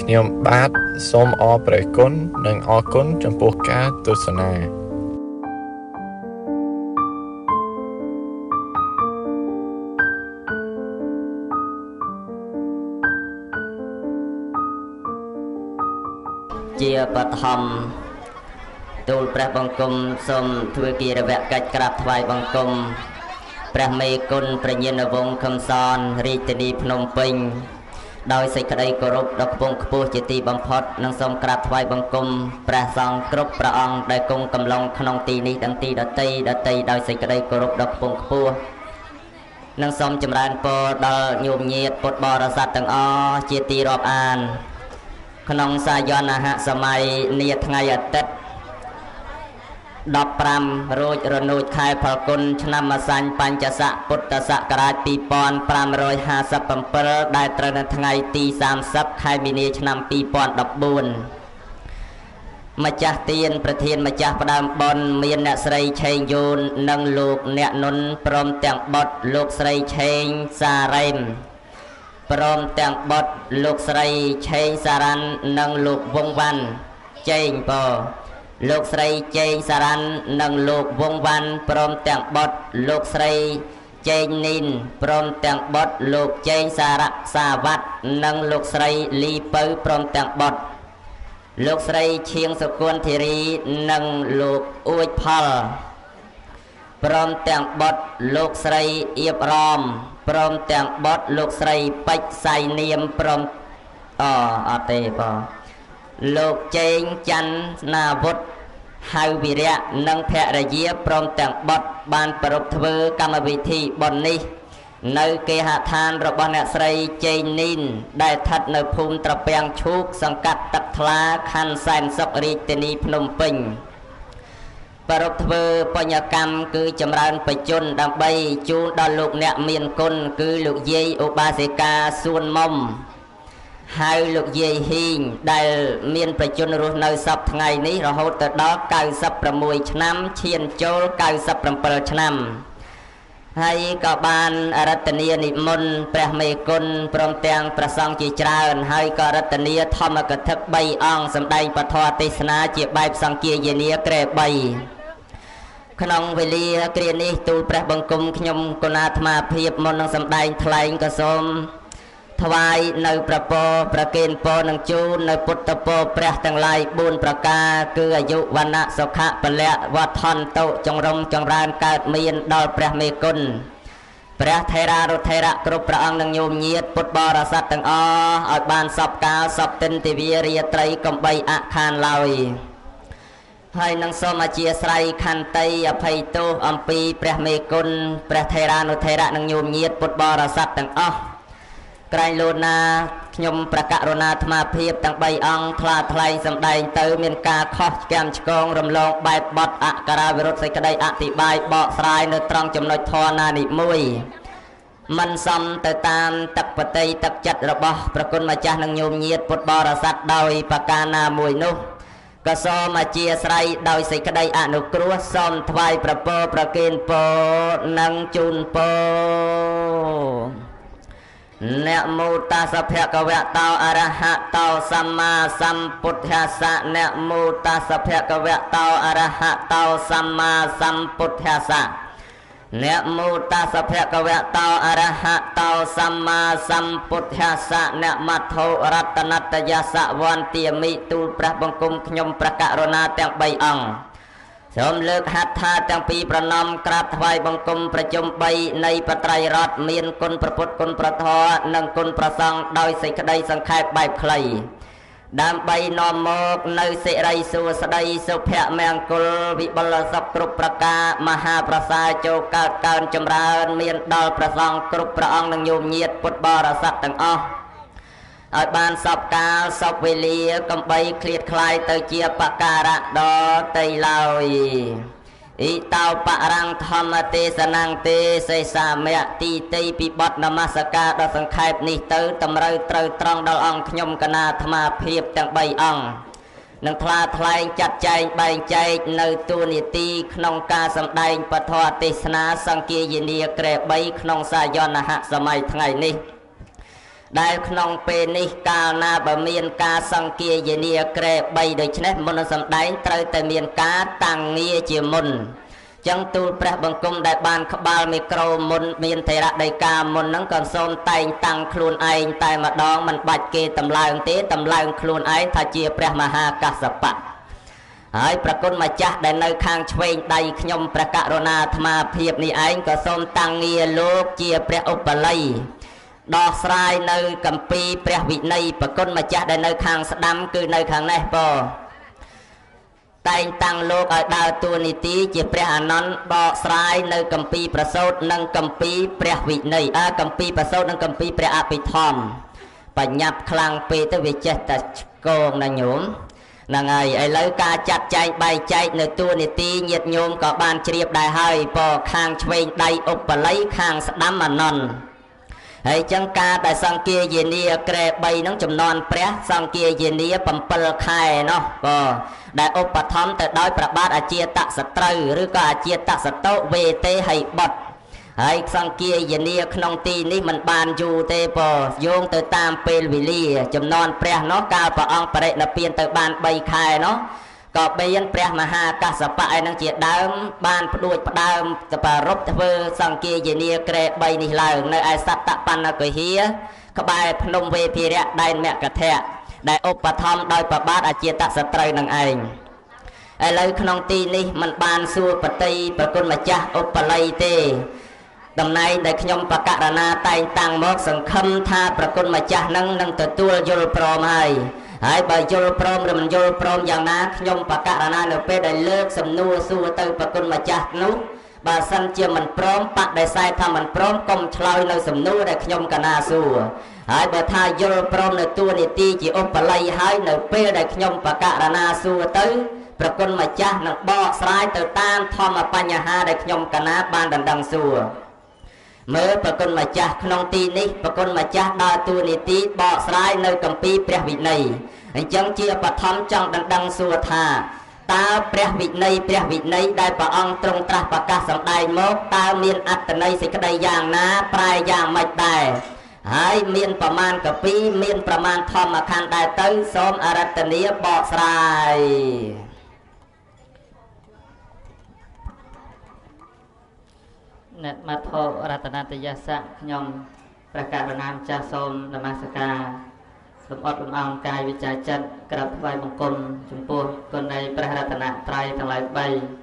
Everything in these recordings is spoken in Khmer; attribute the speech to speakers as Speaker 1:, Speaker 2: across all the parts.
Speaker 1: ខ្ញុំបាទសូមអរព្រះគុណនិងអរគុណចំពោះការទស្សនា
Speaker 2: ជាបឋមទូលព្រះបង្គំសូមធ្វើគិរវកិច្ចក្រាបថ្វាយបង្គំព្រះមេគុណព្រះញាណវង្សខឹមសនរាជធានីភ្នំពេញដោយសេចក្តីគោរពដ៏ខ្ពង់ខ្ពស់ជាទីបំផុតនិងសូមក្រាបថ្វាយបង្គំព្រះសង្ឃគ្រប់ព្រះអង្គដែលគង់កំឡុងក្នុងទីនេះទាំងទីដតីដោយសេចក្តីគោរពដ៏ខ្ពង់ខ្ពស់និងសូមចម្រើនពរដល់ញោមញាតិពុទ្ធបរិស័ទទាំងអស់ជាទីរាប់អានក្នុងសាយនហសម័យនាថ្ងៃអាទិត្យ15រោចរនោចខែផលគុណឆ្នាំម្សាញ់បញ្ញស័កពុទ្ធសករាជ2557ដែលត្រូវនៅថ្ងៃទី30ខែមីនាឆ្នាំ2014ម្ចាស់ទានប្រធានម្ចាស់ផ្ដើមបុណ្យមានអ្នកស្រីឆេងយូននិងលោកអ្នកនុនព្រមទាំងបុត្រលោកស្រីឆេងសារ៉េមព្រមទាំងបុត្រលោកស្រីឆេងសារ៉ាន់និងលោកវងវ៉ាន់ចេងពលោកស្រីចេងសារ៉ាន់និងលោកវងវ៉ាន់ព្រមទាំងបុត្រលោកស្រីចេងនីនព្រមទាំងបុត្រលោកចេងសារៈសាវត្តនិងលោកស្រីលីពៅព្រមទាំងបុត្រលោកស្រីឈៀងសុគន្ធធីរីនិងលោកអួចផលព្រមទាំងបុត្រលោកស្រីអៀបរមព្រមទាំងបុត្រលោកស្រីពេជ្រសៃនាមព្រមអត់ទេបងលោកចេងច័ន្ទណាវុធហៅវិរៈនិងភរិយាព្រមទាំងបុត្របានប្រពធ្វើកម្មវិធីបុណ្យនេះនៅគេហដ្ឋានរបស់អ្នកស្រីចេងនីនដែលស្ថិតនៅភូមិត្រពាំងឈូកសង្កាត់ទឹកថ្លាខណ្ឌសែនសុខរាជធានីភ្នំពេញប្រពធ្វើបញ្ញកម្មគឺចម្រើនបច្ចុប្បន្នដើម្បីជូនដល់លោកអ្នកមានគុណគឺលោកយាយឧបាសិកាសួនមុំហៅលោកយាយហ៊ីងដែលមានប្រជជនរស់នៅសពថ្ងៃនេះរហូតទៅដល់96ឆ្នាំឈានចូល97ឆ្នាំហើយក៏បានរតនានិមន្តព្រះមេគុណព្រមទាំងព្រះសង្ឃជាច្រើនហើយក៏រតនាធម្មកថា3អង្គសម្ដែងពធទេសនាជាបែបសង្គាយានាក្រែ3ក្នុងវេលាគ្រានេះទូលព្រះបង្គំខ្ញុំគណៈអាត្មាភាពមុននឹងសម្ដែងថ្លែងក៏សូមថ្វាយនៅប្រពោប្រគេនពរនឹងជូននៅពុទ្ធពរព្រះទាំងឡាយ4ប្រការគឺអាយុវណ្ណៈសុខៈពលៈវត្ថន្តុចង្រុំចម្រើនកើតមានដល់ព្រះមេគុណព្រះថេរានុថេរៈគ្រប់ព្រះអង្គនឹងញោមញាតពុទ្ធបរិស័ទទាំងអស់ឲ្យបានសពកាលសពទិនទិវារាត្រីកំបីអខានឡើយហើយនឹងសូមអធិស្ឋានខន្តីអភ័យទោសអំពីព្រះមេគុណព្រះថេរានុថេរៈនឹងញោមញាតពុទ្ធបរិស័ទទាំងអស់ក្រែងលោណាខ្ញុំប្រកាសរណាអាត្មាភាពទាំង3អង្គថ្លាថ្លែងសម្ដែងទៅមានការខុសឆ្គាំឆ្គងរំលងបែបបត់អក្ខរាវិរុទ្ធសេចក្តីអធិប្បាយបកស្រាយនៅត្រង់ចំណុចធម៌ណានិមួយមិនសមទៅតាមទឹកបតីទឹកចិត្តរបស់ប្រគុណម្ចាស់និងញោមញាតពុទ្ធបរិស័ទដោយប្រការណាមួយនោះក៏សូមអធិស្ឋានដោយសេចក្តីអនុគ្រោះសូមថ្វាយប្រពោប្រគេនពរនិងជូនពរนะโมตัสสะภะคะวะโตอะระหะโตสัมมาสัมพุทธัสสะนะโมตัสสะภะคะวะโตอะระหะโตสัมมาสัมพุทธัสสะนะโมตัสสะภะคะวะโตอะระหะโตสัมมาสัมพุทธัสสะนะมัทโธรัตนัตยัสสะវន្ទាមិទូលព្រះបង្គំខ្ញុំព្រះករុណាទាំង3អង្គសូមលើកហត្ថថាទាំងពីរប្រណម្យក្រាបថ្វាយបង្គំប្រជុំ3នៃបត្រៃរតន៍មានគុណព្រះពុទ្ធគុណព្រះធម៌និងគុណព្រះសង្ឃដោយសេចក្តីសង្ខេបបែបខ្លីដើម្បីនាំមកនៅសិរីសួស្តីសុភមង្គលវិបុលសុខគ្រប់ប្រការមហាប្រសាចូលកើតកើនចម្រើនមានដល់ព្រះសង្ឃគ្រប់ព្រះអង្គនិងញោមញាតពុទ្ធបរិស័ទទាំងអស់ឲ្យបានសពកាលសពវេលាកំបីឃ្លាតคล้ายទៅជាបការៈដល់តីឡើយអ៊ីតោបរੰធម្មទេសនੰទេសេសាមៈទីតីពីបទនមស្ការដល់សង្ខេបនេះទៅតម្រូវត្រូវត្រង់ដល់អង្គខ្ញុំគណៈអាត្មាភាពទាំង3អង្គនឹងថ្លាថ្លែងចាត់ចែងបែងចែកនៅទូនីតិក្នុងការសម្ដែងពធទេសនាសង្គាយានាក្រែ3ក្នុងសាយនហសម័យថ្ងៃនេះដែលក្នុងពេលនេះកាលណាបើមានការសង្គាយនាក្រែ3ដូច្នេះមុននឹងសម្ដែងត្រូវតែមានការតាំងងារជាមុនចឹងទូលព្រះបង្គំដែលបានក្បាលមីក្រូមុនមានថេរដីកាមុនហ្នឹងក៏សូមតែងតាំងខ្លួនឯងតែម្ដងមិនបាច់គេតម្លើងទេតម្លើងខ្លួនឯងថាជាព្រះមហាកស្សបៈហើយប្រគុណម្ចាស់ដែលនៅខាងឆ្វេងដៃខ្ញុំព្រះករុណាអាត្មាភាពនេះឯងក៏សូមតាំងងារលោកជាព្រះឧបល័យដោះស្រាយនៅកម្ពីព្រះវិន័យប្រគុណម្ចាស់ដែលនៅខាងស្ដាំគឺនៅខាងនេះពតែងតាំងលោកឲ្យដើរតួនាទីជាព្រះអានន្ទបកស្រាយនៅកម្ពីប្រសូតនិងកម្ពីព្រះវិន័យកម្ពីប្រសូតនិងកម្ពីព្រះអភិធម្មបញ្ញាប់ខ្លាំងពេកទៅវាចេះតែឆ្កងណាញោមហ្នឹងហើយឥឡូវការចាត់ចែងបែងចែកនៅតួនាទីញាតិញោមក៏បានជ្រាបដែរហើយខាងឆ្វេងដៃឧបល័យខាងស្ដាំអានន្ទហើយចឹងការដែលសង្គាយានីក្រែ3ហ្នឹងចំនួនព្រះសង្គាយានី7ខែណោះដែលឧបត្ថម្ភទៅដោយប្របាទអាជាតសត្រូវឬក៏អាជាតសតុវេទេហិបុត្រហើយសង្គាយានីក្នុងទីនេះមិនបានយូរទេយោងទៅតាមពេលវេលាចំនួនព្រះនោះកាលព្រះអង្គបរិនិព្វានទៅបាន3ខែណោះក៏មានព្រះមហាកស្សបៈឯនឹងជាដើមបានផ្ដួចផ្ដើមប្ររពធ្វើសង្គាយានីក្រែ3នេះឡើងនៅឯសត្តបណ្ណកុហាក្បែរភ្នំវេភិរៈដែនមគធៈដែលឧបត្ថម្ភដោយប្របាទអាជាតសត្រូវនឹងឯងឥឡូវក្នុងទីនេះมันបានសួរបតីប្រគុណម្ចាស់ឧបល័យទេតំណែងដែលខ្ញុំបកករណាតែងតាំងមកសង្ឃឹមថាប្រគុណម្ចាស់នឹងទទួលយល់ព្រមហើយបើយល់ព្រមឬមិនយល់ព្រមយ៉ាងណាខ្ញុំបកករណានៅពេលដែលលើកសំណួរសួរទៅប្រគុណម្ចាស់នោះបើសិនជាមិនព្រមបដិសេធថាមិនព្រមកុំឆ្លើយនៅសំណួរដែលខ្ញុំកណាសួរហើយបើថាយល់ព្រមនៅតួនាទីជាឧបល័យហើយនៅពេលដែលខ្ញុំបកករណាសួរទៅប្រគុណម្ចាស់នឹងបកស្រាយទៅតាមធម្មបញ្ហាដែលខ្ញុំកណាបានដណ្ដឹងសួរមើលប្រគុណម្ចាស់ក្នុងទីនេះប្រគុណម្ចាស់ដើរតួនាទីបកស្រាយនៅកម្ពីព្រះវិន័យអញ្ចឹងជាបឋមចង់ដណ្ដឹងសួរថាតើព្រះវិន័យដែលព្រះអង្គទ្រង់ត្រាស់ប្រកាសសម្ដែងមកតើមានអត្ថន័យសេចក្តីយ៉ាងណាប្រែយ៉ាងម៉េចដែរហើយមានប្រមាណកពីមានប្រមាណធម្មខណ្ឌដែរទៅសូមអរតនីបកស្រាយអ្នកមត្ថុរតនតយស័កខ្ញុំព្រះករុណាម្ចាស់សូមនមស្ការលំអត់លំអោនកាយវិចារចិត្តក្រាបថ្វាយបង្គំចំពោះគុណនៃព្រះរតនត្រ័យទាំងឡាយ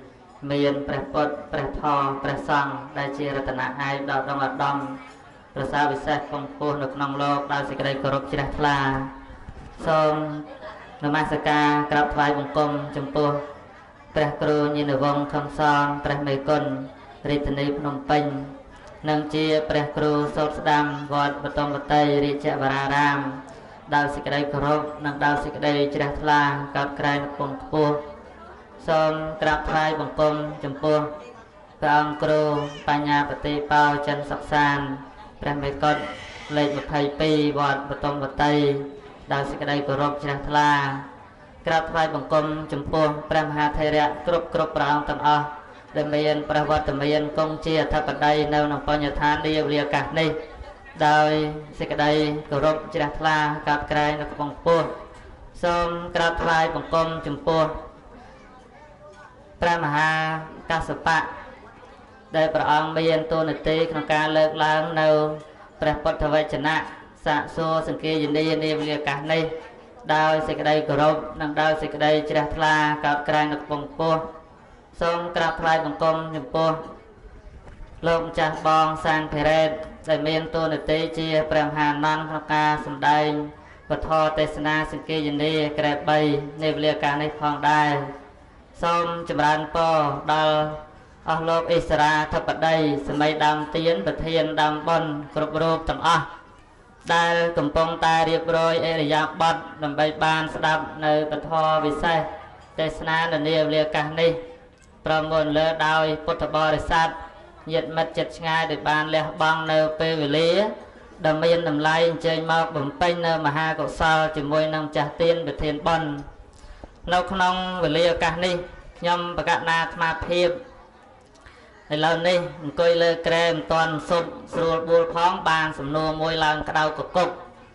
Speaker 2: 3មានព្រះពុទ្ធព្រះធម៌ព្រះសង្ឃដែលជារតនឯកដ៏ដងឧត្តមប្រសើរវិសេសគង់ពោះនៅក្នុងលោកដោយសេចក្តីគោរពជ្រះថ្លាសូមនមស្ការក្រាបថ្វាយបង្គំចំពោះព្រះគ្រូញាណវង្សខំសងព្រះមេគុណរាជធានីភ្នំពេញនិងជាព្រះគ្រូសូត្រស្ដាំវត្តបឋមវតីរាជវរារាមដោយសេចក្តីគោរពនិងដោយសេចក្តីជ្រះថ្លាកោតក្រែងពងខ្ពស់សូមក្រាបថ្វាយបង្គំចំពោះព្រះអង្គគ្រូបញ្ញាបតិបោចិនសុខសានព្រះមេកុដលេខ22វត្តបឋមវតីដោយសេចក្តីគោរពជ្រះថ្លាក្រាបថ្វាយបង្គំចំពោះព្រះមហាថេរៈគ្រប់ព្រះអង្គទាំងអស់ដែលមានព្រះវត្តមានគង់ជាអធិបតីនៅក្នុងបញ្ញដ្ឋាននាវេកាសនេះដោយសេចក្តីគោរពជ្រះថ្លាកោតក្រែងនៅក្នុងពោះសូមក្រាបថ្វាយបង្គំចំពោះព្រះមហាកស្សបៈដែលព្រះអង្គមានតួនាទីក្នុងការលើកឡើងនៅព្រះពុទ្ធវចនៈសាកសួរសង្គាយនីនាវេកាសនេះដោយសេចក្តីគោរពនិងដោយសេចក្តីជ្រះថ្លាកោតក្រែងនៅក្នុងពោះសូមក្រាបថ្វាយបង្គំចំពោះលោកម្ចាស់បងសានភិរេតដែលមានតួនាទីជាព្រះមហាអនន្តក្នុងការសម្ដែងពធទេសនាសង្គាយនីក្រែ3នៃវេលាកាលនេះផងដែរសូមចម្រើនពរដល់អស់លោកអិសរាធិបតីសម័យដើមទៀនប្រធានដើមបុណ្យគ្រប់រូបទាំងអស់ដែលកំពុងតែរៀបរយអរិយាបថដើម្បីបានស្ដាប់នៅពធវិសេសទេសនានាវេលាកាសនេះប្រមូលលើដោយពុទ្ធបរិស័ទញាតិមិត្តជិតឆ្ងាយដែលបានលះបង់នៅពេលវេលាដែលមានតម្លៃអញ្ជើញមកបំពេញនៅមហាកុសលជាមួយនឹងម្ចាស់ទានប្រធានបុណ្យនៅក្នុងវេលាឱកាសនេះខ្ញុំបកណាអាត្មាភាពឥឡូវនេះអង្គុយលើក្រែមិនទាន់សុបស្រួលបួលផងបានសំណួរមួយឡើងក្តៅកគុក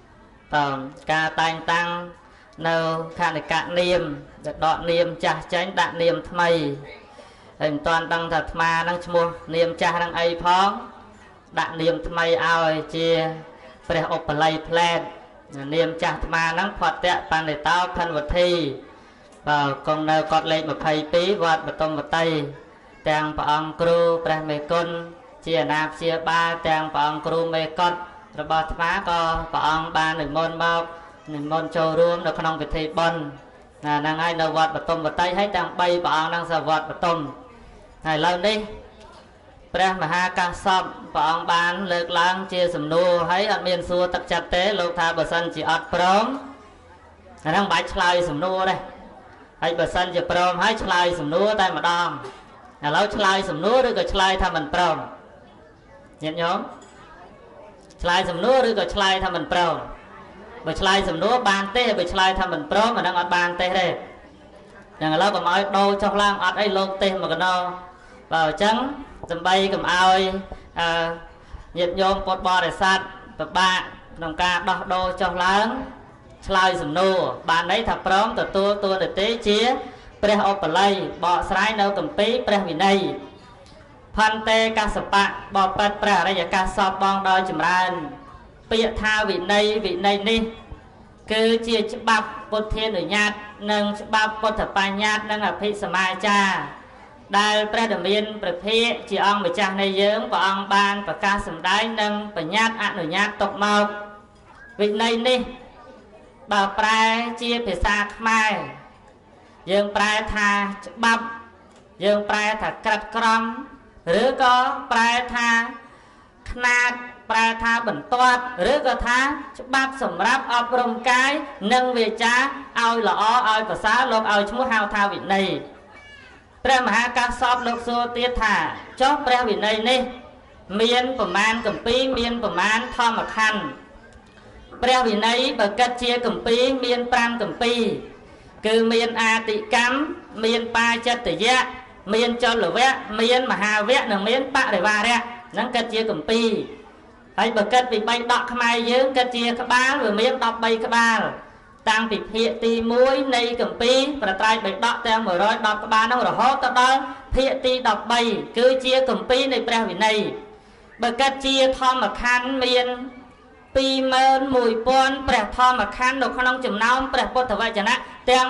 Speaker 3: ការតែងតាំងនៅខណ្ឌកនាមដែលដកនាមចាស់ចេញដាក់នាមថ្មីហើយមិនទាន់ដឹងថាអាត្មានឹងឈ្មោះនាមចាស់នឹងអីផងដាក់នាមថ្មីឲ្យជាព្រះឧបល័យផ្លែតនាមចាស់អាត្មានឹងផតៈបណ្ឌិតោផិនវុធីបាទគង់នៅកុដិលេខ22វត្តបតុមវតីទាំងព្រះអង្គគ្រូព្រះមេគុណជាអាណាព្យាបាលទាំងព្រះអង្គគ្រូមេកុដិរបស់អាត្មាក៏ព្រះអង្គបាននិមន្តមកនិមន្តចូលរួមនៅក្នុងពិធីបុណ្យហ្នឹងហើយនៅវត្តបតុមវតីហើយទាំង3ព្រះអង្គនឹងសាវត្តបតុមហើយឥឡូវនេះព្រះមហាកាសពព្រះអង្គបានលើកឡើងជាសំណួរហើយអត់មានសួរទឹកចិត្តទេលោកថាបើសិនជាអត់ព្រមអាហ្នឹងមិនបាច់ឆ្លើយសំណួរទេហើយបើសិនជាព្រមហើយឆ្លើយសំណួរតែម្ដងឥឡូវឆ្លើយសំណួរឬក៏ឆ្លើយថាមិនព្រមញាតិញោមឆ្លើយសំណួរឬក៏ឆ្លើយថាមិនព្រមបើឆ្លើយសំណួរបានទេបើឆ្លើយថាមិនព្រមអាហ្នឹងអត់បានទេទេចឹងឥឡូវកុំឲ្យដូរចុះឡើងអត់អីលោកទេមកកណោបើអញ្ចឹងសំបីកុំឲ្យញាតិញោមពុទ្ធបរិស័ទពិបាកក្នុងការដោះដូរចុះឡើងឆ្លើយសំណួរបានន័យថាព្រមទទួលតួនាទីជាព្រះឧបល័យបកស្រាយនៅគម្ពីរព្រះវិន័យផន្តេកសបៈបបិទ្ធព្រះអរិយកាសពបងដោយចម្រើនពាក្យថាវិន័យនេះគឺជាច្បាប់ពុទ្ធានុញ្ញាតនិងច្បាប់ពុទ្ធបញ្ញត្តិនិងអភិសមាចារដែលព្រះធមានព្រះភិក្ខជាអង្គម្ចាស់នៃយើងព្រះអង្គបានប្រកាសសម្ដែងនិងបញ្ញត្តិអនុញ្ញាតទុកមកវិន័យនេះបើប្រែជាភាសាខ្មែរយើងប្រែថាច្បាប់យើងប្រែថាក្រិតក្រមឬក៏ប្រែថាខ្នាតប្រែថាបន្ទាត់ឬក៏ថាច្បាប់សម្រាប់អប់រំកាយនិងវាចាឲ្យល្អឲ្យប្រសើរលោកឲ្យឈ្មោះហៅថាវិន័យព្រះមហាកាសពលោកសួរទៀតថាចុះព្រះវិន័យនេះមានប្រមាណគម្ពីរមានប្រមាណធម្មខណ្ឌព្រះវិន័យបើគិតជាគម្ពីរមាន5គម្ពីរគឺមានអាតិកម្មមានបាចិត្តយៈមានចលវៈមានមហាវៈនិងមានបរិវារៈហ្នឹងគិតជាគម្ពីរហើយបើគិតពី3ដកខ្មែរយើងគិតជាក្បាលវាមាន13ក្បាលតាំងពីភាគទី1នៃគម្ពីរប្រត្រៃបិដកទាំង110ក្បាលនោះរហូតទៅដល់ភាគទី13គឺជាគម្ពីរនៃព្រះវិន័យបើគិតជាធម្មខណ្ឌមាន21000ព្រះធម្មខណ្ឌនៅក្នុងចំណោមព្រះពុទ្ធវចនៈទាំង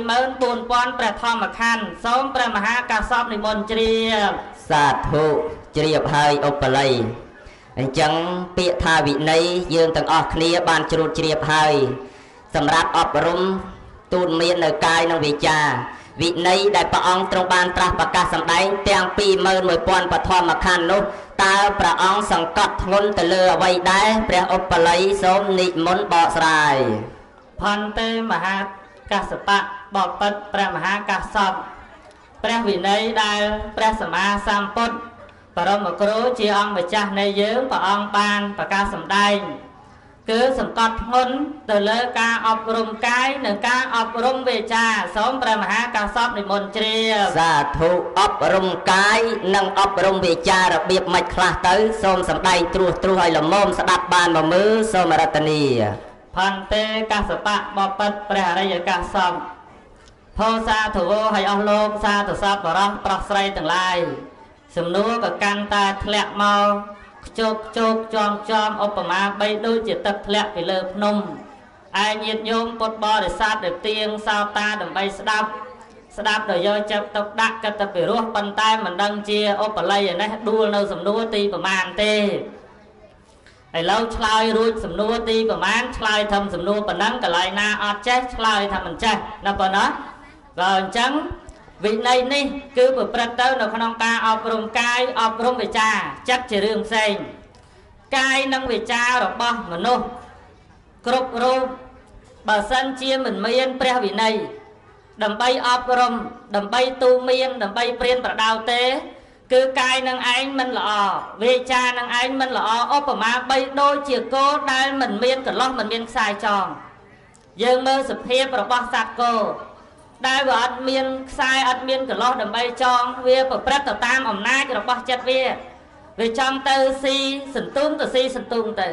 Speaker 3: 84000ព្រះធម្មខណ្ឌសូមព្រះមហាកាសពនិមន្តជ្រាប
Speaker 2: សាធុជ្រាបហើយឧបល័យអញ្ចឹងពាក្យថាវិន័យយើងទាំងអស់គ្នាបានជ្រួតជ្រាបហើយសម្រាប់អប់រំទូនមាននៅកាយនិងវាចាវិន័យដែលព្រះអង្គទ្រង់បានត្រាស់ប្រកាសសម្ដែងទាំង21000បឋមខណ្ឌនោះតើព្រះអង្គសង្កត់ធ្ងន់ទៅលើអ្វីដែរព្រះឧបល័យសូមនិមន្តបកស្រាយ
Speaker 3: ផន្តេមហាកាសបៈបបិទ្ធព្រះមហាកាសពព្រះវិន័យដែលព្រះសម្មាសម្ពុទ្ធបរមគ្រូជាអង្គម្ចាស់នៃយើងព្រះអង្គបានប្រកាសសម្ដែងគឺសង្កត់ធ្ងន់ទៅលើការអប់រំកាយនិងការអប់រំវាចាសូមព្រះមហាកាសពនិមន្តជ្រាប
Speaker 2: សាធុអប់រំកាយនិងអប់រំវាចារបៀបម៉េចខ្លះទៅសូមសម្ដែងត្រួសឲ្យល្មមស្ដាប់បានមកមើលសូមរតនា
Speaker 3: ផន្តេកសបៈបបិទ្ធព្រះអរិយកាសពផោសាធវោឲ្យអស់លោកសាធុសពបរោះប្រុសស្រីទាំងឡាយសំណួរក៏កាន់តែធ្លាក់មកខ្ជោកចំឧបមាបីដូចជាទឹកធ្លាក់ពីលើភ្នំឯញាតិញោមពុទ្ធបរិស័ទដែលទៀងសោតាដើម្បីស្ដាប់ដោយយកចិត្តទុកដាក់កតពិរោះប៉ុន្តែមិនដឹងជាឧបល័យនេះដួលនៅសំណួរទីប្រមាណទេឥឡូវឆ្លើយរួចសំណួរទីប្រមាណឆ្លើយធំសំណួរប៉ុណ្ណឹងកន្លែងណាអត់ចេះឆ្លើយថាមិនចេះណាប៉ុណ្ណាបើអញ្ចឹងវិន័យនេះគឺប្រព្រឹត្តទៅនៅក្នុងការអប់រំកាយអប់រំវាចាចិត្តជារឿងផ្សេងកាយនិងវាចារបស់មនុស្សគ្រប់រូបបើសិនជាមិនមានព្រះវិន័យដើម្បីអប់រំដើម្បីទូមានដើម្បីព្រានប្រដៅទេគឺកាយនឹងឯងមិនល្អវាចានឹងឯងមិនល្អឧបមាបីដូចជាគោដែលមិនមានកន្លោះមិនមានខ្សែចងយើងមើលសភាពរបស់សត្វគោដែលវាអត់មានខ្សែអត់មានកន្លោះដើម្បីចងវាប្រព្រឹត្តទៅតាមអំណាចរបស់ចិត្តវាចង់ទៅស៊ីសន្ទុំទៅស៊ីសន្ទុំទៅ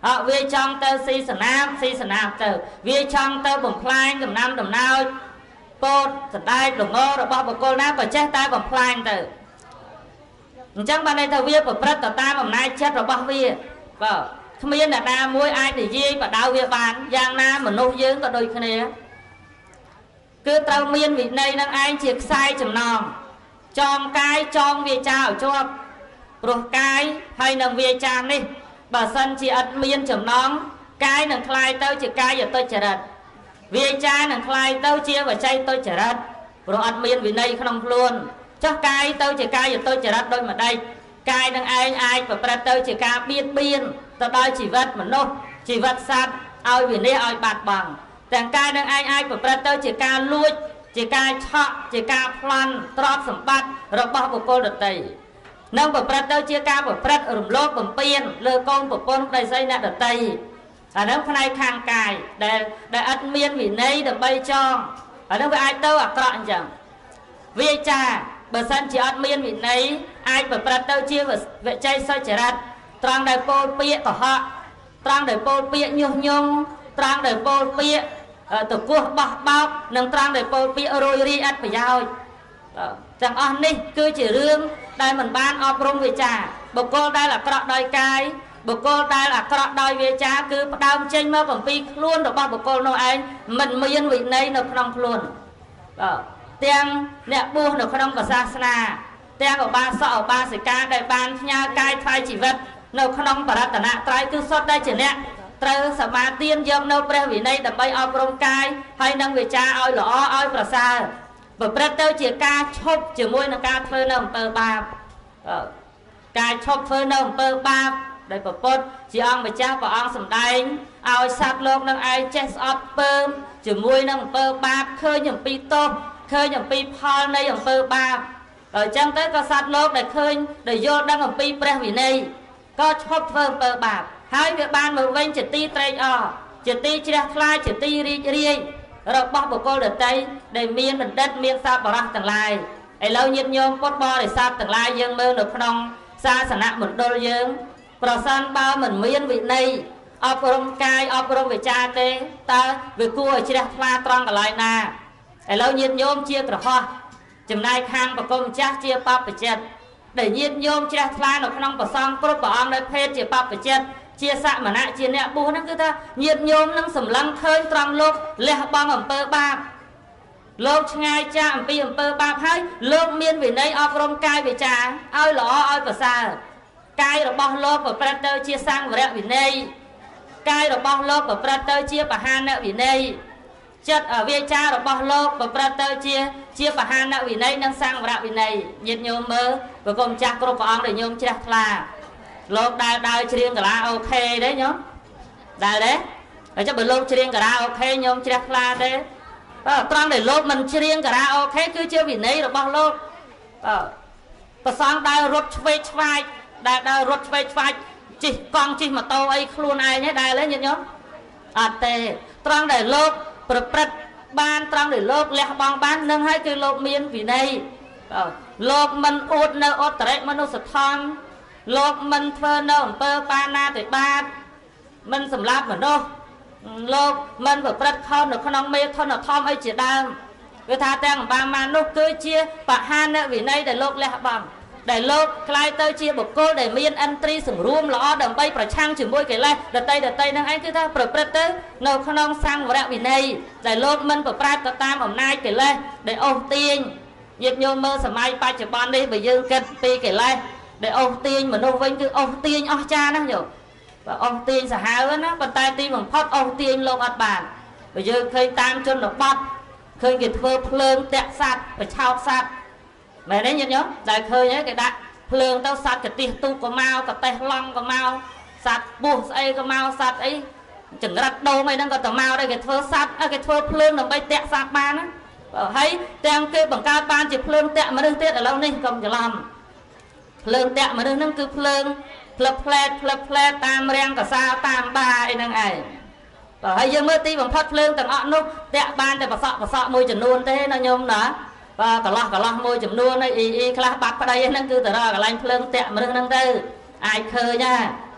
Speaker 3: វាចង់ទៅស៊ីសណាមទៅវាចង់ទៅបំផ្លាញដំណាំដំណើរពោតសណ្ដែកល្ងរបស់បុគ្គលណាក៏ចេះតែបំផ្លាញទៅអញ្ចឹងបានន័យថាវាប្រព្រឹត្តទៅតាមអំណាចចិត្តរបស់វាបាទគ្មានអ្នកណាមួយអាចនិយាយបដៅវាបានយ៉ាងណាមនុស្សយើងក៏ដូចគ្នាគឺត្រូវមានវិន័យនឹងឯងជាខ្សែចំណងចងកាយចងវាចាឲ្យជាប់ព្រោះកាយហើយនឹងវាចានេះបើសិនជាអត់មានចំណងកាយនឹងคลายទៅជាកាយទុច្ចរិតវាចានឹងคลายទៅជាវចីទុច្ចរិតព្រោះអត់មានវិន័យក្នុងខ្លួនចុះកាយទៅជាកាយទុច្ចរិតដោយម្ដេចកាយនឹងឯងអាចប្រព្រឹត្តទៅជាការបៀតបៀនទៅដល់ជីវិតមនុស្សជីវិតសត្វឲ្យវិនាសឲ្យបាត់បង់ទាំងកាយនឹងឯងអាចប្រព្រឹត្តទៅជាការលួចជាការឆក់ជាការប្លន់ទ្រព្យសម្បត្តិរបស់បុគ្គលដទៃនឹងប្រព្រឹត្តទៅជាការប្រព្រឹត្តរំលោភបំពានលើកូនប្រពន្ធប្តីស្រីអ្នកដទៃអានោះផ្នែកខាងកាយដែលអត់មានវិន័យដើម្បីចងអានោះវាអាចទៅអាក្រក់អញ្ចឹងវាចាបើសិនជាអត់មានវិន័យអាចប្រព្រឹត្តទៅជាវិជ័យសុចរិតត្រង់ដែលពោលពាក្យកុហកត្រង់ដែលពោលពាក្យញុះញង់ត្រង់ដែលពោលពាក្យតកោះបោះបោកនិងត្រង់ដែលពោលពាក្យរយរីអត្ថប្រយោជន៍ទាំងអស់នេះគឺជារឿងដែលមិនបានអប់រំវាចាបុគ្គលដែលអាក្រក់ដោយកាយបុគ្គលដែលអាក្រក់ដោយវាចាគឺផ្ដើមចេញមកអំពីខ្លួនរបស់បុគ្គលនោះឯងមិនមានវិន័យនៅក្នុងខ្លួនទាំងអ្នកបួសនៅក្នុងសាសនាទាំងឧបាសកឧបាសិកាដែលបានផ្ញើកាយថ្វាយជីវិតនៅក្នុងបរតនត្រ័យគឺសុទ្ធតែជាអ្នកត្រូវសមាទានយកនៅព្រះវិន័យដើម្បីអប់រំកាយហើយនឹងវាចាឲ្យល្អឲ្យប្រសើរប្រព្រឹត្តទៅជាការឈប់ជាមួយនឹងការធ្វើនៅអំពើបាបការឈប់ធ្វើនៅអំពើបាបដែលប្រពុតជាអង្គម្ចាស់ព្រះអង្គសម្ដែងឲ្យសត្វលោកនឹងឯងចេះស្អប់ពើមជាមួយនឹងអំពើបាបឃើញអំពីទោសឃើញអំពីផលនៃអំពើបាបដល់អញ្ចឹងទៅក៏សត្វលោកដែលឃើញដែលយល់ដឹងអំពីព្រះវិន័យក៏ឈប់ធ្វើអំពើបាបហើយវាបានមកវិញជាទីត្រេកអរជាទីជ្រះថ្លាជាទីរីករាយរបស់បុគ្គលដទៃដែលមានបណ្ឌិតមានសប្បុរសទាំងឡាយឥឡូវញាតិញោមពុទ្ធបរិស័ទទាំងឡាយយើងមើលនៅក្នុងសាសនមណ្ឌលយើងប្រសិនបើមិនមានវិន័យអប់រំកាយអប់រំវិចារទេតើវាគួរឲ្យជ្រះថ្លាត្រង់កន្លែងណាឥឡូវញាតិញោមជាក្រហមចំណាយខាងបង្គំម្ចាស់ជាបព្វជិតដែលញាតិញោមជ្រះថ្លានៅក្នុងប្រសងគ្រប់ព្រះអង្គដោយភេទជាបព្វជិតជាសមណៈជាអ្នកបួសហ្នឹងគឺថាញាតិញោមនឹងសម្លឹងឃើញត្រង់លោកលះបង់អំពើបាបលោកឆ្ងាយចាកអំពីអំពើបាបហើយលោកមានវិន័យអប់រំកាយវិចារឲ្យល្អឲ្យប្រសើរកាយរបស់លោកប្រព្រឹត្តទៅជាសង្វរៈវិន័យកាយរបស់លោកប្រព្រឹត្តទៅជាបហានវិន័យចិត្តវាចារបស់លោកប្រព្រឹត្តទៅជាបហានវិន័យនិងសង្វរៈវិន័យញាតិញោមមើលប្រគំចាស់គ្រប់ព្រះអង្គដែលញោមជ្រះថ្លាលោកដើរច្រៀងកាឡាអូខេទេញោមដើរទេហើយចុះបើលោកច្រៀងកាឡាអូខេញោមជ្រះថ្លាទេត្រង់ដែលលោកមិនច្រៀងកាឡាអូខេគឺជាវិន័យរបស់លោកប្រសងដើររត់ឆ្វេងឆ្វាយដើររត់ឆ្វេងឆ្វាយជិះកង់ជិះម៉ូតូអីខ្លួនឯងទេដែរទេញាតិញោមអត់ទេត្រង់ដែលលោកប្រព្រឹត្តបានត្រង់ដែលលោកលះបង់បាននឹងហើយគឺលោកមានវិន័យលោកមិនអួតនៅឧត្តរិមនុស្សធម៌លោកមិនធ្វើនៅអំពើបាណាតិបាតមិនសម្លាប់មនុស្សលោកមិនប្រព្រឹត្តខុសនៅក្នុងមេធនធម៌អីជាដើមគឺថាទាំងអំបាមានោះគឺជាបហានវិន័យដែលលោកលះបង់ដែលលោកក្លាយទៅជាបុគ្គលដែលមានឥន្ទ្រីសង្រួមល្អដើម្បីប្រឆាំងជាមួយកិលេសដតីនឹងឯងគឺថាប្រព្រឹត្តទៅនៅក្នុងសង្វរៈវិន័យដែលលោកមិនប្រព្រឹត្តទៅតាមអំណាចកិលេសដែលអូសទាញញាតិញោមមើលសម័យបច្ចុប្បន្ននេះបើយើងគិតពីកិលេសដែលអូសទាញមនុស្សវិញគឺអូសទាញអស់ចាណាញោមបើអូសទាញសាហាវណាប៉ុន្តែទីបំផុតអូសទាញលោកអត់បានបើយើងឃើញតាមជនបទឃើញគេធ្វើភ្លើងតាក់សัตว์បឆោតសัตว์មែនទេញាតិញោមដែលឃើញគេដាក់ភ្លើងទៅសัตว์កទេសទូកក៏មកកទេសឡង់ក៏មកសัตว์បួសស្អីក៏មកសัตว์អីចង្រិតដូងអីហ្នឹងក៏ទៅមកដែរគេធ្វើសัตว์គេធ្វើភ្លើងដើម្បីតាក់សัตว์បានណាហើយទាំងគេបង្កើតបានជាភ្លើងតាក់មនុស្សទៀតឥឡូវនេះកុំច្រឡំភ្លើងតាក់មនុស្សហ្នឹងគឺភ្លើងផ្លឹបផ្លែតតាមរាំងកសាតាមបាអីហ្នឹងឯងហើយយើងមើលទីបំផុតភ្លើងទាំងអស់នោះតាក់បានតែបសក់មួយចំនួនទេណាញោមណាកន្លោះមួយចំនួនខ្លះបាត់ប្តីហ្នឹងគឺទៅរកកន្លែងភ្លើងតាក់មនុស្សហ្នឹងទៅអាចឃើញណា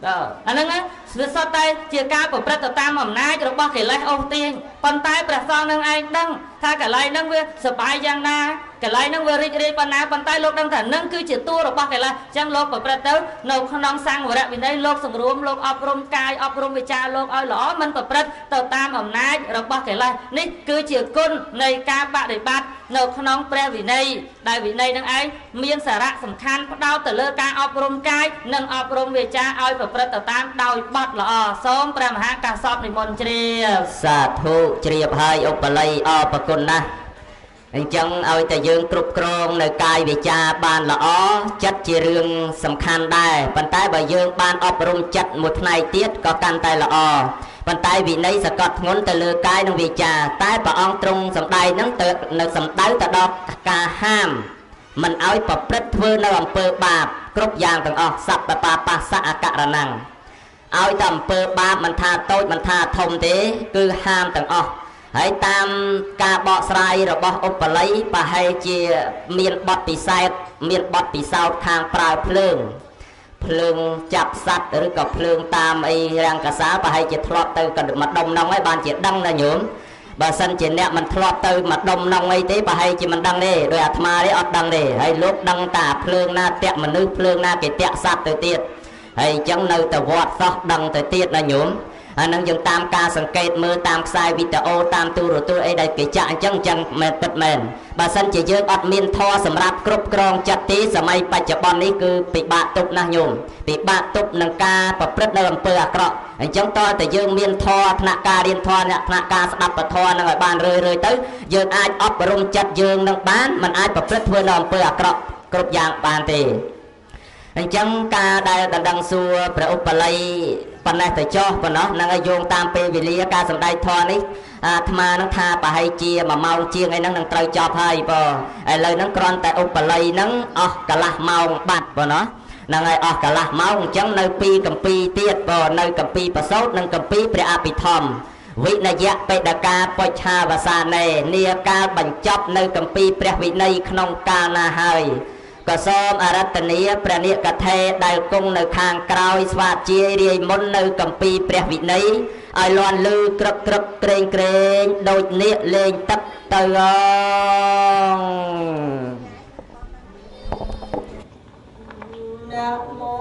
Speaker 3: អាហ្នឹងវាសុទ្ធតែជាការប្រព្រឹត្តទៅតាមអំណាចរបស់កិលេសអូសទាញប៉ុន្តែព្រះសង្ឃនឹងឯងដឹងថាកន្លែងហ្នឹងវាសប្បាយយ៉ាងណាកន្លែងហ្នឹងវារីករាយប៉ុណ្ណាប៉ុន្តែលោកដឹងថាហ្នឹងគឺជាតួរបស់កិលេសអញ្ចឹងលោកប្រព្រឹត្តទៅនៅក្នុងសង្វរៈវិន័យលោកសម្រួមលោកអប់រំកាយអប់រំវិចារលោកឲ្យល្អមិនប្រព្រឹត្តទៅតាមអំណាចរបស់កិលេសនេះគឺជាគុណនៃការបដិបត្តិនៅក្នុងព្រះវិន័យដែលវិន័យនឹងឯងមានសារៈសំខាន់ផ្ដោតទៅលើការអប់រំកាយនិងអប់រំវិចារឲ្យប្រព្រឹត្តទៅតាមដោយបត់ល្អសូមព្រះមហាកាសពនិមន្តជ្រាប
Speaker 2: សាធុជ្រាបហើយឧបល័យអរគុណណាស់អញ្ចឹងឲ្យតែយើងគ្រប់គ្រងនៅកាយវិចារបានល្អចិត្តជារឿងសំខាន់ដែរប៉ុន្តែបើយើងបានអប់រំចិត្តមួយផ្នែកទៀតក៏កាន់តែល្អប៉ុន្តែវិន័យសកត់ធ្ងន់ទៅលើកាយនិងវិចារតែព្រះអង្គទ្រង់សម្ដែងហ្នឹងទៅនៅសម្ដៅទៅដល់ការហាមមិនឲ្យប្រព្រឹត្តធ្វើនៅអំពើបាបគ្រប់យ៉ាងទាំងអស់សព្វបាបស្សៈអករណង្សឲ្យតែអំពើបាបមិនថាតូចមិនថាធំទេគឺហាមទាំងអស់ហើយតាមការបកស្រាយរបស់ឧបល័យប្រហែលជាមានបទពិសោធន៍ខាងប្រើភ្លើងចាប់សัตว์ឬក៏ភ្លើងតាមអីរាំងកាសាប្រហែលជាធ្លាប់ទៅម្ដុំនងហើយបានជាដឹងណាញោមបើសិនជាអ្នកមិនធ្លាប់ទៅម្ដុំនងអីទេប្រហែលជាមិនដឹងទេដោយអាត្មាទេអត់ដឹងទេហើយលោកដឹងតែភ្លើងណាតាក់មនុស្សភ្លើងណាគេតាក់សัตว์ទៅទៀតហើយអញ្ចឹងនៅតែវត្តសោះដឹងទៅទៀតណាញោមអានឹងយើងតាមការសង្កេតមើលតាមខ្សែវីដេអូតាមទូរទស្សន៍អីដែលគេចាក់អញ្ចឹងមែនពិតមែនបើសិនជាយើងអត់មានធម៌សម្រាប់គ្រប់គ្រងចិត្តទេសម័យបច្ចុប្បន្ននេះគឺពិបាកទប់ណាស់ញោមពិបាកទប់នឹងការប្រព្រឹត្តនៅអំពើអាក្រក់អញ្ចឹងតើតែយើងមានធម៌ថ្នាក់ការរៀនធម៌ថ្នាក់ការស្ដាប់ពធនឹងឲ្យបានរឿយទៅយើងអាចអប់រំចិត្តយើងនឹងបានមិនអាចប្រព្រឹត្តធ្វើនៅអំពើអាក្រក់គ្រប់យ៉ាងបានទេអញ្ចឹងការដែលដណ្ដឹងសួរព្រះឧបល័យប៉ុណ្ណេះទៅចោះប៉ុណ្ណោះនឹងឲ្យយោងតាមពេលវេលាការសម្ដែងធម៌នេះអាត្មានឹងថាប្រហែលជា1ម៉ោងជាងអីហ្នឹងនឹងត្រូវចប់ហើយបងឥឡូវហ្នឹងគ្រាន់តែឧបល័យហ្នឹងអស់កន្លះម៉ោងបាត់ប៉ុណ្ណោះហ្នឹងហើយអស់កន្លះម៉ោងអញ្ចឹងនៅពីកម្ពីទៀតបងនៅកម្ពីប្រសូតនិងកម្ពីព្រះអភិធម្មវិនយៈបេដកាបុច្ឆាវសានេនាកាលបញ្ចប់នៅកម្ពីព្រះវិន័យក្នុងកាលណាហើយក៏សូមអរតនីព្រះនិកថេដែលគង់នៅខាងក្រោយស្វាជារាយមុននៅកម្ពីព្រះវិន័យឲ្យលាន់លឺក្រឹកក្រែងដូចនាគលេងទឹកទៅណាមោ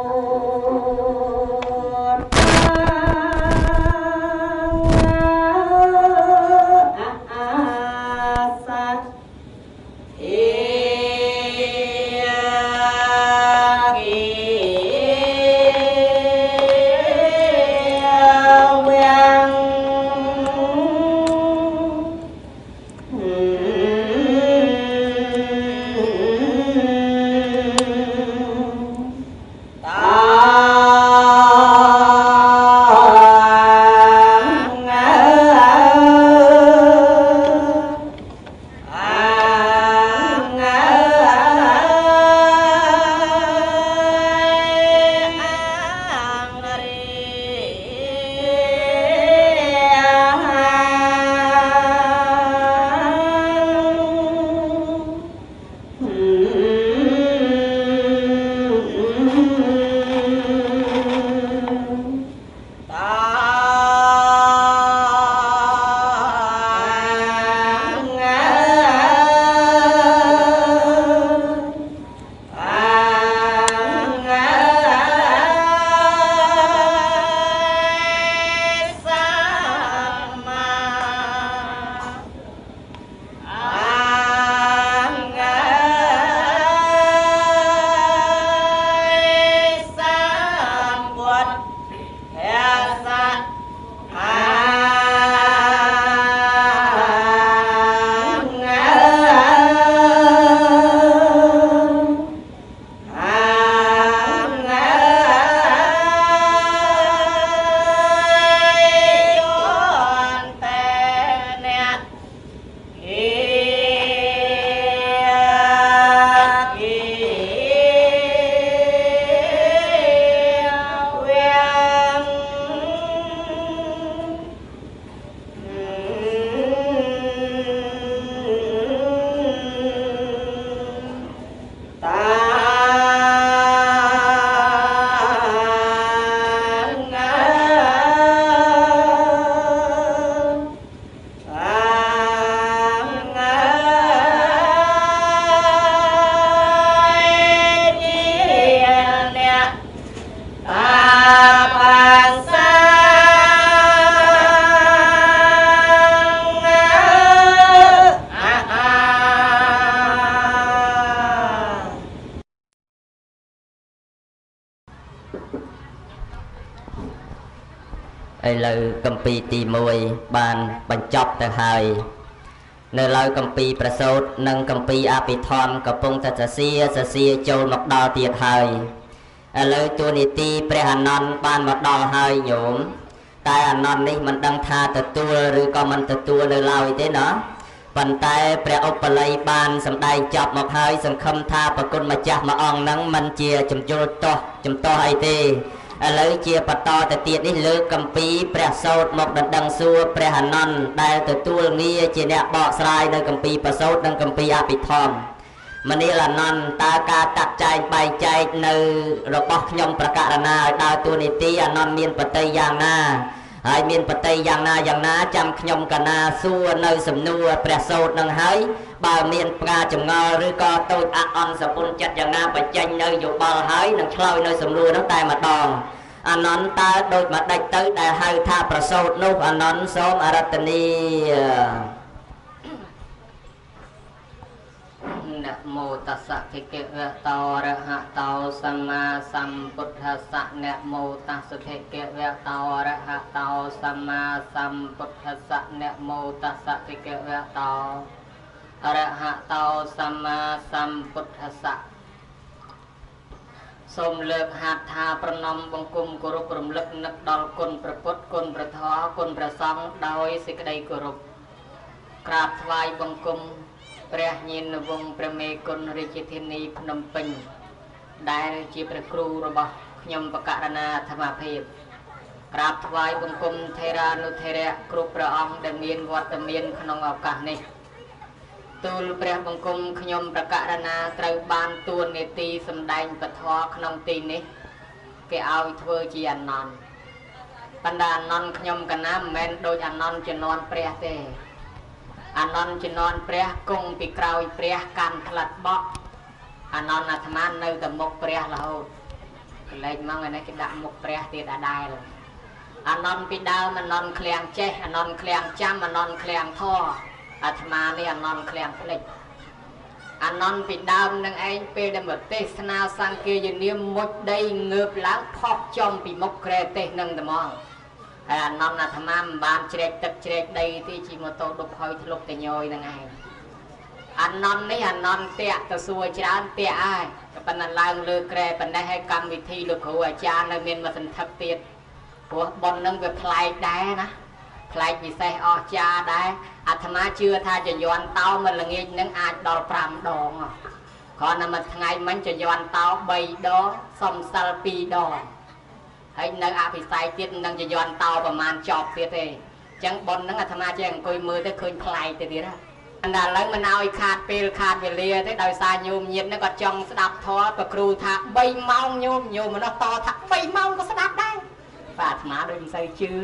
Speaker 2: ឥឡូវកម្ពីទី1បានបញ្ចប់ទៅហើយនៅឡើយកម្ពីប្រសូតនិងកម្ពីអភិធម្មកំពុងតែសរសេរចូលមកដល់ទៀតហើយឥឡូវតួនាទីព្រះអានន្ទបានមកដល់ហើយញោមតែអានន្ទនេះមិនដឹងថាទទួលឬក៏មិនទទួលនៅឡើយទេណាប៉ុន្តែព្រះឧបល័យបានសម្ដែងចប់មកហើយសង្ឃឹមថាប្រគុណម្ចាស់មួយអង្គហ្នឹងមិនជាចំយល់ចំទាស់អីទេឥឡូវជាបន្តទៅទៀតនេះលើកកម្ពីព្រះសូត្រមកដណ្ដឹងសួរព្រះអានន្ទដែលទទួលងារជាអ្នកបកស្រាយនៅកម្ពីព្រះសូត្រនិងកម្ពីអភិធម្មមនាលអានន្ទតើការតាត់ចែងបែងចែកនៅរបស់ខ្ញុំប្រកាសណាឲ្យដើរតួនាទីអានន្ទមានបតីយ៉ាងណាហើយមានបតីយ៉ាងណាចាំខ្ញុំកណាសួរនៅសំណួរព្រះសូត្រនឹងហើយបើមានផ្កាចម្ងល់ឬក៏តូចអន់សពុនចិត្តយ៉ាងណាបញ្ចេញនៅយោបល់ហើយនឹងឆ្លើយនៅសំណួរនោះតែម្ដងអានន្ទតើដូចមកដាច់ទៅដែលហៅថាប្រសូតនោះអានន្ទសូមអរតនីนะโมตัสสะภะคะวะโตอะระหะโตสัมมาสัมพุทธัสสะนะโมตัสสะภะคะวะโตอะระหะโตสัมมาสัมพุทธัสสะนะโมตัสสะภะคะวะโตอะระหะโตสัมมาสัมพุทธัสสะសូមលើកហាត់ថាប្រណម្យបង្គំគោរពរំលឹកនឹកដល់គុណព្រះពុទ្ធគុណព្រះធម៌គុណព្រះសង្ឃដោយសេចក្តីគោរពក្រាបថ្វាយបង្គំព្រះញាណវង្សព្រះមេគុណរាជធានីភ្នំពេញដែលជាព្រះគ្រូរបស់ខ្ញុំបកករណាធម្មភាពក្រាបថ្វាយបង្គំថេរានុថេរៈគ្រប់ព្រះអង្គដែលមានវត្តមានក្នុងឱកាសនេះទូលព្រះបង្គំខ្ញុំប្រកាសណាត្រូវបានទួនាទីសម្ដែងពធក្នុងទីនេះគេឲ្យធ្វើជាអានន្ទបណ្ដាអានន្ទខ្ញុំកណាមិនមែនដូចអានន្ទជំនាន់ព្រះទេអានន្ទជំនាន់ព្រះគង់ពីក្រោយព្រះកាន់ផ្លាត់បក់អានន្ទអាត្មានៅតែមុខព្រះរហូតកលែងមកឯនេះគេដាក់មុខព្រះទៀតដដែលអានន្ទពីដើមអានន្ទឃ្លាំងចេះអានន្ទឃ្លាំងចាំអានន្ទឃ្លាំងធរអាត្មានេះអានន្ទឃ្លាំងភ្លេចអានន្ទពីដើមនឹងឯងពេលដែលមកទេសនាសង្គាយនាមមុជដីងើបឡើងផុសចំពីមុខក្រែទេសនឹងត្មងហើយអានន្ទអាត្មាមិនបានជ្រែកទឹកជ្រែកដីទេជិះម៉ូតូដប់ហើយធ្លុកតែញយនឹងឯងអានន្ទនេះអានន្ទតាក់ទៅសួរច្រើនតាក់ហើយក៏ប៉ុន្តែឡើងលើក្រែប៉ុណ្ណេះហើយកម្មវិធីលោកគ្រូអាចារ្យនៅមានមកសន្ធឹកទៀតព្រោះប៉ុននឹងវាប្លែកដែរណាប្លែកពិសេសអស្ចារ្យដែរអាត្មាជឿថាចយន់តោមួយល្ងាចនឹងអាចដល់5ដងគ្រាន់តែមួយថ្ងៃមិញចយន់តោ3ដងសំសិល2ដងហើយនៅអភិស័យទៀតនឹងចយន់តោប្រមាណចប់ទៀតទេអញ្ចឹងប៉ុននឹងអាត្មាចេះអង្គុយមើលទៅឃើញប្លែកទៅទៀតណាអណ្ដាឥឡូវមិនឲ្យខាតពេលខាតវេលាទេដោយសារញោមញាតនឹងគាត់ចង់ស្ដាប់ធម៌ប្រគ្រូថា3ម៉ោងញោមម្នោះតថា3ម៉ោងក៏ស្ដាប់ដែរបាទអាត្មាដូចមិនសូវជឿ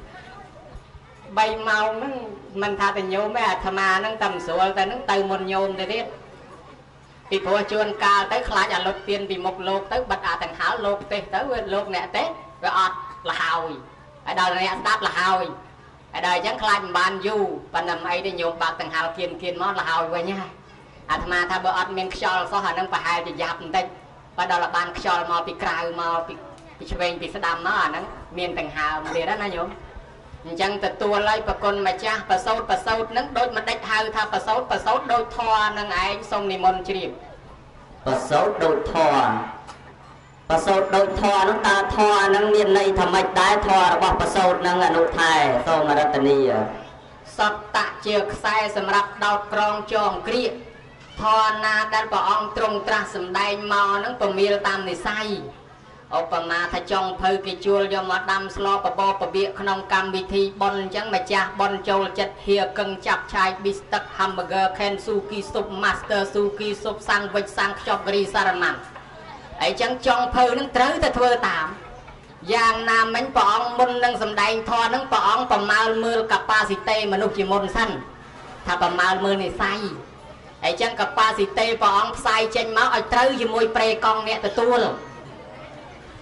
Speaker 2: 3ម៉ោងហ្នឹងមិនថាតែញោមទេអាត្មាហ្នឹងតែមិនស្រួលតែហ្នឹងទៅមុនញោមទៅទៀតពីព្រោះជួនកាលទៅខ្លាចអាលុតទៀនពីមុខលោកទៅបិទអាទាំងហៅលោកទេសទៅវាលោកអ្នកទេសវាអត់លហើយហើយដល់អ្នកស្ដាប់លហើយហើយដល់អញ្ចឹងខ្លាចមិនបានយូរប៉ុន្តែមិនអីទេញោមបាក់ទាំងហៅគៀនមកលហើយវិញហើយអាត្មាថាបើអត់មានខ្យល់សោះអាហ្នឹងប្រហែលជាយ៉ាប់បន្តិចបើដល់បានខ្យល់មកពីក្រៅមកពីឆ្វេងពីស្ដាំមកអាហ្នឹងមានទាំងហៅទៀតណាញោមអញ្ចឹងទទួលឲ្យប្រគុណម្ចាស់ប្រសូតហ្នឹងដូចមិនដេចហៅថាប្រសូតដូចធរនឹងឯងសូមនិមន្តជ្រាបប្រសូតដូចធរប្រសូតដូចធរហ្នឹងតើធរហ្នឹងមានន័យថាម៉េចដែរធររបស់ប្រសូតហ្នឹងអនុថែសូមរតនីសតៈជាខ្សែសម្រាប់ដោតក្រងចងក្រៀកធរណាដែលព្រះអង្គទ្រង់ត្រាស់សម្ដែងមកហ្នឹងពមៀលតាមនិស័យឧបមាថាចុងភៅគេជួលយកមកដាំស្លបបបវិក្នុងកម្មវិធីបុណ្យអញ្ចឹងម្ចាស់បុណ្យចូលចិត្តហៀកឹងចាប់ឆាយប៊ីស្ទឹក hamburger ខេនស៊ូគីស៊ុប master ស៊ូគីស៊ុបសាំងវិចសាំងខ្ចប់គ្រីសារម៉ាន់ហើយអញ្ចឹងចុងភៅនឹងត្រូវតែធ្វើតាមយ៉ាងណាមិញព្រះអង្គមុននឹងសម្ដែងធម៌នឹងព្រះអង្គប្រមាលមើល capacity មនុស្សជាមុនសិនថាប្រមាលមើលនិស័យហើយអញ្ចឹង capacity ព្រះអង្គផ្សាយចេញមកឲ្យត្រូវជាមួយប្រេកង់អ្នកទទួល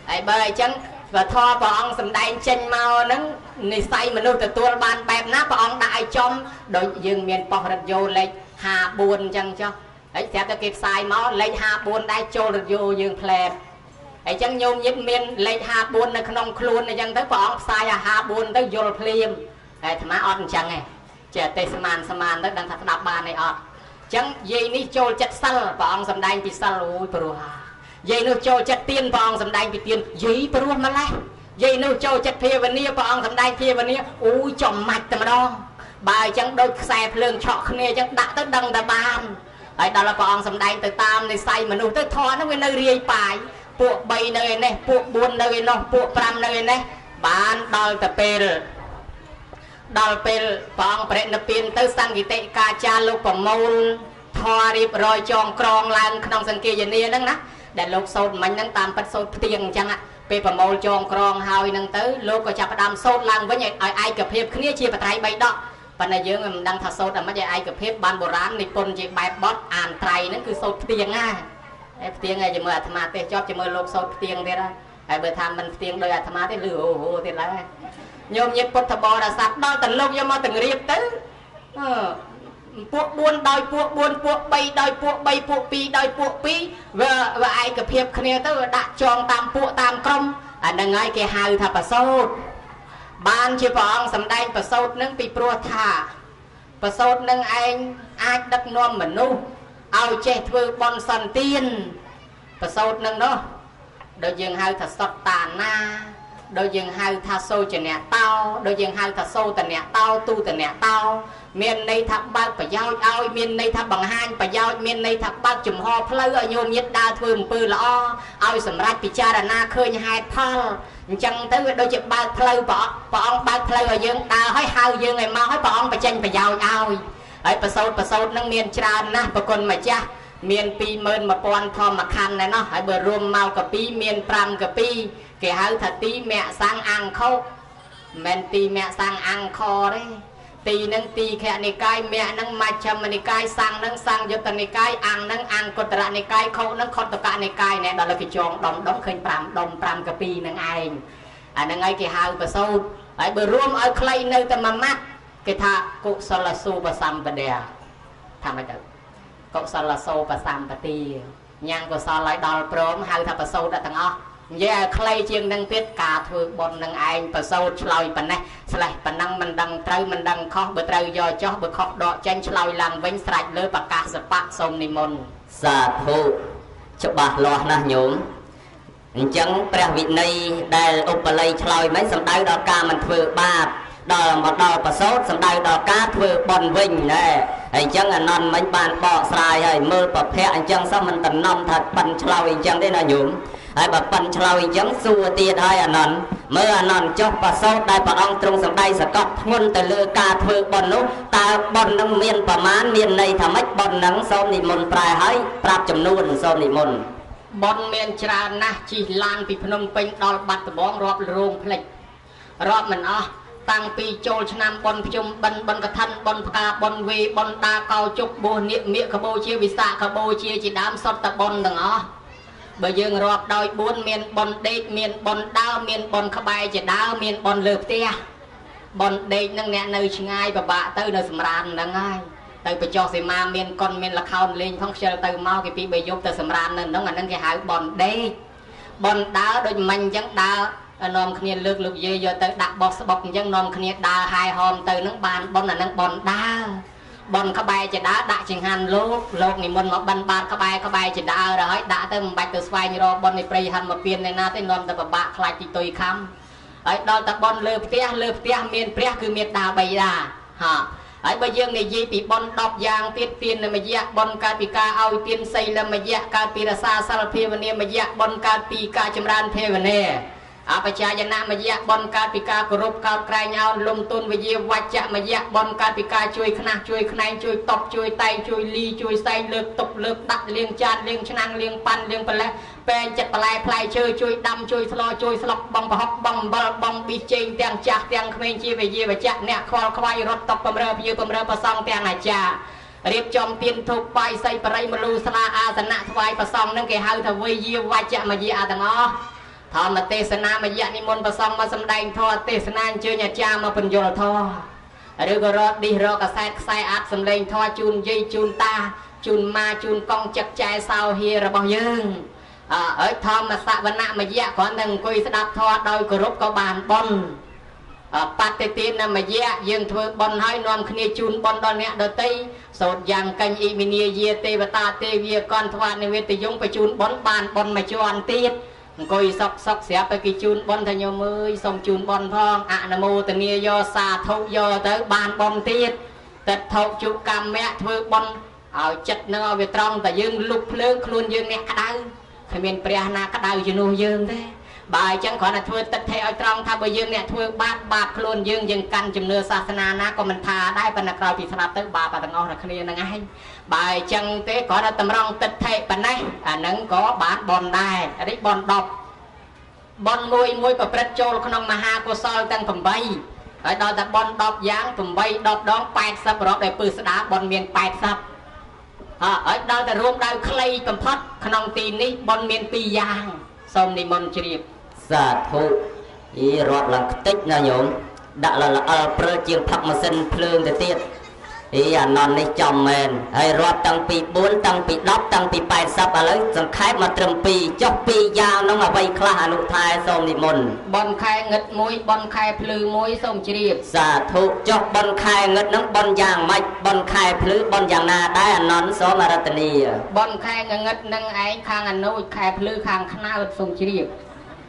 Speaker 4: ហើយបើអញ្ចឹងបើធម៌ព្រះអង្គសម្ដែងចេញមកហ្នឹងនិស័យមនុស្សទទួលបានបែបណាព្រះអង្គដាក់ឲ្យចំដូចយើងមានប៉ុស្តិ៍រថយន្តលេខ54អញ្ចឹងចុះហើយស្រាប់តែគេផ្សាយមកលេខ54ដែរចូលរថយន្តយើងផ្លែតអញ្ចឹងញោមញាតិមានលេខ54នៅក្នុងខ្លួនអញ្ចឹងទៅព្រះអង្គផ្សាយអា54ទៅយល់ភ្លាមហើយអាត្មាអត់អញ្ចឹងទេចេះតែស្មានទៅដឹងថាស្ដាប់បានទេអត់អញ្ចឹងយាយនេះចូលចិត្តសិលព្រះអង្គសម្ដែងពីសិលអូយព្រោះយាយនោះចូលចិត្តទៀនព្រះអង្គសម្ដែងពីទៀនយាយព្រោះម្លេះយាយនោះចូលចិត្តភាវនាព្រះអង្គសម្ដែងភាវនាអូយចំមាច់តែម្ដងបើអញ្ចឹងដូចខ្សែភ្លើងឆក់គ្នាអញ្ចឹងដាក់ទៅដឹងតែបានហើយដល់ព្រះអង្គសម្ដែងទៅតាមនិស័យមនុស្សទៅធម៌ហ្នឹងវានៅរាយប៉ាយពួក3នៅឯនេះពួក4នៅឯនោះពួក5នៅឯនេះបានដល់ទៅពេលព្រះអង្គប្រណិពានទៅសង្ឃិតិកាចារលោកប្រមូលធម៌រៀបរយចងក្រងឡើងក្នុងសង្គាយនាហ្នឹងណាដែលលោកសូត្រមិញហ្នឹងតាមពិតសូត្រផ្ទៀងអញ្ចឹងពេលប្រមូលចងក្រងហើយហ្នឹងទៅលោកក៏ចាប់ផ្ដើមសូត្រឡើងវិញឲ្យឯកភាពគ្នាជាបត្រៃ3ដកប៉ុន្តែយើងមិនដឹងថាសូត្រតែមិនឲ្យឯកភាពបានបុរាណនិពន្ធជាបែបបទអានត្រៃហ្នឹងគឺសូត្រផ្ទៀងណាហើយផ្ទៀងឲ្យជាមួយអាត្មាទេសចប់ជាមួយលោកសូត្រផ្ទៀងទៀតហើយបើថាមិនផ្ទៀងដោយអាត្មាទេលឺអូទៀតឡើយញោមញាតិពុទ្ធបរិស័ទដល់តែលោកយកមកទាំងរៀបទៅពួក4ដោយពួក4ពួក3ដោយពួក3ពួក2ដោយពួក2វាឯកភាពគ្នាទៅដាក់ចងតាមពួកតាមក្រុមអាហ្នឹងហើយគេហៅថាប្រសូតបានជាព្រះអង្គសម្ដែងប្រសូតនឹងពីព្រោះថាប្រសូតនឹងឯងអាចដឹកនាំមនុស្សឲ្យចេះធ្វើបុណ្យសន្តានប្រសូតនឹងនោះដូចយើងហៅថាសត្តាណាដូចយើងហៅថាសូចនៈតោដូចយើងហៅថាសូតនៈតោទូតនៈតោមានន័យថាបើកប្រយោជន៍ឲ្យមានន័យថាបង្ហាញប្រយោជន៍មានន័យថាបើកចំហផ្លូវឲ្យញោមញាតិដើរធ្វើអំពើល្អឲ្យសម្រេចពិចារណាឃើញហេតុផលអញ្ចឹងទៅវាដូចជាបើកផ្លូវព្រះអង្គបើកផ្លូវឲ្យយើងដើរហើយហៅយើងឲ្យមកឲ្យព្រះអង្គបញ្ចេញប្រយោជន៍ឲ្យហើយប្រសូតនឹងមានច្រើនណាស់ប្រគុណម្ចាស់មាន 21000 ធម្មខណ្ឌដែរណោះហើយបើរួមមកកពីមាន5កពីគេហៅថាទីមគ្គសង្ឃអង្គខមិនទីមគ្គសង្ឃអង្គខទេទីនឹងទីខនិកាយមគ្គនឹងមជ្ឈមនិកាយសង្ឃនឹងសង្ឃយុត្តនិកាយអង្គនឹងអង្គតរនិកាយខុនឹងខុតកនិកាយណែដល់គេចងដុំឃើញ5ដុំ5កពីនឹងឯងអាហ្នឹងហើយគេហៅប្រសូតហើយបើរួមឲ្យខ្លីនៅតែមួយម៉ាត់គេថាកុសលសូបសម្បដាថាម៉េចទៅកុសលសូបសម្បទាញ៉ាំងកុសលឲ្យដល់ព្រមហៅថាប្រសូតដល់ទាំងអស់និយាយឲ្យខ្លីជាងនឹងទៀតការធ្វើបុណ្យនឹងឯងប្រសូតឆ្លើយប៉ុណ្ណេះស្លេះប៉ុណ្ណឹងមិនដឹងត្រូវមិនដឹងខុសបើត្រូវយកចោះបើខុសដកចេញឆ្លើយឡើងវិញស្រេចលើប្រកាសបៈសូមនិមន្ត
Speaker 2: សាធុច្បាស់លាស់ណាស់ញោមអញ្ចឹងព្រះវិន័យដែលឧបល័យឆ្លើយមិនសំដៅដល់ការមិនធ្វើបាបដល់មកដល់ប្រសូតសំដៅដល់ការធ្វើបុណ្យវិញណែហើយអញ្ចឹងអានន់មិញបានបកស្រាយហើយមើលប្រភៈអញ្ចឹងសោះមិនតំណំថាប៉ិនឆ្លើយអញ្ចឹងទេណាញោមហើយបើប៉ិនឆ្លើយអញ្ចឹងសួរទៀតហើយអានន់មើលអានន់ចុះប្រសូតដែលព្រះអង្គទ្រង់សម្ដែងសកត់ធ្ងន់ទៅលើការធ្វើបុណ្យនោះតើបុណ្យនឹងមានប្រមាណមានន័យថាម៉េចបុណ្យនឹងសូមនិមន្តប្រែហើយប្រាប់ចំនួនសូមនិមន្ត
Speaker 4: បុណ្យមានច្រើនណាស់ជិះឡានពីភ្នំពេញដល់បាត់ដំបងរាប់រោងផ្លេចរាប់មិនអស់តាំងពីចូលឆ្នាំបុណ្យភ្ជុំបិណ្ឌបុណ្យកឋិនបុណ្យផ្កាបុណ្យវេបុណ្យតាកោជុកបួសនាគមៀកកបោជាវិសាខបោជាជាដើមសុទ្ធតែបុណ្យទាំងអស់បើយើងរាប់ដោយ4មានបុណ្យដេកមានបុណ្យដើរមានបុណ្យក្បែរជាដើរមានបុណ្យលើផ្ទះបុណ្យដេកនឹងអ្នកនៅឆ្ងាយពិបាកទៅនៅសម្រានហ្នឹងហើយទៅបច្ចុប្បន្នសីមាមានកុនមានលខោនលេងផងខ្ជិលទៅមកគេពី3យប់ទៅសម្រាននៅហ្នឹងអាហ្នឹងគេហៅបុណ្យដេកបុណ្យដើរដូចមិញអញ្ចឹងដើរនាំគ្នាលើកលោកយាយយកទៅដាក់បោះស្បុកអញ្ចឹងនាំគ្នាដើរហាយហោមទៅនឹងបានបុណ្យអានឹងបុណ្យដើរបុណ្យក្បែរជាដើរដាក់ចង្ហាន់លោកនិមន្តមកបិណ្ឌបាតក្បែរជាដើរហើយដាក់ទៅមិនបាច់ទៅស្វែងរកបុណ្យនៃព្រៃហិនមកពៀននៅណាទេនាំទៅពិបាកខ្លាចទីទុយខំហើយដល់តែបុណ្យលើផ្ទះមានព្រះគឺមេត្តាបិតាហាហើយបើយើងនិយាយពីបុណ្យ10យ៉ាងទៀតទានមយៈបុណ្យកើតពីការឲ្យទានសីលមយៈកើតពីរសាសិលភាវនាមយៈបុណ្យកើតពីការចម្រើនភាវនាអបជាយណៈមយៈបុណ្យកើតពីការគោរពកោតក្រែងអោនលំទុនវិយាវច្ចៈមយៈបុណ្យកើតពីការជួយខ្នះជួយខ្នែងជួយតបជួយតែងជួយលីជួយសែងលើកតុបលើកដាក់លាងចានលាងឆ្នាំងលាងប៉ាន់លាងប្រលេះពេងចិត្តបន្លែផ្លែឈើជួយដាំជួយស្លជួយស្លុកបងប្រហុកបងអំបិលបងប៊ីចេងទាំងចាស់ទាំងក្មេងជាវិយាវច្ចៈអ្នកខ្វល់ខ្វាយរត់តបបំរើភៀវបំរើប្រសងទាំងអាចារ្យរៀបចំទានធូបបាយសីបរិយមលូស្លាអាសនៈថ្វាយប្រសងនឹងគេហៅថាវិយាវច្ចៈមយៈទាំងអស់ធម្មទេសនាមយៈនិមន្តប្រសងមកសម្ដែងធម៌ទេសនាអញ្ជើញអាចារ្យមកបញ្យលធម៌ឬក៏រកឌីសរកកសែតខ្សែអាត់សម្លេងធម៌ជូនយាយជូនតាជូនម៉ាជូនកងចឹកចែសោហៀរបស់យើងហើយធម្មសវនមយៈគ្រាន់តែអង្គុយស្ដាប់ធម៌ដោយគោរពក៏បានបុណ្យបតិទានមយៈយើងធ្វើបុណ្យហើយនាំគ្នាជូនបុណ្យដល់អ្នកដទៃសូត្រយ៉ាងកញ្ញអ៊ីមីនីយាទេវតាទេវាកន្ធវនិវេតយងបញ្ជូនបុណ្យបានបុណ្យមួយជាន់ទៀតអង្គុយសុកស្រាប់ទៅគេជូនបុណ្យថាញោមអើយសូមជូនបុណ្យផងអនុមោទនាយកសាធុយកទៅបានបុណ្យទៀតតិដ្ឋោជុកម្មៈធ្វើបុណ្យឲ្យចិត្តនឹងឲ្យវាត្រង់តែយើងលុបភ្លើងខ្លួនយើងអ្នកក្តៅគ្មានព្រះណាក្តៅជំនួសយើងទេបើអញ្ចឹងគ្រាន់តែធ្វើទឹកថេឲ្យត្រង់ថាបើយើងអ្នកធ្វើបាបខ្លួនយើងកាន់ជំនឿសាសនាណាក៏មិនថាដែរប៉ុន្តែក្រោយពីស្ដាប់ទៅបាបទាំងអស់តែគ្នានឹងឯងបើអញ្ចឹងទេគ្រាន់តែតម្រង់ទឹកថេប៉ុណ្ណេះអានឹងក៏បានបនដែរនេះបន10បនមួយប្រព្រឹត្តចូលក្នុងមហាកុសលទាំង8ហើយដល់តែបន10យ៉ាង8 10ដង80រាប់ដែលពឹសស្ដាបនមាន80ហើយដល់តែរួមដៅខ្លីបំផុតក្នុងទីនេះបនមាន2យ៉ាងសូមនិមន្តជ្រាប
Speaker 2: សាធុរាប់ឡើងខ្ទេចណាញោមដាក់ល្អិលព្រើជាងផឹកម៉ាស៊ីនភ្លើងទៅទៀតអាណននេះចំមែនហើយរាប់តាំងពី4តាំងពី10តាំងពី80ឥឡូវសង្ខេបមកត្រឹម2ចុះ2យ៉ាងនោះអ្វីខ្លះអនុថែសូមនិមន្ត
Speaker 4: បនខែងឹត1បនខែភ្លឺ1សូមជ្រាប
Speaker 2: សាធុចុះបនខែងឹតនឹងបនយ៉ាងម៉េចបនខែភ្លឺបនយ៉ាងណាដែរអាណនសូមអរតនី
Speaker 4: បនខែងឹតនឹងឯងខាងអនុខែភ្លឺខាងខ្នើតសូមជ្រាប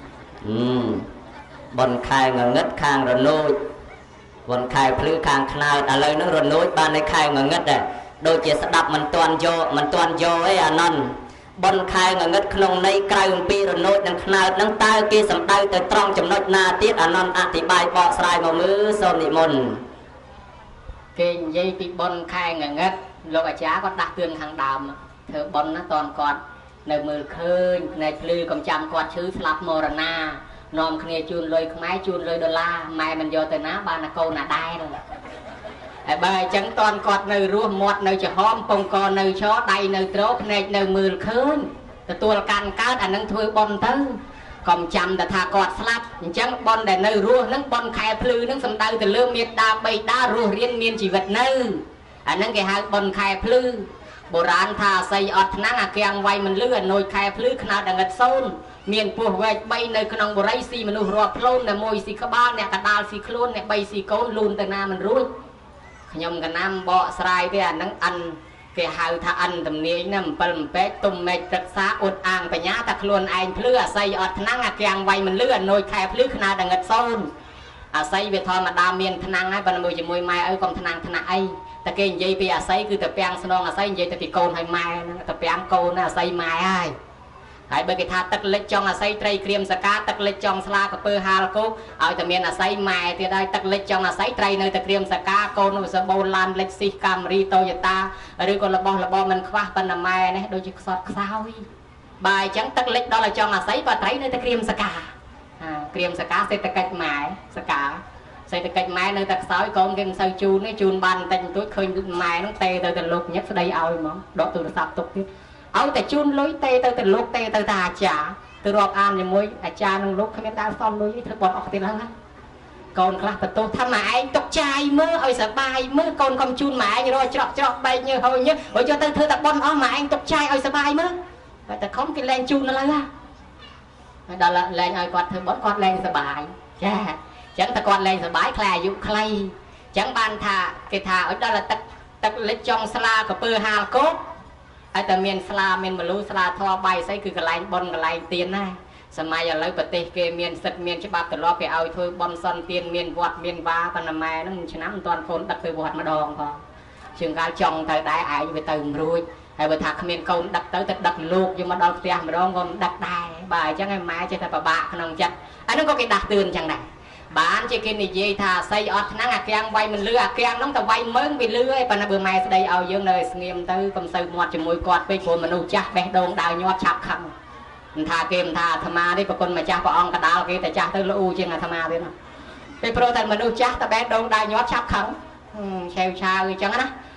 Speaker 2: បនខែងឹតខាងរនោចបនខែភ្លឺខាងខ្នើតឥឡូវហ្នឹងរនោចបាននៅខែងងឹតដែរដូចជាស្ដាប់មិនទាន់យកអីអាណន់បនខែងងឹតក្នុងន័យក្រៅអំពីរនោចនិងខ្នើតហ្នឹងតើគេសំដៅទៅត្រង់ចំណុចណាទៀតអាណន់អធិប្បាយបកស្រាយមកមើលសូមនិមន្ត
Speaker 4: គេនិយាយពីបនខែងងឹតលោកអាចារ្យគាត់ដាស់តឿនខាងដើមធ្វើបនណាតនគាត់នៅមើលឃើញផ្នែកភ្លឺកំចាំគាត់ឈឺស្លាប់មរណានាំគ្នាជូនលុយខ្មែរជូនលុយដុល្លារម៉ែមិនយកទៅណាបានតែកូនណាដែរហើយបើអញ្ចឹងតនគាត់នៅរស់មាត់នៅចំហពងកនៅឆដៃនៅត្រោភ្នែកនៅមើលឃើញទទួលកាន់កើតអានឹងធ្វើបន់ទៅកុំចាំតែថាគាត់ស្លាប់អញ្ចឹងបន់ដែលនៅរស់ហ្នឹងបន់ខែភ្លឺហ្នឹងសំដៅទៅលើមេត្តាបៃតារស់រៀនមានជីវិតនៅអាហ្នឹងគេហៅបន់ខែភ្លឺបុរាណថាអាស័យអត់ថ្នាំងអាគាំងវាយមិនលឺអនុយខែភ្លឺខ្នើតដងិតសូនមានពោះវែក3នៅក្នុងបុរីស៊ីមនុស្សរាប់ផ្លូនតែមួយស៊ីក្បាលអ្នកកដាលស៊ីខ្លួនអ្នក3ស៊ីកូនលូនទៅណាមិនរួចខ្ញុំកណាំបកស្រាយទេអានឹងអិនគេហៅថាអិនតំនាយណា7ម្ពេកទុំមេឃព្រឹក្សាអ៊ុតអាងបញ្ញាថាខ្លួនឯងភ្លឺអាស័យអត់ថ្នាំងអាគាំងវាយមិនលឺអនុយខែភ្លឺខ្នើតដងិតសូនអាស័យវាធម្មតាមានថ្នាំងហើយបើមួយជាមួយម៉ែឪកុំថ្នាំងថ្នាក់អីតែគេនិយាយពីអាស័យគឺតែពាំងស្នងអាស័យនិយាយទៅពីកូនហើយម៉ែហ្នឹងតែពាំងកូនអាស័យម៉ែហើយបើគេថាទឹកលិចចង់អាស័យត្រីក្រៀមសកាទឹកលិចចង់ស្លាកពើហាលគោកឲ្យតែមានអាស័យម៉ែទៀតហើយទឹកលិចចង់អាស័យត្រីនៅតែក្រៀមសកាកូននោះសបូនឡានលិចស៊ីកាមេរីតូយតាឬក៏របស់របរមិនខ្វះប៉ុន្តែម៉ែនេះដូចជាខ្សត់ខ្សោយបើអញ្ចឹងទឹកលិចដល់ឲ្យចង់អាស័យបើត្រីនៅតែក្រៀមសកាក្រៀមសកាសេដ្ឋកិច្ចម៉ែសកាសេដ្ឋកិច្ចម៉ែនៅតែខ្សោយកូនគេមិនសូវជូនទេជូនបានបន្តិចបន្តួចឃើញម៉ែនោះទេទៅលោកញឹកស្ដីឲ្យហ្មងដកទូរស័ព្ទទុកទៀតឲ្យតែជូនលុយទេទៅលោកទេទៅតាអាចារ្យទៅរាប់អានជាមួយអាចារ្យនឹងលោកគ្មានដើរសល់លុយទេធ្វើបត់អស់ទៀតហ្នឹងកូនខ្លះបន្ទោសថាម៉ែឯងទុកចាយមើលឲ្យសបាយមើលកូនកុំជូនម៉ែឯងរកច្រកបែកញើសហើយញើសហើយយកទៅធ្វើតែបន់អស់ម៉ែឯងទុកចាយឲ្យសបាយមើលតែខំគេលែងជូនដល់ហើយដល់លែងឲ្យគាត់ធ្វើបន់គាត់លែងសបាយចាអញ្ចឹងតែគាត់លែងសបាយខ្លាយអាយុខ្លីអញ្ចឹងបានថាគេថាឲ្យដល់ទឹកលិចចង់ស្លាកពើហាលគោកហើយតែមានស្លាមានមលូស្លាធေါ်បាយស្អីគឺកន្លែងបនកន្លែងទៀនណាសម័យឥឡូវប្រទេសគេមានសិទ្ធិមានច្បាប់ត្រឡប់គេឲ្យធ្វើបនសន្តានមានវត្តមានវាប៉ុន្តែម៉ែហ្នឹងឆ្នាំមិនទាន់កូនដឹកទៅវត្តម្ដងផងជាងកាលចង់ទៅដែរឯងវាទៅមិនរួចហើយបើថាគ្មានកូនដឹកទៅដឹកលោកយកមកដល់ផ្ទះម្ដងក៏មិនដឹកដែរបើអញ្ចឹងឯម៉ែចេះតែពិបាកក្នុងចិត្តអាហ្នឹងក៏គេដាស់តឿនអញ្ចឹងដែរបានជាគេនិយាយថាស្អីអត់ថ្នាំងអាគាំងវាយមិនលឺអាគាំងហ្នឹងតែវាយមើងវាលឺឯប៉ុន្តែបើម៉ែស្ដីឲ្យយើងនៅស្ងៀមទៅកុំសូវមាត់ជាមួយគាត់ពេកព្រោះមនុស្សចាស់បេះដូងដើរញាត់ឆាប់ខឹងមិនថាគេមិនថាអាត្មាទេប្រគុណម្ចាស់ព្រះអង្គកដាលគេតែចាស់ទៅលូជាងអាត្មាទៀតណាពេលព្រោះតែមនុស្សចាស់តែបេះដូងដើរញាត់ឆាប់ខឹងឆេវឆាវអញ្ចឹងណា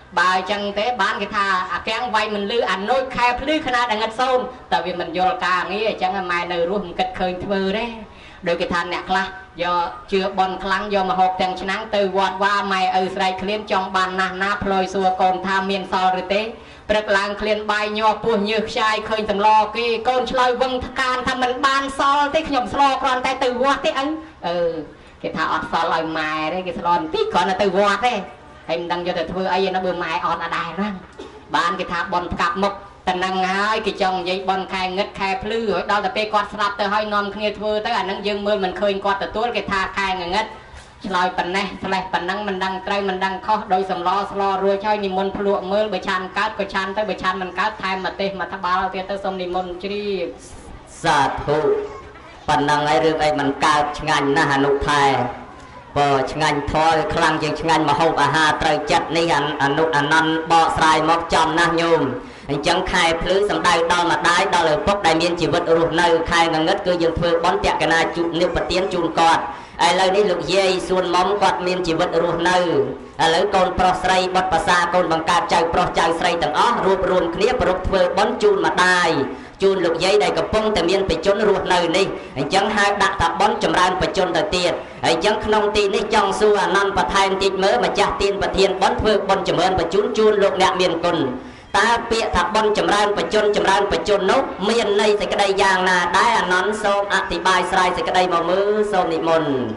Speaker 4: bài chẳng thế bán cái thà kén vay mình lư ảnh nôi khai lư khana đang ngất sôn tại vì mình vô ca nghĩ chẳng mai nơi luôn kịch khơi thơ đấy đôi cái thằng nè là do chưa bon khăn do mà hộp tiền nắng từ quạt qua mày ở sài clean trong bàn na ploi xua còn tham miền so rồi thế bật làng clean bài nhỏ buồn như trai khơi tầm lo cái con chơi vâng can tham mình ban so thế nhom so còn tay từ quạt thế anh cái thằng ọt so lời mài đấy cái salon tí còn là từ quạt đấy em đang cho thưa ấy nó bơm mài ọt ở đài răng ban cái thằng bon cặp mộc tận năng hai cái chồng dây bon khai ngất khai plư rồi đó là pe quạt sập tới hơi nôm kia thưa tới ảnh năng dương mưa mình khơi quạt từ tối cái thà khai ngất lòi phần này phần năng mình đang trai mình đang khó đôi sầm lo rồi chơi niệm môn phluộc mưa bởi chan cát có chan tới bởi chan mình cát thay mà tê mà thắp bao tới sông niệm môn chi
Speaker 2: sa thu phần năng ấy rừng ấy mình cát ngành na hà nội thay bờ ngành thôi khăn chừng ngành mà hộp hà trời chặt này anh nụ anh ăn bọ xài mọc chòm na nhôm chẳng khai phứ sầm đai đo mà đái đo lời bốc đại miên chỉ vật ruột nơi khai ngân ngất cứ dừng phơi bón tẹt cái na chụp nêu bật tiếng chun cọt ai lời đi lục dây xuân móng quạt miên chỉ vật ruột nơi lấy con pro sray bật bà sa con bằng cát chạy pro chạy sray tầng ó ruột ruột kia ruột phơi bón chun mà đai chun lục dây đầy cặp bông tại miên phải chôn ruột nơi đi chẳng hai đặt tập bón chầm ran phải chôn tại tiền chẳng không tin đi trong xu non và thay tin mới mà cha tiền và thiên bón phơi bón chầm ơn và chun lục nẹt miên cồn ta bịa thập bon chầm ran phải chôn nốt miền này thì cái đây giang là đái nón xôm thì bài sai thì cái đây màu mưa xôm niệm môn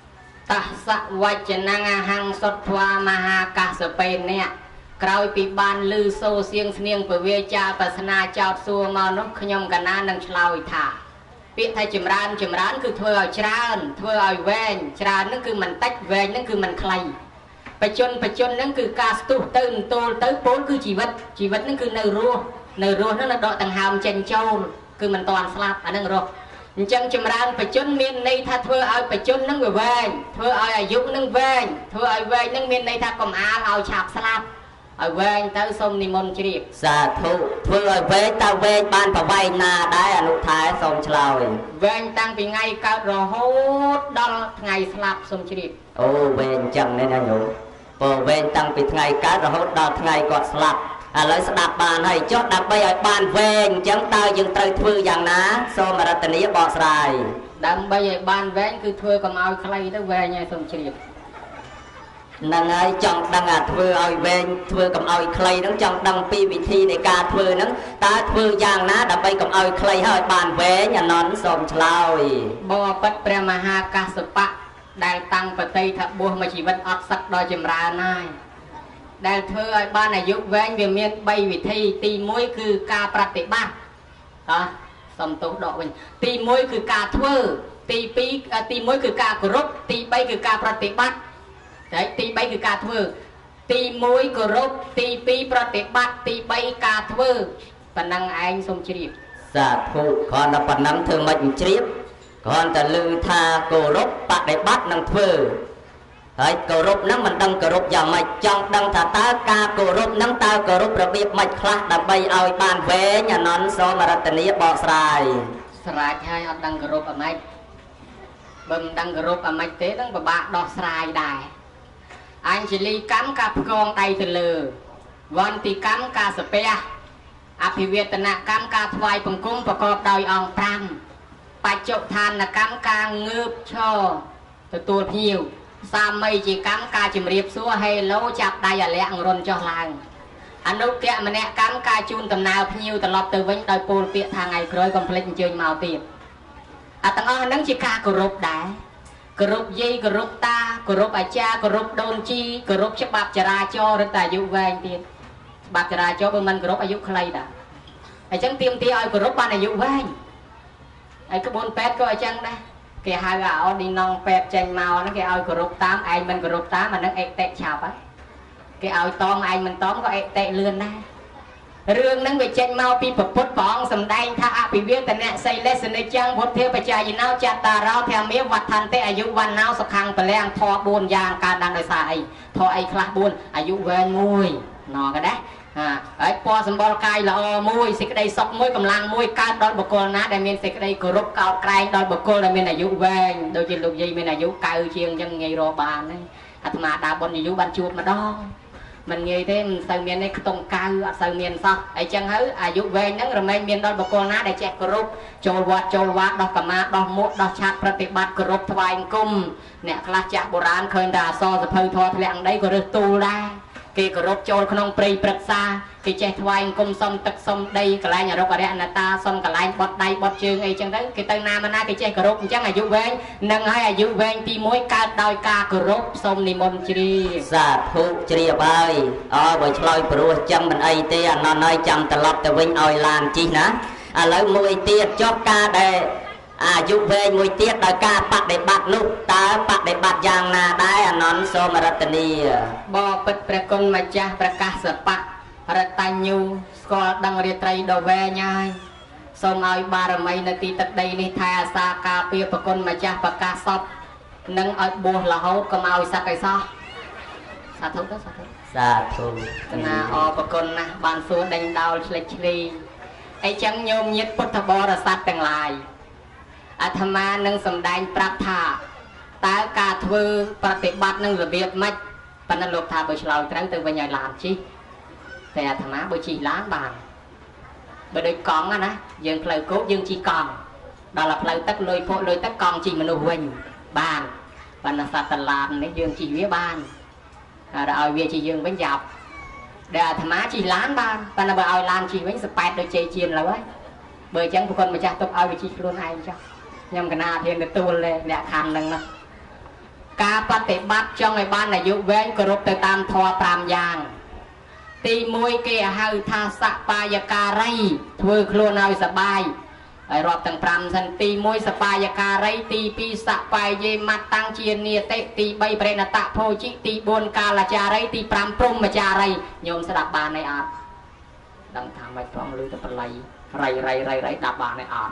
Speaker 4: ta sa vạch năng hăng sốt thoa maha ca sơ pen nè cày pi ban lư sô xiêng xiêng bởi vì cha và sana chào xua mà nó nhom cả na năng chloi thả bịa thay chầm ran cứ thưa ở tràn thưa ở ven tràn nó cứ mình tách ven nó cứ mình khayไปจนนั่นคือการตู้ตื่นโตตื้อโป้คือชีวิตนั่นคือเนื้อรัวนั่นlàดอกต่างหามเจนโจนคือมันตอนสลับอันนั้นรัวจังจำรานไปจนเมียนในท่าเธอเอาไปจนนั่งเวงเธอเอาอายุนั่งเวงเธอเอาเวงนั่งเมียนในท่ากรมอาเอาฉาบสลับเอาเวงเต้าส้มนิมนต์จีบ
Speaker 2: สาธุเธอเอาเวงตาเวงบ้านปะไวนาได้อนุท้ายส้มฉลอย
Speaker 4: เวงตั้งปีไงก็รอโหดดอลไงสลับส้มจีบ
Speaker 2: โอ้เวงจังเนี่ยนะโยพอเวงตั้งปีไงก็รอโหดดอลไงกอดสลับเลยสดับบานให้จอดดับไปให้บานเวงจังตายังเตยทืออย่างนะส้มรัตนีบอสไร
Speaker 4: ดังไปให้บานเวงคือเธอก็มาเอาใครตั้งเวงไงส้มจีบ
Speaker 2: นั่งไงจังดังเธอเอาเวงเธอกับเอาใครนั่งจังดังปีวิธีในการเธอนั่งตาเธออย่างนะดับไปกับเอาใครให้บานเวงอย่านอนส้มฉลอย
Speaker 4: บ่ปัดเปรมหากาสปะได้ตั้งปฏิทับบัวมาชีวิตอัดสักดอยจำรานายได้เธอบ้านอายุแวงเวียนเมียนใบวิธีตีมวยคือการปฏิบัติสมตุดอกเป็นตีมวยคือการเทอตีปีตีมวยคือการกรบตีใบคือการปฏิบัติแต่ตีใบคือการเทอตีมวยกรบตีปีปฏิบัติตีใบการเทอปนังไอ้สมจีบ
Speaker 2: สาธุก่อนปนังเธอมาจีบก่อนแต่ลือทาโกรบปฏิบัตินังเทอไอ้กรบนั้นมันดังกรบอย่างไม่จังดังถ้าตากากรบนั้นตากรบระเบียบไม่คลาดดับใบเอาบานเวงอย่านอนโซมารัตนีบอสไร
Speaker 4: สลายใช่เอาดังกรบอะไรบ่มดังกรบอะไรเต้ดังบะดอกสลายได้อันจิลีกัมกับกองไตเตลือวันตีกัมกาสเปียอภิเวตนากัมกาถวายปังกุ้งประกอบโดยองพรำปัจจุทานกัมกาเงือบช่อตัวพิวสามไม่จีกัมกาจิมเรียบซัวให้โลจับได้อย่าเลี้ยงรนจอลางอนุเกะมันเนี่ยกัมกาจูนตำนาวพิวตลอดตัววิ่งโดยปูเปียทางไงครอยคอมเพล็กซ์เจอมาตีบตั้งอ้อนั่งจีกากรบได้กรบยี่กรบตากรบอาจารย์กรบโดนจีกรบฉบับจราจรหรือแต่อายุแวงตีบับจราจรมันกรบอายุใครด่าไอ้จังเตรียมตีเอากรบบ้านอายุแวงไอ้กระบวนแปดก็ไอ้จังได้แกหาเอาดีนองแปดเจนเมานั่นแกเอากรบตามไอ้มันกรบตามมันนั่งเอกเตะฉาบอ่ะแกเอาตอมไอ้มันตอมก็เอกเตะเลือนได้เรื่องนั้นไปเจนเมาปีปพุทธปองสำได้ถ้าอภิเวตเนี่ยใส่เลสในจังพุทธเทพเจ้ายินเอาจัตตาเราแถมเมียวัดทันเตอายุวันนาวสักครั้งไปแรงทอบุญยางการดังโดยสายทอไอ้คลาบุญอายุเวงมวยนอกันได้ไอ้ปอสมบัติกายละมวยสิกได้ซอกมวยกำลังมวยการดอนบุกลนะได้เมียนสิกได้กรบเก่าไกลดอนบุกลได้เมียนอายุเวงโดยจิตลูกยีเมียนอายุเก่าเชียงยังไงรอบานนี่อาตมาดาบนอายุบันจูบมาดอง mình nghe thế sao miền này tông cao sao miền sao ấy chẳng hứยุវែងហ្នឹងរមែងមានដល់បកលណាដែលចេះគោរពចូលវត្តដល់កម្មាដល់មុខដល់ឆាតប្រតិបត្តិគោរពថ្វាយអង្គមអ្នកខ្លះចាស់បុរាណឃើញតែអសរសភៅធម៌ធ្លាក់ដីក៏រើសទូលដែរគេគោរពចូលក្នុងព្រៃព្រឹក្សាគេចេះថ្វាយអង្គមសុំទឹកសុំដីកន្លែងអរុបអរិយអនតាសុំកន្លែងបត់ដៃបត់ជើងអីចឹងទៅគេទៅណាមកណាគេចេះគោរពអញ្ចឹងអាយុវែងនឹងហើយអាយុវែងទី1កើតដោយការគោរពសូមនិមន្តជ្រាប
Speaker 2: សាធុជ្រាបហើយបើឆ្លើយព្រោះចឹងមិនអីទេអាណនហើយចាំត្រឡប់ទៅវិញឲ្យឡានជិះណាឥឡូវមួយទៀតចុះការដែលអាយុវែងមួយទៀតដោយការបដិបត្តិនោះតើបដិបត្តិយ៉ាងណាដែរអានន្តសូមរតនី
Speaker 4: បពិតព្រះគុណម្ចាស់ប្រកាសបៈរតញ្ញូស្គាល់ដឹងរាត្រីដ៏វែងហើយសូមឲ្យបារមីនៅទីទឹកដីនេះថែអាសាការពារព្រះគុណម្ចាស់ប្រកាសសពនិងឲ្យបួសរហូតកុំឲ្យសក្តិសោះសាធុទៅសាធុ
Speaker 2: សាធុ
Speaker 4: ណាអរប្រគុណណាស់បានសួរដេញដោលឆ្លេចឆ្លីអីចឹងញោមញាតិពុទ្ធបរិស័ទទាំងឡាយអាត្មានឹងសម្ដែងប្រាប់ថាតើការធ្វើប្រតិបត្តិនឹងរបៀបម៉េចប៉ុន្តែលោកថាបើឆ្លើយត្រូវទៅវិញឲ្យឡានជិះតែអាត្មាបើជិះឡានបានបើដូចកង់ណាយើងផ្លូវគោកយើងជិះកង់ដល់ផ្លូវទឹកលុយពួកលុយទឹកកង់ជិះមនុស្សវិញបានប៉ុន្តែសត្វតឡាននេះយើងជិះវាបានតែឲ្យវាជិះយើងវិញយ៉ាប់ដែលអាត្មាជិះឡានបានប៉ុន្តែបើឲ្យឡានជិះវិញស្ប៉ែតដូចជ័យជៀនឡើយហើយបើអញ្ចឹងប្រគុណម្ចាស់ទុកឲ្យវាជិះខ្លួនឯងចុះខ្ញុំកណាធានទទួលអ្នកខណ្ឌនឹងណាការបប្រតិបត្តិចង់ឲ្យបានអាយុវែងគោរពទៅតាមធម៌5យ៉ាងទី1គេហៅថាសបាយការីធ្វើខ្លួនឲ្យសបាយហើយរាប់ទាំង5សិនទី1សបាយការីទី2សបាយេមតាំងជានិតិទី3ប្រេណតភោជិទី4កាលចារីទី5ព្រហ្មចារីញោមស្ដាប់បានទេអត់ដឹងថាមិនផងឮតែបល័យរៃដាប់បានទេអត់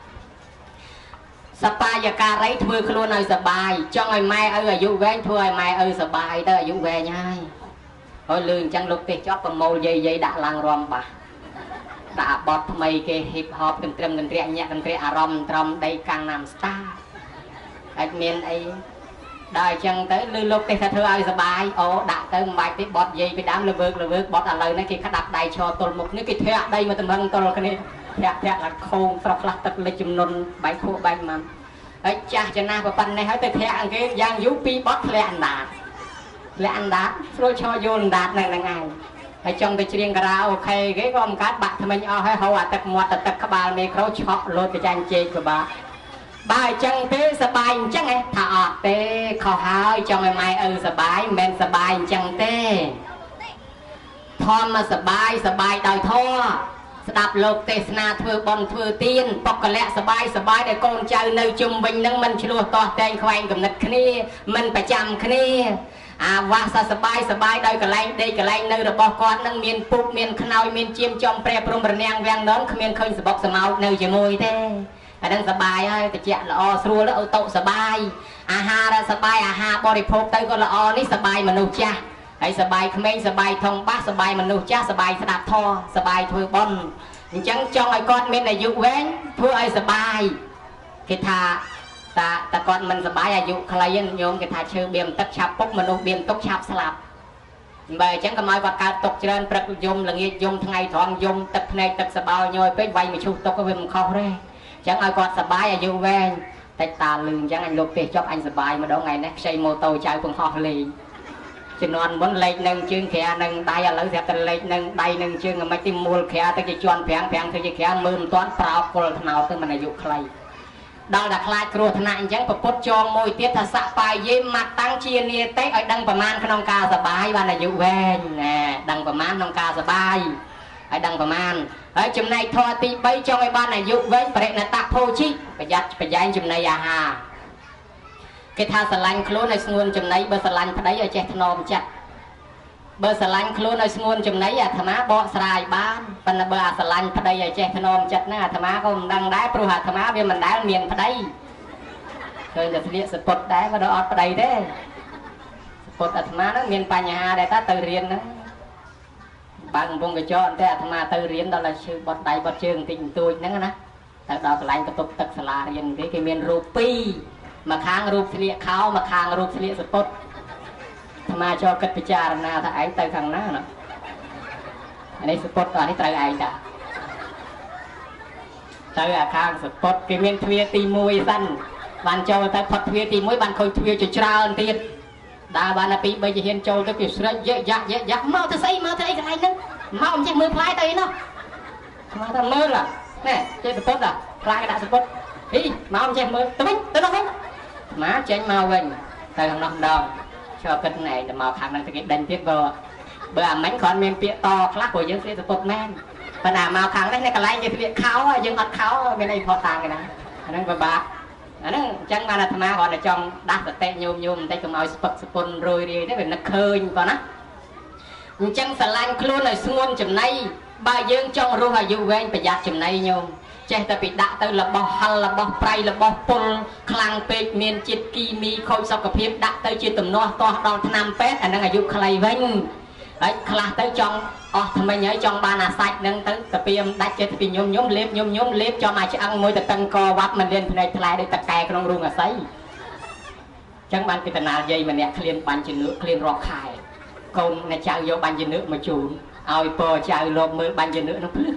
Speaker 4: សបាយការីធ្វើខ្លួនឲ្យសបាយចង់ឲ្យម៉ែឪអាយុវែងធ្វើឲ្យម៉ែឪសបាយទៅអាយុវែងហើយហើយលឺអញ្ចឹងលោកទេសចប់ប្រមូលយាយដាក់ឡើងរំបាសដាក់បទថ្មីគេ hip hop កន្ទ្រឹមកន្ទ្រាក់ញាក់កន្ទ្រាក់អារម្មណ៍ត្រឹមដីកាំងណាំស្តាអាចមានអីដល់អញ្ចឹងទៅលឺលោកទេសថាធ្វើឲ្យសបាយអូដាក់ទៅមិនបាច់ទេបទយាយពីដើមលើវើកបទឥឡូវនេះគេក្តាប់ដៃឈរទល់មុខនេះគេធាក់ដីមកតម្រឹងទល់គ្នាធាក់ឡើងខោងស្រុកខ្លះទឹកលិចចំនួនបែកខួរបែកមកហើយចាស់ចំណាស់ប៉ុណ្ណេះហើយទៅធាក់គេយ៉ាងយូរ2បទធ្លាក់អណ្ដាតស្រួលឈរយល់អណ្ដាតនៅហ្នឹងឯងហើយចង់ទៅច្រៀងការ៉ាអូខេគេក៏មិនកាត់បាក់ថ្មិញអស់ហើយហៅអាទឹកមាត់ទៅទឹកក្បាលមេក្រូឆក់លោតកចាញ់ជេកក៏បាទបើអញ្ចឹងទេសបាយអញ្ចឹងថាអត់ទេខុសហើយចង់ឲ្យម៉ែឪសបាយមិនមែនសបាយអញ្ចឹងទេធម្មសបាយដោយធម៌ស្ដាប់លោកទេសនាធ្វើបន់ធ្វើទានបុគ្គលៈសបាយដែលកូនចៅនៅជុំវិញនឹងមិនឆ្លោះតោះតែងខ្វែងកំណត់គ្នាមិនប្រចាំគ្នាអាវាសសបាយដោយកន្លែងដេកកន្លែងនៅរបស់គាត់នឹងមានពុកមានខ្នើយមានជាមចំព្រះព្រំប្រណាំងវាំងននគ្មានឃើញសបុកសម៉ោតនៅជាមួយទេអានឹងសបាយហើយតិចល្អស្រួលទៅតុសបាយអាហារសបាយអាហារបរិភោគទៅក៏ល្អនេះសបាយមនុស្សចាស់ហើយសបាយក្មេងសបាយធំបាសសបាយមនុស្សចាស់សបាយស្ដាប់ធម៌សបាយធ្វើបុណ្យអញ្ចឹងចង់ឲ្យគាត់មានអាយុវែងធ្វើឲ្យសបាយគេថាតែគាត់មិនសបាយអាយុខ្លីញោមគេថាឈើបៀមទឹកឆាប់ពុកមនុស្សបៀមទុកឆាប់ស្លាប់បើអញ្ចឹងកុំឲ្យគាត់កើតទុកច្រើនព្រឹកយំល្ងាចយំថ្ងៃត្រង់យំទឹកភ្នែកទឹកសបោញយពេកវាយមកឈូសទុកវាមិនខុសទេអញ្ចឹងឲ្យគាត់សបាយអាយុវែងតែតាលឺអញ្ចឹងអញលោកទេសចប់អញសបាយម្ដងថ្ងៃនេះខ្ចីម៉ូតូចៅពងហោះលេងជំនាន់មុនលេខនឹងជើងក្រានឹងដៃឥឡូវស្រាប់តែលេខនឹងដៃនឹងជើងមិនទីមូលក្រាទៅជាជន់ប្រាំងទៅជាក្រាមើលមិនទាន់ប្រោគល់ថ្នោតទៅមិនអាយុខ្លីដល់តែខ្លាចគ្រោះថ្នាក់អញ្ចឹងប្រពុតចងមួយទៀតថាសបាយេមកតាំងជានិតិឲ្យដឹងប្រមាណក្នុងការសបាយបានអាយុវែងណែដឹងប្រមាណក្នុងការសបាយឲ្យដឹងប្រមាណហើយចំណែកធម៌ទី3ចង់ឲ្យបានអាយុវែងបរិណតភោជិប្រយ័ត្នប្រយែងចំណីអាហារគេថាស្រឡាញ់ខ្លួនឲ្យស្ងួនចំណីបើស្រឡាញ់ប្តីឲ្យចេះថ្នមចិត្តបើស្រឡាញ់ខ្លួនឲ្យស្ងួនចំណីអាត្មាបកស្រាយបានប៉ុន្តែបើអាស្រឡាញ់ប្តីឲ្យចេះថ្នមចិត្តហ្នឹងអាត្មាក៏មិនដឹងដែរព្រោះអាត្មាវាមិនដែលមានប្តីឃើញតែស្លៀកសពុតដែរក៏ដល់អត់ប្តីទេសពុតអាត្មាហ្នឹងមានបញ្ហាដែរទៅរៀនហ្នឹងបើកំពុងកញ្ចក់តែអាត្មាទៅរៀនដល់តែឈឺបត់ដៃបត់ជើងបន្តិចបន្តួចហ្នឹងណាទៅដល់កន្លែងបន្ទប់ទឹកសាលារៀនគេមានរូប2មកខាងរូបស្លៀកខោមកខាងរូបស្លៀកសពុតថ្អាត្មាចូលគិតពិចារណាថាឯងទៅខាងណាណាអានេះសពតអានេះត្រូវឯងតាទៅអាខាងសពតគេមានទ្វារទី1សិនបានចូលទៅផុតទ្វារទី1បានឃើញទ្វារជាច្រើនទៀតដើរបានតែ2 3ជាហ៊ានចូលទៅគេស្រេចយ៉ាក់មកទៅស្អីកន្លែងហ្នឹងមកមិនចេះមើលផ្លែទៅអីនោះមកតែមើលណែចេះសពតផ្លែគេដាក់សពតហីមកមិនចេះមើលទៅវិញទៅនោះវិញមកចេញមកវិញទៅខាងនោះម្ដងចូលគិតណែទៅមកខាងហ្នឹងទៅគេដេញទៀតបើអាមិញគ្រាន់មានពាក្យតខ្លះព្រោះយើងស្លៀកសពតមែនប៉ុន្តែមកខាងនេះកន្លែងយើងស្លៀកខោយើងអត់ខោមានអីផុតតាមគេណាអាហ្នឹងពិបាកអាហ្នឹងអញ្ចឹងបានអាត្មាគាត់តែចង់ដាស់សតិញោមបន្តិចកុំឲ្យស្ពឹកស្ពុនរយរាយទេវានឹកឃើញប៉ុណ្ណាអញ្ចឹងស្រឡាញ់ខ្លួនឲ្យស្ងួនចំណៃបើយើងចង់រស់អាយុវែងប្រយ័ត្នចំណៃញោមចេះតែពីដាក់ទៅរបស់ហិលរបស់ប្រៃរបស់ពុលខ្លាំងពេកមានជាតិគីមីខូចសុខភាពដាក់ទៅជាទំនាស់ទាស់ដល់ឆ្នាំពេទ្យអាហ្នឹងអាយុខ្លីវិញហើយខ្លះទៅចង់អស់ថ្មិញហើយចង់បានអាសាច់ហ្នឹងទៅតាពីមដាច់ចិត្តពីញោមលេបលេបចំអាចឆ្អឹងមួយទៅតឹងកវត្តមិនលៀនភ្នែកថ្លែដូចតកែក្នុងរូងអាស័យអញ្ចឹងបានពីតាណាយាយម្នាក់ឃ្លានបាញ់ជំនឿឃ្លានរកខែកូនអ្នកចៅយកបាញ់ជំនឿមកជូនឲ្យពរចៅលោកមើលបាញ់ជំនឿនោះភ្លឺ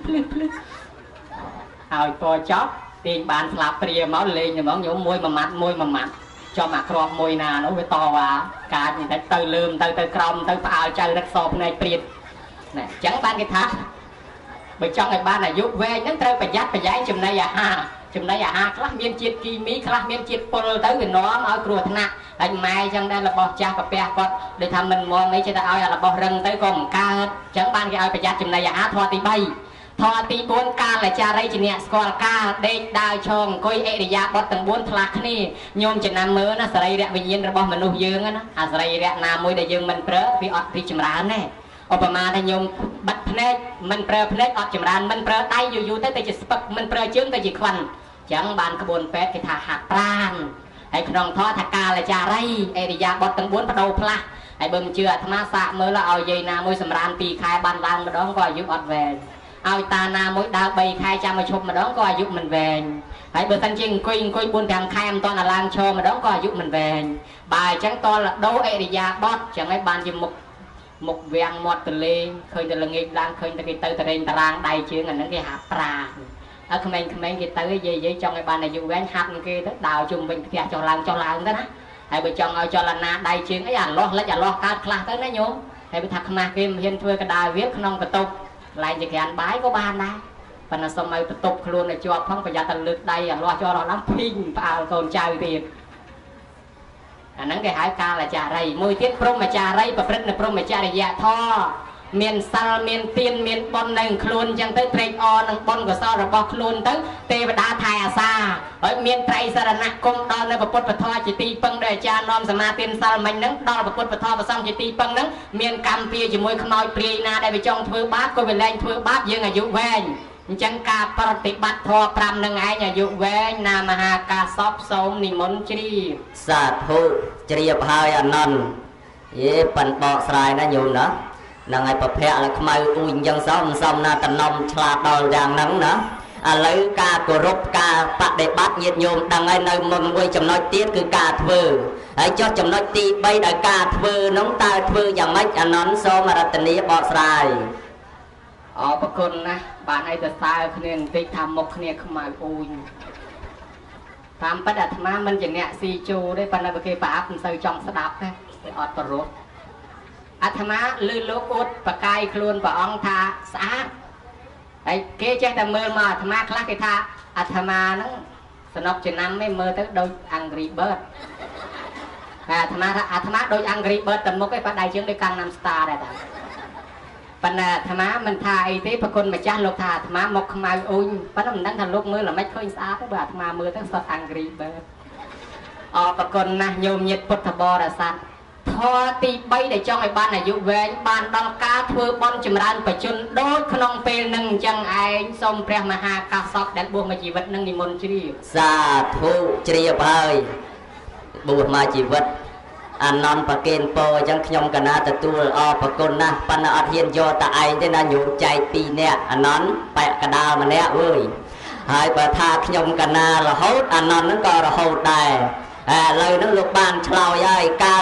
Speaker 4: ឲ្យពរចប់ទាញបានស្លាប់ព្រាមកលេងហ្មងញោមមួយម៉ាត់ចំអាក្របមួយណានោះវាតវ៉ាកាចបន្តិចទៅលើមទៅក្រោមទៅផ្អើលចៅរឹកសភ្នែកព្រាតណាអញ្ចឹងបានគេថាបើចង់ឲ្យបានអាយុវែងហ្នឹងត្រូវប្រយ័ត្នប្រយែងចំណីអាហារខ្លះមានជាតិគីមីខ្លះមានជាតិពុលទៅវានាំឲ្យគ្រោះថ្នាក់ហើយម៉ែអញ្ចឹងដែររបស់ចាស់កាពះគាត់ដូចថាមិនមកអីចេះតែឲ្យរបស់រឹងទៅក៏មិនកើតអញ្ចឹងបានគេឲ្យប្រយ័ត្នចំណីអាហារធម៌ទី3ធម៌ទី4កាលចារីជាអ្នកស្គាល់កាលដេកដើរឈរអង្គុយអិរិយាបថទាំង4ផ្លាស់គ្នាញោមចំណាំមើលណាសរីរៈវិញ្ញាណរបស់មនុស្សយើងណាអាសរីរៈណាមួយដែលយើងមិនប្រើវាអត់រីចម្រើនទេឧបមាថាញោមបាត់ភ្នែកមិនប្រើភ្នែកអត់ចម្រើនមិនប្រើដៃយូរទៅជាស្ពឹកមិនប្រើជើងទៅជាខ្វាន់អញ្ចឹងបានក្បួនពេទ្យគេថាហាត់ប្រាណហើយក្នុងធម៌ថាកាលចារីអិរិយាបថទាំង4បដូរផ្លាស់ហើយបើមិនជឿអាត្មាសាកមើលឲ្យយាយណាមួយសម្រាន2ខែបានឡើងម្ដងក៏អាយុអត់វែងឲ្យតាណាមួយដើរ3ខែចាំមកឈប់ម្ដងក៏អាយុមិនវែងហើយបើសិនជាអង្គុយ4 5ខែមិនតន់ឡើងឈរម្ដងក៏អាយុមិនវែងបើអញ្ចឹងតលដូរអិរិយាបថអញ្ចឹងហើយបានជាមុខវាំងមាត់ទលេងឃើញតែល្ងាចឡើងឃើញតែគេទៅតរេងតារាងដៃជើងអាហ្នឹងគេហាត់ប្រាណហើយក្មេងៗគេទៅយាយចង់ឲ្យបានអាយុវែងហាត់នឹងគេទៅដើរជុំវិញផ្ទះចុះឡើងទៅណាហើយបើចង់ឲ្យចលនាដៃជើងអីអាលាស់លិចអាលាស់កើតខ្លះទៅណាញោមហើយបើថាខ្មាស់គេមិនហ៊ានធ្វើកដាលវាក្នុងបន្ទប់ឡើងជាក្រានបាយក៏បានដែរប៉ុន្តែសុំឲ្យបន្ទប់ខ្លួនឲ្យជាប់ផងប្រយ័ត្នតែលើកដៃអាលាស់ចោលដល់ឡើងភីងផ្អើលកូនចៅទៀតអាហ្នឹងគេហៅកាលចារីមួយទៀតព្រហ្មចារីប្រព្រឹត្តនៅព្រហ្មចរិយធម៌មានសិលមានទានមានបុណ្យនៅខ្លួនអញ្ចឹងទៅត្រេកអរនឹងបុណ្យកុសលរបស់ខ្លួនទៅទេវតាថែអាសាហើយមានត្រៃសរណគមដល់នៅពុទ្ធពធជាទីពឹងដែលអាចារ្យនាំសមាទានសិលមិញហ្នឹងដល់ពុទ្ធពធប្រសង្ឃជាទីពឹងហ្នឹងមានកម្មពៀជាមួយខ្មោចព្រាយណាដែលវាចង់ធ្វើបាបក៏វាលែងធ្វើបាបយើងអាយុវែងអញ្ចឹងការប្រតិបត្តិធម៌5នឹងឯងអាយុវែងណាមហាកាសពសូមនិមន្តជ្រាប
Speaker 2: សាធុជ្រាបហើយអនន្តយេប៉ិនបកស្រាយណាញោមណានឹងឲ្យប្រភពឲ្យខ្មៅអ៊ូអញ្ចឹងសំណាតំណំឆ្លាតដល់យ៉ាងហ្នឹងណាឥឡូវការគោរពការបដិបត្តិញាតិញោមដឹងហើយនៅមួយចំណុចទៀតគឺការធ្វើហើយចុះចំណុចទី3ដោយការធ្វើនោះតើធ្វើយ៉ាងម៉េចអនន្តសូមរតនីបកស្រាយ
Speaker 4: អរគុណណាស់បានឲ្យទៅសើគ្នាបន្តិចថាមុខគ្នាខ្មៅអ៊ូញតាមពិតអាត្មាមិនជាអ្នកស៊ីជូទេប៉ុន្តែបើគេប្រអាប់មិនសូវចង់ស្ដាប់ទេគេអត់ប្ររោះអាត្មាលើលោកអ៊ុតបកាយខ្លួនព្រះអង្គថាស្អាតហើយគេចេះតែមើលមកអាត្មាខ្លះគេថាអាត្មាហ្នឹងសនុកចំណាំឯងមើលទៅដូច Angry Bird ហើយអាត្មាថាអាត្មាដូច Angry Bird តែមុខឯងប៉ះដៃជើងដូច Gangnam Style ដែរតាប៉ុន្តែអាត្មាមិនថាអីទេប្រគុណម្ចាស់លោកថាអាត្មាមុខខ្មៅអ៊ូញប៉ុន្តែមិនដឹងថាលោកមើលល្មិចឃើញស្អាតទេបើអាត្មាមើលទៅសុទ្ធ Angry Bird អរប្រគុណណាស់ញោមញាតិពុទ្ធបរិស័ទធម៌ទី3ដែលចង់ឲ្យបានអាយុវែងបានដល់ការធ្វើបុណ្យចម្រើនបច្ចុប្បន្នដូចក្នុងពេលនឹងអញ្ចឹងឯងសូមព្រះមហាកាសពដែលបួសមកជីវិតនឹងនិមន្តជ្រាប
Speaker 2: សាធុជ្រាបហើយបួសមកជីវិតអានន្តប្រកេនពោអញ្ចឹងខ្ញុំកណាទទួលអរប្រគុណណាស់ប៉ុន្តែអត់ហ៊ានយកតែឯងទេណាញោមចែក2នាក់អានន្តបែកកដាលម្នាក់អើយហើយបើថាខ្ញុំកណារហូតអានន្តហ្នឹងក៏រហូតដែរឥឡូវហ្នឹងលោកបានឆ្លើយហើយការដែលធ្វើ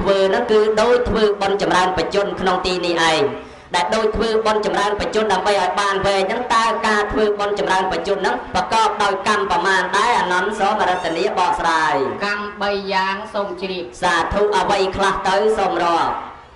Speaker 2: ធ្វើហ្នឹងគឺដូចធ្វើបន់ចម្រើនបច្ចុប្បន្នក្នុងទីនេះឯងដែលដូចធ្វើបន់ចម្រើនបច្ចុប្បន្នដើម្បីឲ្យបានវែងហ្នឹងតើការធ្វើបន់ចម្រើនបច្ចុប្បន្នហ្នឹងប្រកបដោយកម្មប្រមាណដែរអានន្ទសូមរតនាបកស្រាយ
Speaker 4: កម្ម3យ៉ាងសូមជ្រាប
Speaker 2: សាធុអ្វីខ្លះទៅសូមរាប់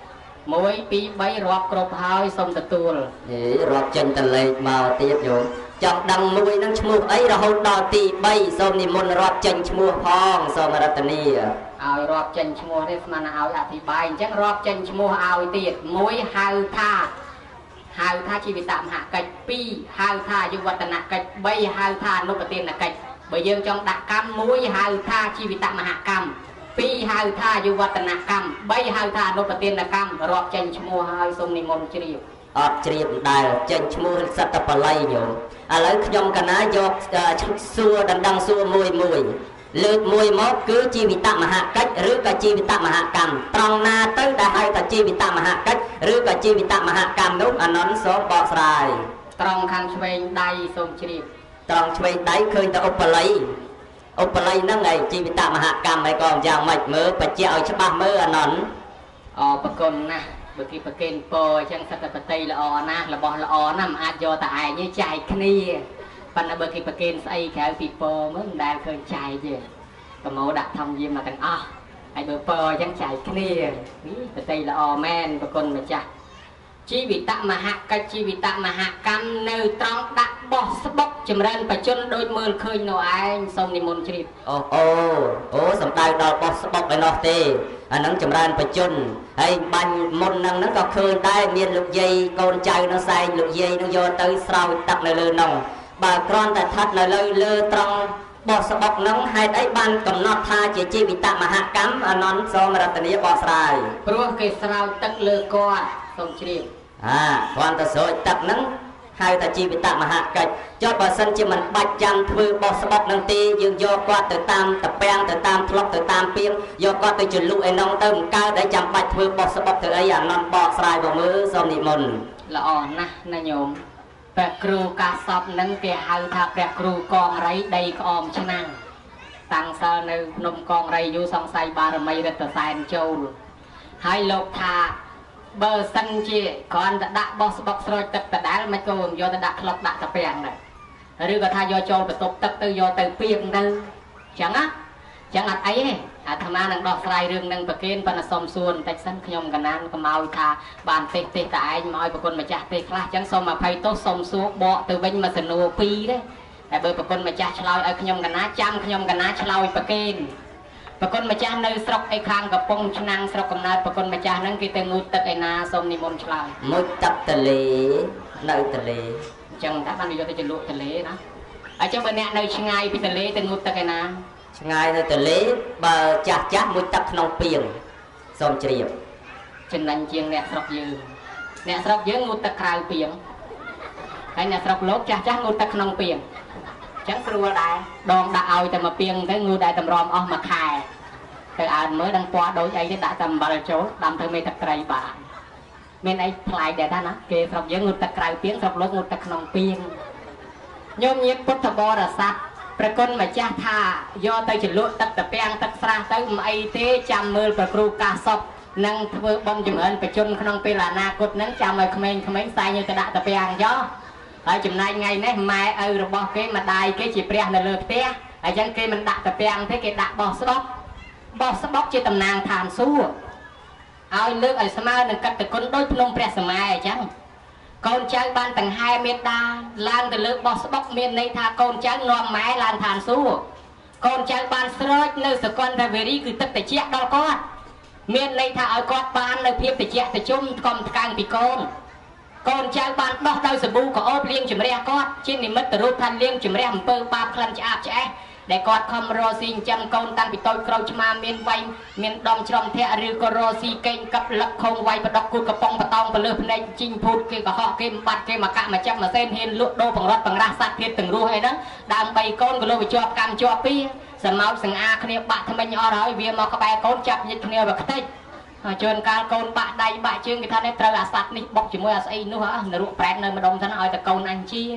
Speaker 4: 1 2 3រាប់គ្រប់ហើយសូមទទួល
Speaker 2: រាប់ចេញតលេខមកទៀតយោចង់ដឹងមួយនឹងឈ្មោះអីរហូតដល់ទី3សូមនិមន្តរាប់ចេញឈ្មោះផងសូមរតនា
Speaker 4: ឲ្យរាប់ចេញឈ្មោះនេះស្មានឲ្យអធិប្បាយអញ្ចឹងរាប់ចេញឈ្មោះឲ្យទៀត1ហៅថាជីវិតមហាកិច្ច2ហៅថាយុវតនកិច្ច3ហៅថាអនុប្រទានកិច្ចបើយើងចង់ដាក់កម្ម1ហៅថាជីវិតមហាកម្ម2ហៅថាយុវតនកម្ម3ហៅថាអនុប្រទានកម្មរាប់ចេញឈ្មោះហើយសូមនិមន្តជ្រាប
Speaker 2: អត់ជ្រាបដែរចេញឈ្មោះសត្វបល័យញោមឥឡូវខ្ញុំកណាយកសួរដណ្ដឹងសួរមួយលើកមួយមកគឺជីវិតមហាកិច្ចឬក៏ជីវិតមហាកម្មត្រង់ណាទៅដែលហៅថាជីវិតមហាកិច្ចឬក៏ជីវិតមហាកម្មនោះអានន្ទសូមបកស្រាយ
Speaker 4: ត្រង់ខាងឆ្វេងដៃសូមជ្រាប
Speaker 2: ត្រង់ឆ្វេងដៃឃើញតែឧបល័យហ្នឹងឯងជីវិតមហាកម្មឯងក៏យ៉ាងម៉េចមើលបញ្ជាក់ឲ្យច្បាស់មើលអានន្ទ
Speaker 4: ប្រគុណណាស់បើគេប្រកេនពរអញ្ចឹងសត្វបតីល្អណាស់របស់ល្អណាស់មិនអាចយកតែឯងទេចែកគ្នាប៉ុន្តែបើគេប្រកេនស្អីក្រៅពីពរមើលមិនដែលឃើញចែកទេប្រមោដាក់ធម្មយាមមកទាំងអស់ហើយបើពរអញ្ចឹងចែកគ្នាបតីល្អមែនប្រគុណម្ចាស់ជីវិតមហាកិច្ចជីវិតមហាកម្មនៅត្រង់ដាក់បោះស្បុកចម្រើនបច្ចុប្បន្នដូចមើលឃើញនៅឯងសូមនិមន្តជ្រាប
Speaker 2: អូសំដៅដល់បោះស្បុកឯនោះទេអាហ្នឹងចម្រើនបច្ចុប្បន្នហើយបាញ់មុនហ្នឹងក៏ឃើញដែរមានលោកយាយកូនចៅនៅសែងលោកយាយនឹងយកទៅស្រោចទឹកនៅលើនោះបើគ្រាន់តែថាត់នៅលើត្រង់បោះស្បុកហ្នឹងហេតុអីបានកំណត់ថាជាជីវិតមហាកម្មអានន្ទសូមរតនាបកស្រាយ
Speaker 4: ព្រោះគេស្រោចទឹកលើគាត់សូមជ្រាប
Speaker 2: គ្រាន់តែស្រោចទឹកហ្នឹងហៅថាជីវិតមហាកិច្ចចុះបើសិនជាមិនបាច់ចាំធ្វើបោះស្បុកនឹងទេយើងយកគាត់ទៅតាមតពាំងទៅតាមធ្លុកទៅតាមពីងយកគាត់ទៅជលុឯនោះទៅមិនកើតឲ្យចាំបាច់ធ្វើបោះស្បុកទៅអីអានន្ទបកស្រាយមកមើលសូមនិមន្ត
Speaker 4: ល្អណាស់ណាញោមព្រះគ្រូកាសពនឹងគេហៅថាព្រះគ្រូកងរៃដីក្អមឆ្នាំងតាំងសិលនៅភ្នំកងរៃយូរសង្ស័យបារមីរិទ្ធសែនចូលហើយលោកថាបើសិនជាគ្រាន់តែដាក់បោះស្បុកស្រោចទឹកដដែលមិនក៏មិនយកទៅដាក់ក្លុកដាក់តាពាំងដែរឬក៏ថាយកចូលបន្ទប់ទឹកទៅយកទៅពីងទៅអញ្ចឹងអត់អីទេអាត្មានឹងដោះស្រាយរឿងនឹងប្រកេនប៉ុន្តែសុំសួរបន្តិចសិនខ្ញុំកណានកុំឲ្យថាបានទេតែឯងមកឲ្យប្រគុណម្ចាស់ទេខ្លះអញ្ចឹងសូមអភ័យទោសសុំសួរបកទៅវិញមកសនួរ2ទេតែបើប្រគុណម្ចាស់ឆ្លើយឲ្យខ្ញុំកណាចាំខ្ញុំកណាឆ្លើយប្រកេនប្រគុណម្ចាស់នៅស្រុកឯខាងកំពង់ឆ្នាំងស្រុកកំណើតប្រគុណម្ចាស់ហ្នឹងគេទៅងូតទឹកឯណាសូមនិមន្តឆ្លើយ
Speaker 2: មុជទឹកទលេនៅទលេ
Speaker 4: អញ្ចឹងតែបានយកទៅជលក់ទលេណាអញ្ចឹងបើអ្នកនៅឆ្ងាយពីទលេទៅងូតទឹកឯណា
Speaker 2: ឆ្ងាយនៅទលេបើចាស់មុជទឹកក្នុងពាងសូមជ្រាប
Speaker 4: ចំណេញជាងអ្នកស្រុកយើងងូតទឹកក្រៅពាងហើយអ្នកស្រុកលោកចាស់ងូតទឹកក្នុងពាងចឹងស្រួលដែរដងដាក់ឲ្យតែមកពីងទៅងូតតែតម្រាំអស់មួយខែទៅអើមើលដឹងពណ៌ដូចអីទេដាក់តែអំបិលចូលដាំធ្វើមេទឹកត្រីបានមានអីប្លែកដែរណាគេស្រុកយើងងូតទឹកក្រៅពីងស្រុកលោកងូតទឹកក្នុងពីងញោមញាតពុទ្ធបរិស័ទប្រគុណម្ចាស់ថាយកទៅជលក់ទឹកតាពាំងទឹកស្រះទៅមិនអីទេចាំមើលប្រគ្រូកាសពនឹងធ្វើបន់ចម្រើនបច្ចុប្បន្នក្នុងពេលអនាគតហ្នឹងចាំឲ្យក្មេងៗផ្សាយយកទៅដាក់តាពាំងយកហើយចំណាយថ្ងៃនេះម៉ែឪរបស់គេម្ដាយគេជាព្រះនៅលើផ្ទះហើយចឹងគេមិនដាក់តាពាំងទេគេដាក់បោះស្បុកជាតំណាងឋានសួគ៌ឲ្យលើកឲ្យស្មើនឹងកតគុណដូចភ្នំព្រះសម័យអញ្ចឹងកូនចៅបានដង្ហែមេត្តាឡើងទៅលើបោះស្បុកមានន័យថាកូនចៅនាំម៉ែឡើងឋានសួគ៌កូនចៅបានស្រោចនៅសកលរាវេរីគឺទឹកត្រជាក់ដល់គាត់មានន័យថាឲ្យគាត់បាននៅភាពត្រជាក់ត្រជុំកុំថ្កើងពីកូនចៅបានដោះដោយសាប៊ូកោបលាងជំរះគាត់ជានិមិត្តរូបថាលាងជំរះអំពើបាបក្លិនឆ្អាបឆ្អេះដែលគាត់ខំរស់ស៊ីចិញ្ចឹមកូនតាំងពីតូចក្រូចឆ្មាមានវែងមានដុំច្រំធាក់ឬក៏រស់ស៊ីកេងកັບលឹកខងវាយបដកគូតកំប៉ុងបតោងទៅលើភ្នែកជីងភូតគេកុហកគេបំបត្តិគេមកកាក់មកចាប់មកសេនហ៊ានលក់ដូរបង្រត់បង្រាស់សัตว์ធាតទាំងរស់អីហ្នឹងដើម្បីកូនក៏លោជាប់កម្មជាប់ពីសមោចសង្អាគ្នាបាក់ថ្មិញអស់ហើយវាមកក្បែរកូនចាប់ញិតគ្នាវាខ្ទេចជួនកាលកូនបាក់ដៃបាក់ជើងគេថានេះត្រូវអាសត្វនេះបុកជាមួយអាស្អីនោះនរកប្រែតនៅម្ដុំហ្នឹងឲ្យតែកូនអញជា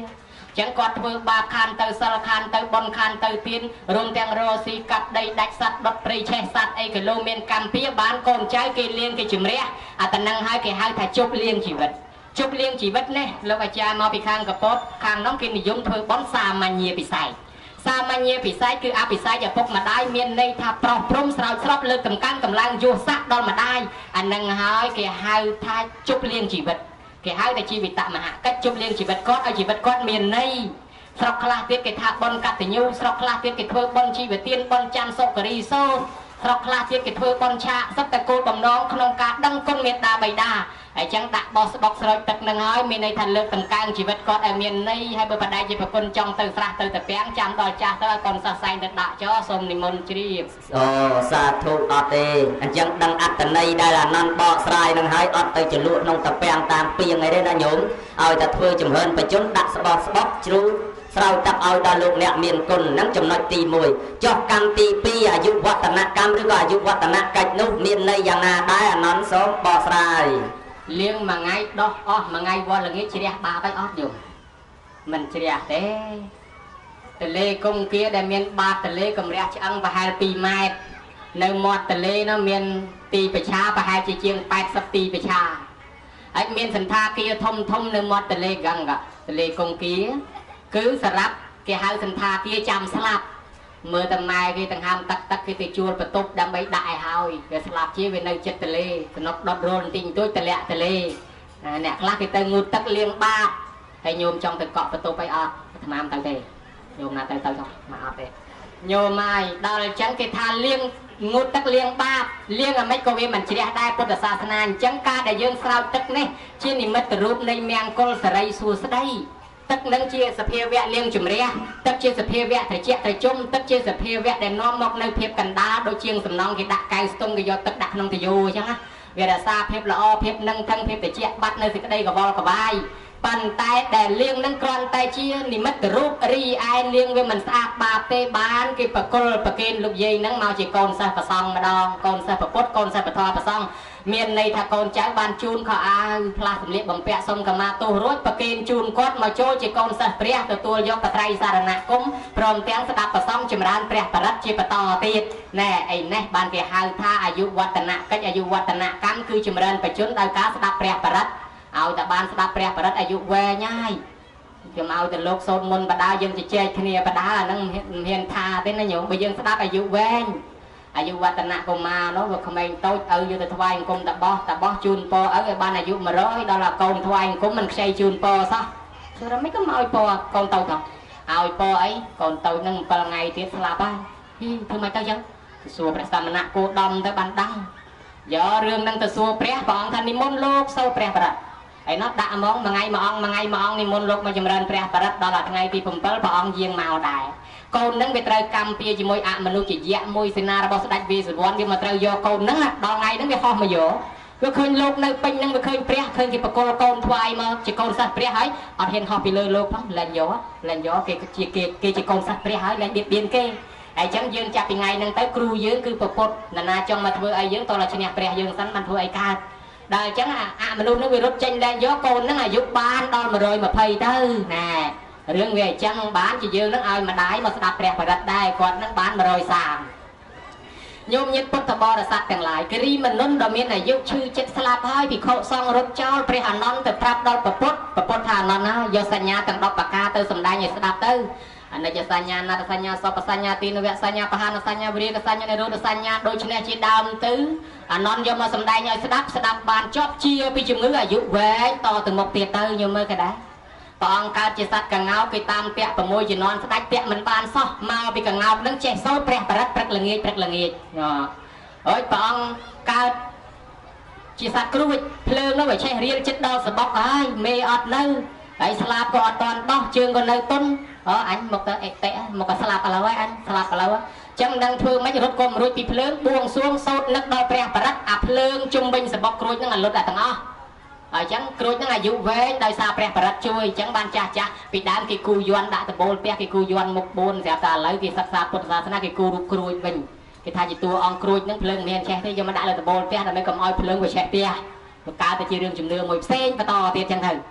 Speaker 4: ចឹងគាត់ធ្វើបាបខានទៅសិលខានទៅបនខានទៅទៀនរួមទាំងរស៊ីកាប់ដីដាច់សัตว์ដុតព្រៃឆេះសัตว์អីគីឡូមានកម្មពីបានកូនចៅគេលៀងគេជំរះអាតនឹងហើយគេហៅថាជប់លៀងជីវិតជប់លៀងជីវិតនេះលោកអាចារ្យមកពីខាងកពតខាងនោះគេនិយមធ្វើបនសាមញ្ញពិស័យសាមញ្ញពិស័យគឺអភិស័យឪពុកម្ដាយមានន័យថាប្រុសព្រំស្រោចស្រពលើកតម្កើងកម្លាំងយុស័កដល់ម្ដាយអានឹងហើយគេហៅថាជប់លៀងជីវិតគេហៅតែជីវិតមហកិច្ចជប់លៀងជីវិតគាត់ឲ្យជីវិតគាត់មានន័យស្រុកខ្លះទៀតគេថាបនកតញ្ញូស្រុកខ្លះទៀតគេធ្វើបនជីវទានបនច័ន្ទសុគរីសោស្រុកខ្លះទៀតគេធ្វើបនឆាកសិតតែគោលបំណងក្នុងការដឹងគុណមេត្តាបិតាហើយចឹងដាក់បោះស្បុកស្រោចទឹកនឹងហើយមានន័យថាលើកតម្កើងជីវិតគាត់ឲ្យមានន័យហើយបើបដិជាប្រគុណចង់ទៅស្រះទៅតាពាំងចាំដល់ចាស់ទៅឲ្យកូនសិស្សសែងទៅដាក់ចោសូមនិមន្តជ្រាប
Speaker 2: អូសាធុអត់ទេអញ្ចឹងដឹងអត្តន័យដែលអានន្តបកស្រាយនឹងហើយអត់ទៅចលក់ក្នុងតាពាំងតាមពីងអីទេណាញោមឲ្យតែធ្វើចំហិនបជនដាក់ស្បោះស្បុកជ្រូស្រោចទឹកឲ្យដល់លោកអ្នកមានគុណហ្នឹងចំណុចទី1ចុះកម្មទី2អាយុវឌ្ឍនកម្មឬក៏អាយុវឌ្ឍនកិច្ចនោះមានន័យយ៉ាងណាដែរអានន្តសូមបកស្រាយ
Speaker 4: លៀងមួយថ្ងៃដោះអស់មួយថ្ងៃវល់ល្ងាចជ្រះបាបឲ្យអត់យំមិនជ្រះទេទលេគង្គាដែលមានបាតទលេកម្រះឆ្អឹងប្រហែល2ម៉ែត្រនៅមាត់ទលេនោះមានទីប្រឆាប្រហែលជាជាង80ទីប្រឆាហើយមានសន្តាគារធំធំនៅមាត់ទលេហ្គង្កទលេគង្គាគឺសម្រាប់គេហៅសន្តាគារចាំស្លាប់មើលតែម៉ែគេទាំងហាមទឹកគេទៅជួលបន្ទប់ដើម្បីដាក់ឲ្យហើយវាស្លាប់ជាវានៅចិត្តទលេសំណុកដុតរលបន្តិចបន្តួចទលាក់ទលេអ្នកខ្លះគេទៅងូតទឹកលាងបាបហើយញោមចង់ទៅកក់បន្ទប់ឲ្យអត់អាត្មាមិនទៅទេញោមណាទៅចុះមកអត់ទេញោមហើយដល់អញ្ចឹងគេថាលាងងូតទឹកលាងបាបលាងអាម៉េចក៏វាមិនជ្រះដែរពុទ្ធសាសនាអញ្ចឹងការដែលយើងស្រោចទឹកនេះជានិមិត្តរូបនៃមង្គលសិរីសួស្តីទឹកនឹងជាសភាវៈលាងជំរះទឹកជាសភាវៈត្រជាក់ត្រជុំទឹកជាសភាវៈដែលនាំមកនៅភាពកណ្ដាលដូចជាងសំណងគេដាក់កៅស្ទង់គេយកទឹកដាក់ក្នុងទយោអញ្ចឹងណាវារក្សាភាពល្អភាពនឹងទាំងភាពត្រជាក់បាត់នៅសេចក្តីកវល់ក្បាយប៉ុន្តែដែលលាងនឹងគ្រាន់តែជានិមិត្តរូបរីឯលាងវាមិនស្អាតបាបទេបានគេបកុលប្រគេនលោកយាយនឹងមកជាកូនសិស្សប្រសង់ម្ដងកូនសិស្សប្រពុតកូនសិស្សពធប្រសង់មានន័យថាកូនចៅបានជូនខោអាវផ្លាស់សម្លៀកបំពាក់សុំកម្មាទោសរួចប្រគេនជូនគាត់មកចូលជាកូនសិស្សព្រះទទួលយកបត្រៃសារណគមព្រមទាំងស្ដាប់ប្រសង់ចម្រើនព្រះបរិត្តជាបន្តទៀតណែអីនេះបានគេហៅថាអាយុវឌ្ឍនកិច្ចអាយុវឌ្ឍនកម្មគឺចម្រើនបជនដោយការស្ដាប់ព្រះបរិត្តឲ្យតែបានស្ដាប់ព្រះបរិត្តអាយុវែងហើយខ្ញុំឲ្យតែលោកសូត្រមុនបដាយើងជជែកគ្នាបដាអាហ្នឹងមិនហ៊ានថាទេណាញោមបើយើងស្ដាប់អាយុវែងអាយុវឌ្ឍនកុមារនោះវាក្មេងតូចឪយកទៅថ្វាយអង្គមតបោះជូនពរឪឲ្យបានអាយុ100ដល់កូនថ្វាយអង្គមមិនខ្ចីជូនពរសោះគឺរំមិនក៏មកឲ្យពរកូនតូចហ្នឹងឲ្យពរអីកូនតូចហ្នឹង7ថ្ងៃទៀតស្លាប់ហើយធ្វើម៉េចទៅចឹងសួរព្រះសមណៈគោដំទៅបានដឹងយករឿងហ្នឹងទៅសួរព្រះអង្គថានិមន្តលោកសូត្រព្រះបរិត្តហើយនោះដាក់ហ្មងមួយថ្ងៃមួយអង្គនិមន្តលោកមកចម្រើនព្រះបរិត្តដល់ថ្ងៃទី7ព្រះអង្គយាងមកដែរកូននឹងវាត្រូវកម្មពៀជាមួយអមនុស្សយៈមួយសេនារបស់ស្ដេចវេស្សវណ្ណវាមកត្រូវយកកូននឹងដល់ថ្ងៃហ្នឹងវាហោះមកយកវាឃើញលោកនៅពេញហ្នឹងវាឃើញព្រះឃើញគេបកលកូនថ្វាយមកជាកូនសិស្សព្រះហើយអត់ហ៊ានហោះពីលើលោកផងលែងយកគេជាកូនសិស្សព្រះហើយលែងបៀតបៀនគេហើយអញ្ចឹងយើងចាប់ពីថ្ងៃហ្នឹងទៅគ្រូយើងគឺប្រពុតណាចង់មកធ្វើអីយើងតោះតែឈ្នះព្រះយើងសិនបានធ្វើអីកើតដល់អញ្ចឹងអមនុស្សហ្នឹងវារត់ចេញលែងយកកូនហ្នឹងអាយុបានដល់120ទៅណារឿងវាអញ្ចឹងបានជាយើងនឹងឲ្យម្ដាយមកស្ដាប់ព្រះបរិត្តដែរគាត់នឹងបាន130ញោមញាតិពុទ្ធបរិស័ទទាំងឡាយគិរីមនុស្សដ៏មានអាយុឈឺចិត្តស្លាប់ហើយភិក្ខុសង្ឃរត់ចោលព្រះអនន្តទៅប្រាប់ដល់ប្រពុតថាអនន្តណាយកសញ្ញាទាំង10ប្រការទៅសម្ដែងឲ្យស្ដាប់ទៅអនិច្ចសញ្ញាណត្តសញ្ញាសពសញ្ញាទីនវសញ្ញាបហានសញ្ញាវិរិយសញ្ញានិរោធសញ្ញាដូចនេះជាដើមទៅអនន្តយកមកសម្ដែងឲ្យស្ដាប់បានជាប់ជាពីជំងឺអាយុវែងតទៅមុខទៀតទៅញោមមើលក៏ដែរព្រះអង្គកើតជាសត្វកង្កោគេតាមពាក់6ជំនាន់ស្ដេចពាក់មិនបានសោះមកពីកង្កោនឹងចេះសូត្រព្រះបរិត្តព្រឹកល្ងាចហើយព្រះអង្គកើតជាសត្វគ្រួចភ្លើងនោះវាចេះរៀលចិត្តដល់សបុកហើយមេអត់នៅហើយស្លាប់ក៏អត់តាន់ដោះជើងក៏នៅទុនអញមកទៅអេតិមកក៏ស្លាប់ឥឡូវហើយអញស្លាប់ឥឡូវចឹងនឹងធ្វើមិនរត់ក៏មិនរួចពីភ្លើងបួងសួងសូត្រនឹកដល់ព្រះបរិត្តអាភ្លើងជុំវិញសបុកគ្រួចនឹងឲ្យលុតទាំងអស់ហើយចឹងគ្រួចនឹងអាយុវែងដោយសារព្រះបរិត្តជួយចឹងបានចាស់ពីដើមគេគូយ័ន្តដាក់ដបូលផ្ទះគេគូយ័ន្តមុខ4ស្រាប់តែឥឡូវគេសិក្សាពុទ្ធសាសនាគេគូរូបគ្រួចវិញគេថាជាតួអង្គគ្រួចនឹងភ្លើងមានឆេះទេយកមកដាក់លើដបូលផ្ទះដើម្បីកុំឲ្យភ្លើងវាឆេះផ្ទះបង្កើតទៅជារឿងជំនឿមួយផ្សេងបន្តទៀតចឹងទៅ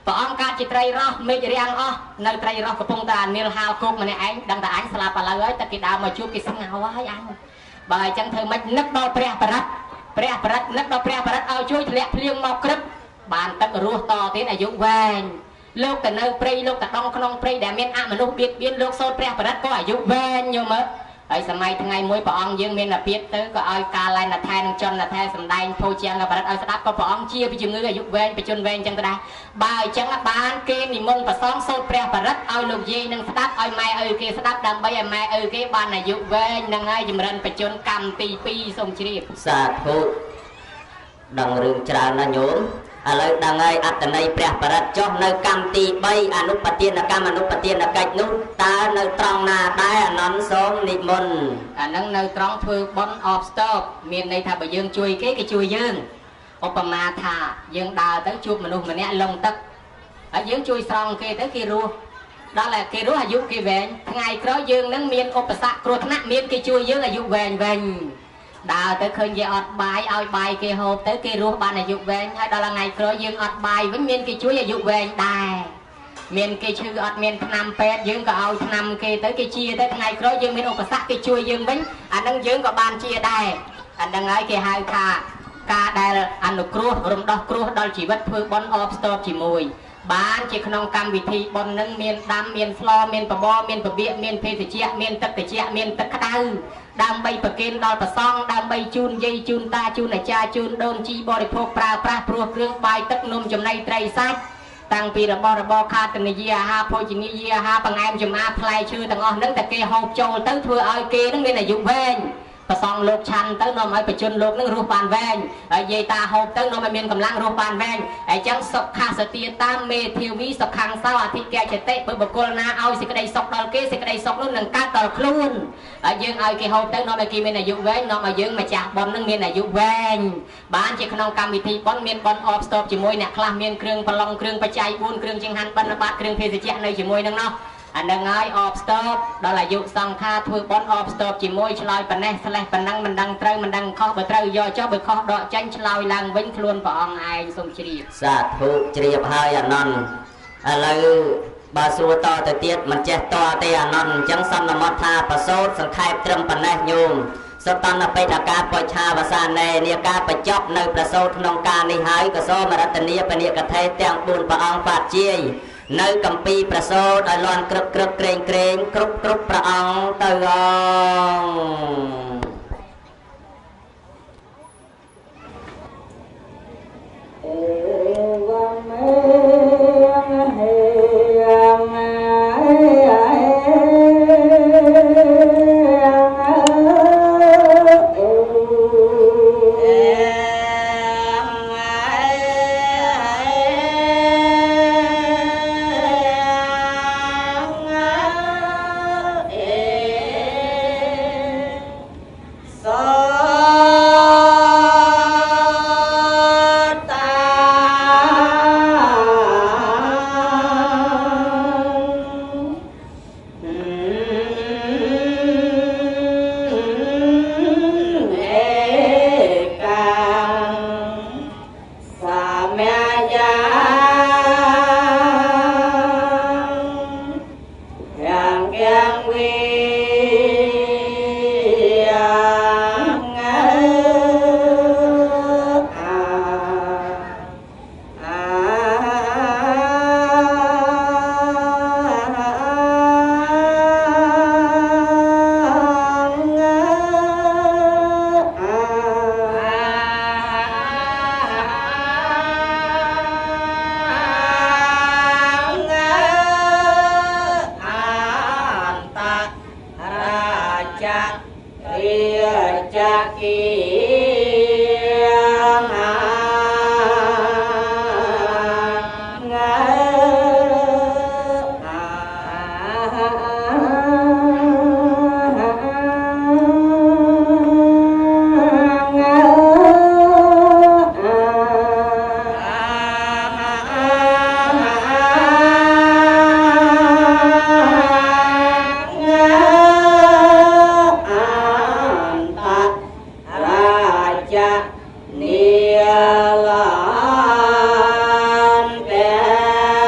Speaker 4: ព្រះអង្គកើតជាត្រីរស់មេឃរាំងអស់នៅត្រីរស់កំពុងតែនីលហាលគោកម្នាក់ឯងដឹងតែអញស្លាប់ឥឡូវហើយតែគេដើរមកជួបគេស្ងោហើយអញបើអញ្ចឹងធ្វើម៉េចនឹកដល់ព្រះបរិត្តនឹកដល់ព្រះបរិត្តឲ្យជួយធ្លាក់ភ្លៀងមកក្រឹបបានទឹករស់តទៀតអាយុវែងលោកទៅនៅព្រៃលោកទៅដងក្នុងព្រៃដែលមានអមនុស្សបៀតបៀនលោកសូត្រព្រះបរិត្តក៏អាយុវែងញោមមើលហើយសម័យថ្ងៃមួយព្រះអង្គយើងមានអាពាតទៅក៏ឲ្យការឡែនថែនឹងចន្ទថែសំដែងភោជាងបរិត្តឲ្យស្ដាប់ក៏ព្រះអង្គជាពីជំងឺអាយុវែងបជនវែងចឹងទៅដែរបើអញ្ចឹងបានគេនិមន្តប្រសងសូត្រព្រះបរិត្តឲ្យលោកយាយនឹងស្ដាប់ឲ្យម៉ែឪគេស្ដាប់ដើម្បីឲ្យម៉ែឪគេបានអាយុវែងនឹងហើយចម្រើនបជនកម្មទី2សូមជ្រាប
Speaker 2: សាធុដឹងរឿងច្រើនណាស់ញោមឥឡូវដឹងហើយអត្តន័យព្រះបរិត្តចុះនៅកម្មទី3អនុបទានកម្មអនុបទានកិច្ចនោះតើនៅត្រង់ណាដែរអនន្តសូមនិមន្ត
Speaker 4: អានឹងនៅត្រង់ធ្វើបុណ្យអបស្ទប់មានន័យថាបើយើងជួយគេជួយយើងឧបមាថាយើងដើរទៅជួបមនុស្សម្នាក់លងទឹកហើយយើងជួយស្រង់គេទៅគេរស់ដល់តែគេរស់អាយុគេវែងថ្ងៃក្រោយយើងនឹងមានឧបសគ្គគ្រោះថ្នាក់មានគេជួយយើងអាយុវែងដើរទៅឃើញគេអត់បាយឲ្យបាយគេហូបទៅគេរស់បានអាយុវែងហើយដល់ថ្ងៃក្រោយយើងអត់បាយវិញមានគេជួយអាយុវែងដែរមានគេឈឺអត់មានថ្នាំពេទ្យយើងក៏ឲ្យថ្នាំគេទៅគេជាទៅថ្ងៃក្រោយយើងមានឧបសគ្គគេជួយយើងវិញអានឹងយើងក៏បានជាដែរអានឹងហើយគេហៅថាការដែលអនុគ្រោះរំដោះគ្រោះដល់ជីវិតធ្វើបុណ្យអបស្ទប់ជាមួយបានជាក្នុងកម្មវិធីបុណ្យនឹងមានដាំមានស្លមានបបរមានពពាកមានភេសជ្ជៈមានទឹកត្រជាក់មានទឹកក្តៅដើម្បីប្រគេនដល់ព្រះសង្ឃដើម្បីជូនយាយជូនតាជូនអាចារ្យជូនដូនជីបរិភោគប្រើប្រាស់ព្រោះគ្រឿងបាយទឹកនំចំណីត្រីសាច់តាំងពីរបស់របរខាតនីយាអាហារភោជនីយាអាហារបង្អែមចំអាផ្លែឈើទាំងអស់ហ្នឹងតែគេហូបចូលទៅធ្វើឲ្យគេនឹងមានអាយុវែងប្រសងលោកឆាន់ទៅនាំឲ្យបជនលោកនឹងរស់បានវែងហើយយាយតាហូបទៅនាំឲ្យមានកម្លាំងរស់បានវែងហើយចឹងសុខសទាតាមមេធាវីសុខាំងសោអធិកចតិបើបុគ្គលណាឲ្យសេចក្តីសុខដល់គេសេចក្តីសុខនោះនឹងកើតដល់ខ្លួនហើយយើងឲ្យគេហូបទៅនាំឲ្យគេមានអាយុវែងនាំឲ្យយើងម្ចាស់បុណ្យនឹងមានអាយុវែងបានជាក្នុងកម្មវិធីបុណ្យមានបុណ្យអបស្ទប់ជាមួយអ្នកខ្លះមានគ្រឿងប្រឡងគ្រឿងបច្ច័យ4គ្រឿងចង្ហាន់បិណ្ឌបាតគ្រឿងភេសជ្ជៈនៅជាមួយនឹងនោះអានឹងហើយអបស្ទប់ដល់អាយុសង្ខារធ្វើបុណ្យអបស្ទប់ជាមួយឆ្លើយប៉ុណ្ណេះស្លេះប៉ុណ្ណឹងមិនដឹងត្រូវមិនដឹងខុសបើត្រូវយកចុះបើខុសដកចាញ់ឆ្លើយឡើងវិញខ្លួនព្រះអង្គឯងសូមជ្រាប
Speaker 2: សាធុជ្រាបហើយអានន្តឥឡូវបើសួរតទៅទៀតមិនចេះតទេអានន្តអញ្ចឹងសន្មតថាប្រសូតសង្ខេបត្រឹមប៉ុណ្ណេះញោមសតនបេតកាបច្ឆាវសានេនាការបញ្ចប់នៅប្រសូតក្នុងការនេះហើយក៏សូមរតនាបនិកថេទាំង4ព្រះអង្គបាទជាយនៅកម្ពីប្រសូតឲ្យលន់ក្រឹបក្រែងគ្រប់ព្រះអង្គទៅអ
Speaker 4: ចា នាឡានតែ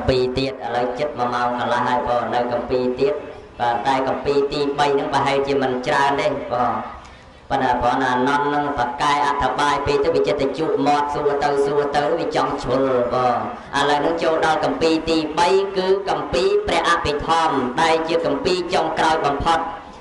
Speaker 2: ำปีเตี้ยอะไรจิตมาเมากันละให้พอในกำปีเตี้ยvà tại cầm pi ti bay những bà hay chỉ mình tra đây và là bỏ là non nâng và cai ăn thập bài pi tới bị chết tới chụp mọt xua tới bị trong chuột và là những chỗ đó cầm pi ti bay cứ cầm pi pre áp bị thòm đây chưa cầm pi trong còi bằng phật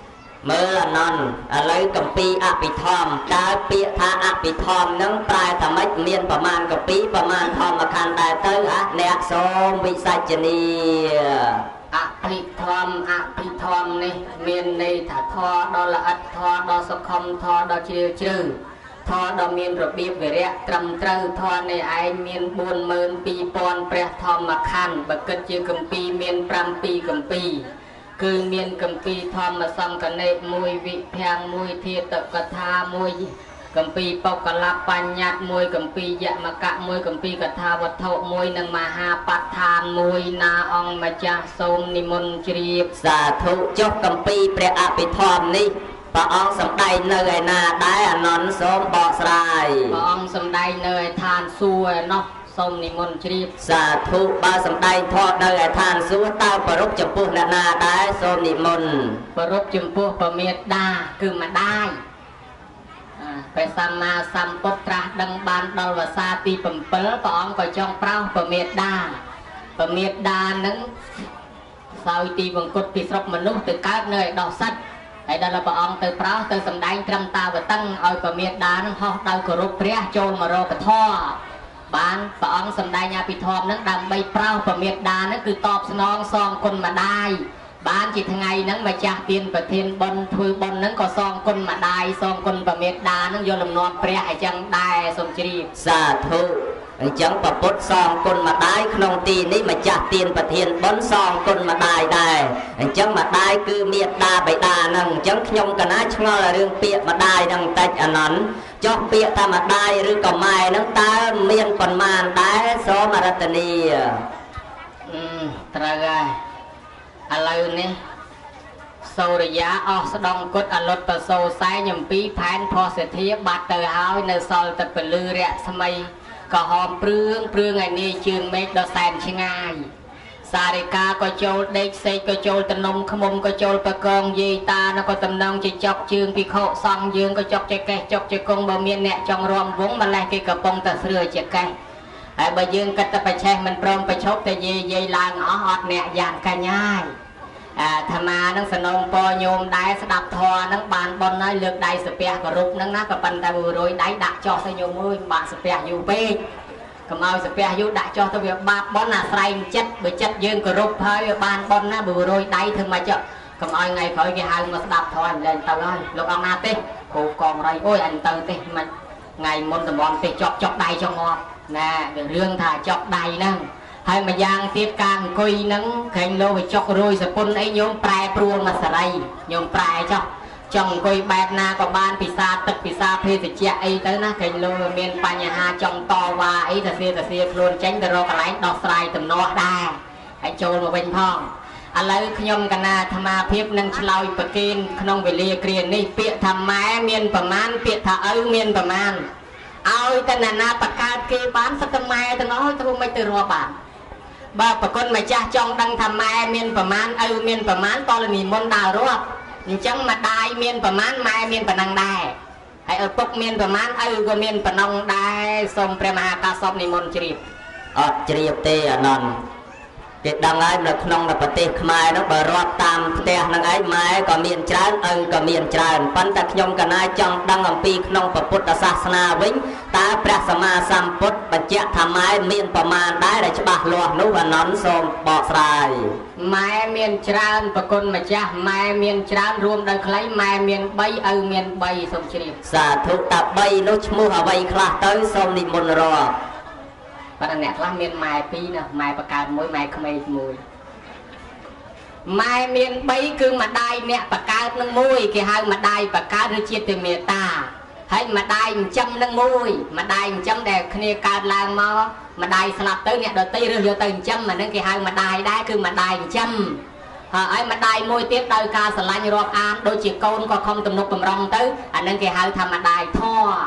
Speaker 2: mơ là non lấy cầm pi áp bị thòm cái pi tha áp bị thòm nâng tai thầm mấy miênประมาณcầm piประมาณthòm mà khăn đại tới nè xôm bị sai chân đi
Speaker 4: อภิธรรมนี่เมียนในถ้าทอดอละอัดทอดอสคมทอดอเชื่อชื่อทอดอเมียนระเบียบวิริยะตรำตรึทอในไอเมียนบุญเมินปีปอนเปรตทอมมาคันบักเกิดเชื่อกัมปีเมียนปรำปีกัมปีคือเมียนกัมปีทอมมาซ้ำกันในมวยวิแพงมวยเทียตกทามวยกัมปีปกลาปัญญามวยกัมปียะมะกะมวยกัมปีกทาวัฏโธมวยนังมหาปัฏฐานมวยนาองมาจาทรงนิมนต์เจียบสาธุจบกัมปีเปรอภิธรรมนี่พระองค์สำได้เนยนาได้อนนท์สมบ่อสายพระองค์สำได้เนยทานซัวนกทรงนิมนต์เจียบสาธุบาสำได้ทอดเนยทานซัวเต้าประรุจำปุนานาได้ทรงนิมนต์ประรุจำปุประเมตดาคือมาได้ไปสัมมาสัมพุทธะดังบานดอลวสาตีปมเปิลพระองค์ก็จงเปล่าประเมตดานั้นสาวตีบังกฎพิศรมนุษย์ตึกการเนยดอกสัตว์ไอ้ดอลพระองค์ตึกเปล่าตึกสำได้ตรำตาบตั้งเอาประเมตดานั้นห่อดาวกรุบเปรี้ยโจมมารอกระท่อบานพระองค์สำได้ญาปิธรนั้นดำใบเปล่าประเมตดานั้นคือตอบสนองซองคนมาได้บ้านจิตไงนั้นมาจากเตียนประเทศบนถือบนนั้นก็ซองคนมาได้ซองคนประเมตดานั้นโยลำนวนเปรี้ยจังได้สมจรีสาธุจังประพุทธซองคนมาได้ขนมตีนี้มาจากเตียนประเทศบนซองคนมาได้จังมาได้คือเมียดาใบดานั่งจังขยมกันนะช่างเรื่องเปียมาได้ดังแต่อันนั้นจอกเปียทำมาได้หรือก็ไม่นั่งตาเมียนปนมานได้โสมรัตนีตรายอะไรนี่โซริยะออกสดองกดอรถประโซไซยมปีแผนพอเสียทีบัตเตอร์เฮาในซอยตะเปลือเรียสมัยก็หอมเปลืองไงนี่จืงเมฆดอแซนชิงายสาริกาก็โจลเด็กเซก็โจลตนมขมก็โจลประกองยีตาแล้วก็ตำนองจะจอกจืงปีโคซองยืงก็จอกจะแกจอกจะกงบะเมียนเนี่ยจองรวมวงมาแลกกระปงตะเสือจะแกไอ้บะยืงก็ตะไปแช่มันพร้อมไปชกแต่ยีลางอ๋อฮอดเนี่ยอย่างกันง่ายธรรมานังสนองปอโยมได้สดับทอนังบานบอลน้อยเลือกได้สเปียกรุกนังนักกับปันตาบุโรยได้ดักจอสยมมือบาสเปียอยู่เป๊กก็มาสเปียอยู่ดักจอตัวเบียบาบอลน่ะใส่จัดเบจัดยืนกรุกเพยบานบอลน่ะบุโรยได้ถึงมาเจาะก็มาไงเพยกี่หางมาสดับทอเลยตาเลยลูกเอามาเต้โคกองไรโอ้ยอันเตอเต้มันไงมนตะบอลเต้จอกได้จอกงอน่ะเรื่องถ่ายจอกได้นั่งให้มาย่างเทียบกลางคุยนังแข่งโลไปจอกรวยสปุนไอ้โยมปลายปลวงมาสไลโยมปลายจ้ะจังคุยแบบนากับบ้านพิซาตึกพิซาเพศเจียไอ้เต้นะแข่งโลเมียนปัญญาจังต่อว่าไอ้แต่เสียโคลนเจงแต่รอกระไรดอกสไลต่ำนอได้ไอ้โจลมาเป็นพ่ออะไรขยมกันนาธรรมาเพียบนังชลอยประกินขนมเวลีเกรียนนี่เปียทำไม้เมียนประมาณเปียถ้าเมียนประมาณเอาแต่นาประกาศเกบ้านสักไม้แต่น้อยถ้าไม่ตื่นรัวบ้านบ่ปรากฏมาจ้าจองดังทำไมเมียนประมาณเมียนประมาณตอนนี้มนดาวรวบจังมาได้เมียนประมาณไม้เมียนปนังได้ไอ้ปกเมียนประมาณก็เมียนปนังได้ทรงประมาตาสอบนิมนต์จรีบจรีบเตะนนเด็กดังไอ้เด็กน้องในประเทศขมายนักบรอดตามเตะนังไอ้ไม้ก็เมียนจานก็เมียนจานปันตะขยมกันนายจังดังอัมพีขนมพระพุทธศาสนาวิ่งตาพระสมมาสัมพุทธปัจเจกทำไม้เมียนประมาณได้ได้ฉบับหลวงนู้นนนสมบอกสายไม้เมียนจานปรากฏมาจ้าไม้เมียนจานรวมดังคล้ายไม้เมียนใบเมียนใบสมจริตสาธุตาใบนุชมูเอาใบคลาเตยสมนิมนต์รอปัจจุบันคลาเมียนไม้ปีนะไม้ประกาศมวยไม้ขมายมวยไม้เมียนใบคือมาได้เนี่ยประกาศนั่งมวยกี่หางมาได้ประกาศหรือเชียร์เมตตาให้มาได้จำนั่งมวยมาได้จำแต่คณีการลางมาได้สลับเตยเนี่ยโดยเตยเรือเตยจำมานั่งกี่หางมาได้คือมาได้จำไอ้มาได้มวยเตี้ยโดยการสลายรอบอ่านโดยจีโกนก็คงตำนกตำรองเตยอันนั้นกี่หางทำมาได้ท่อ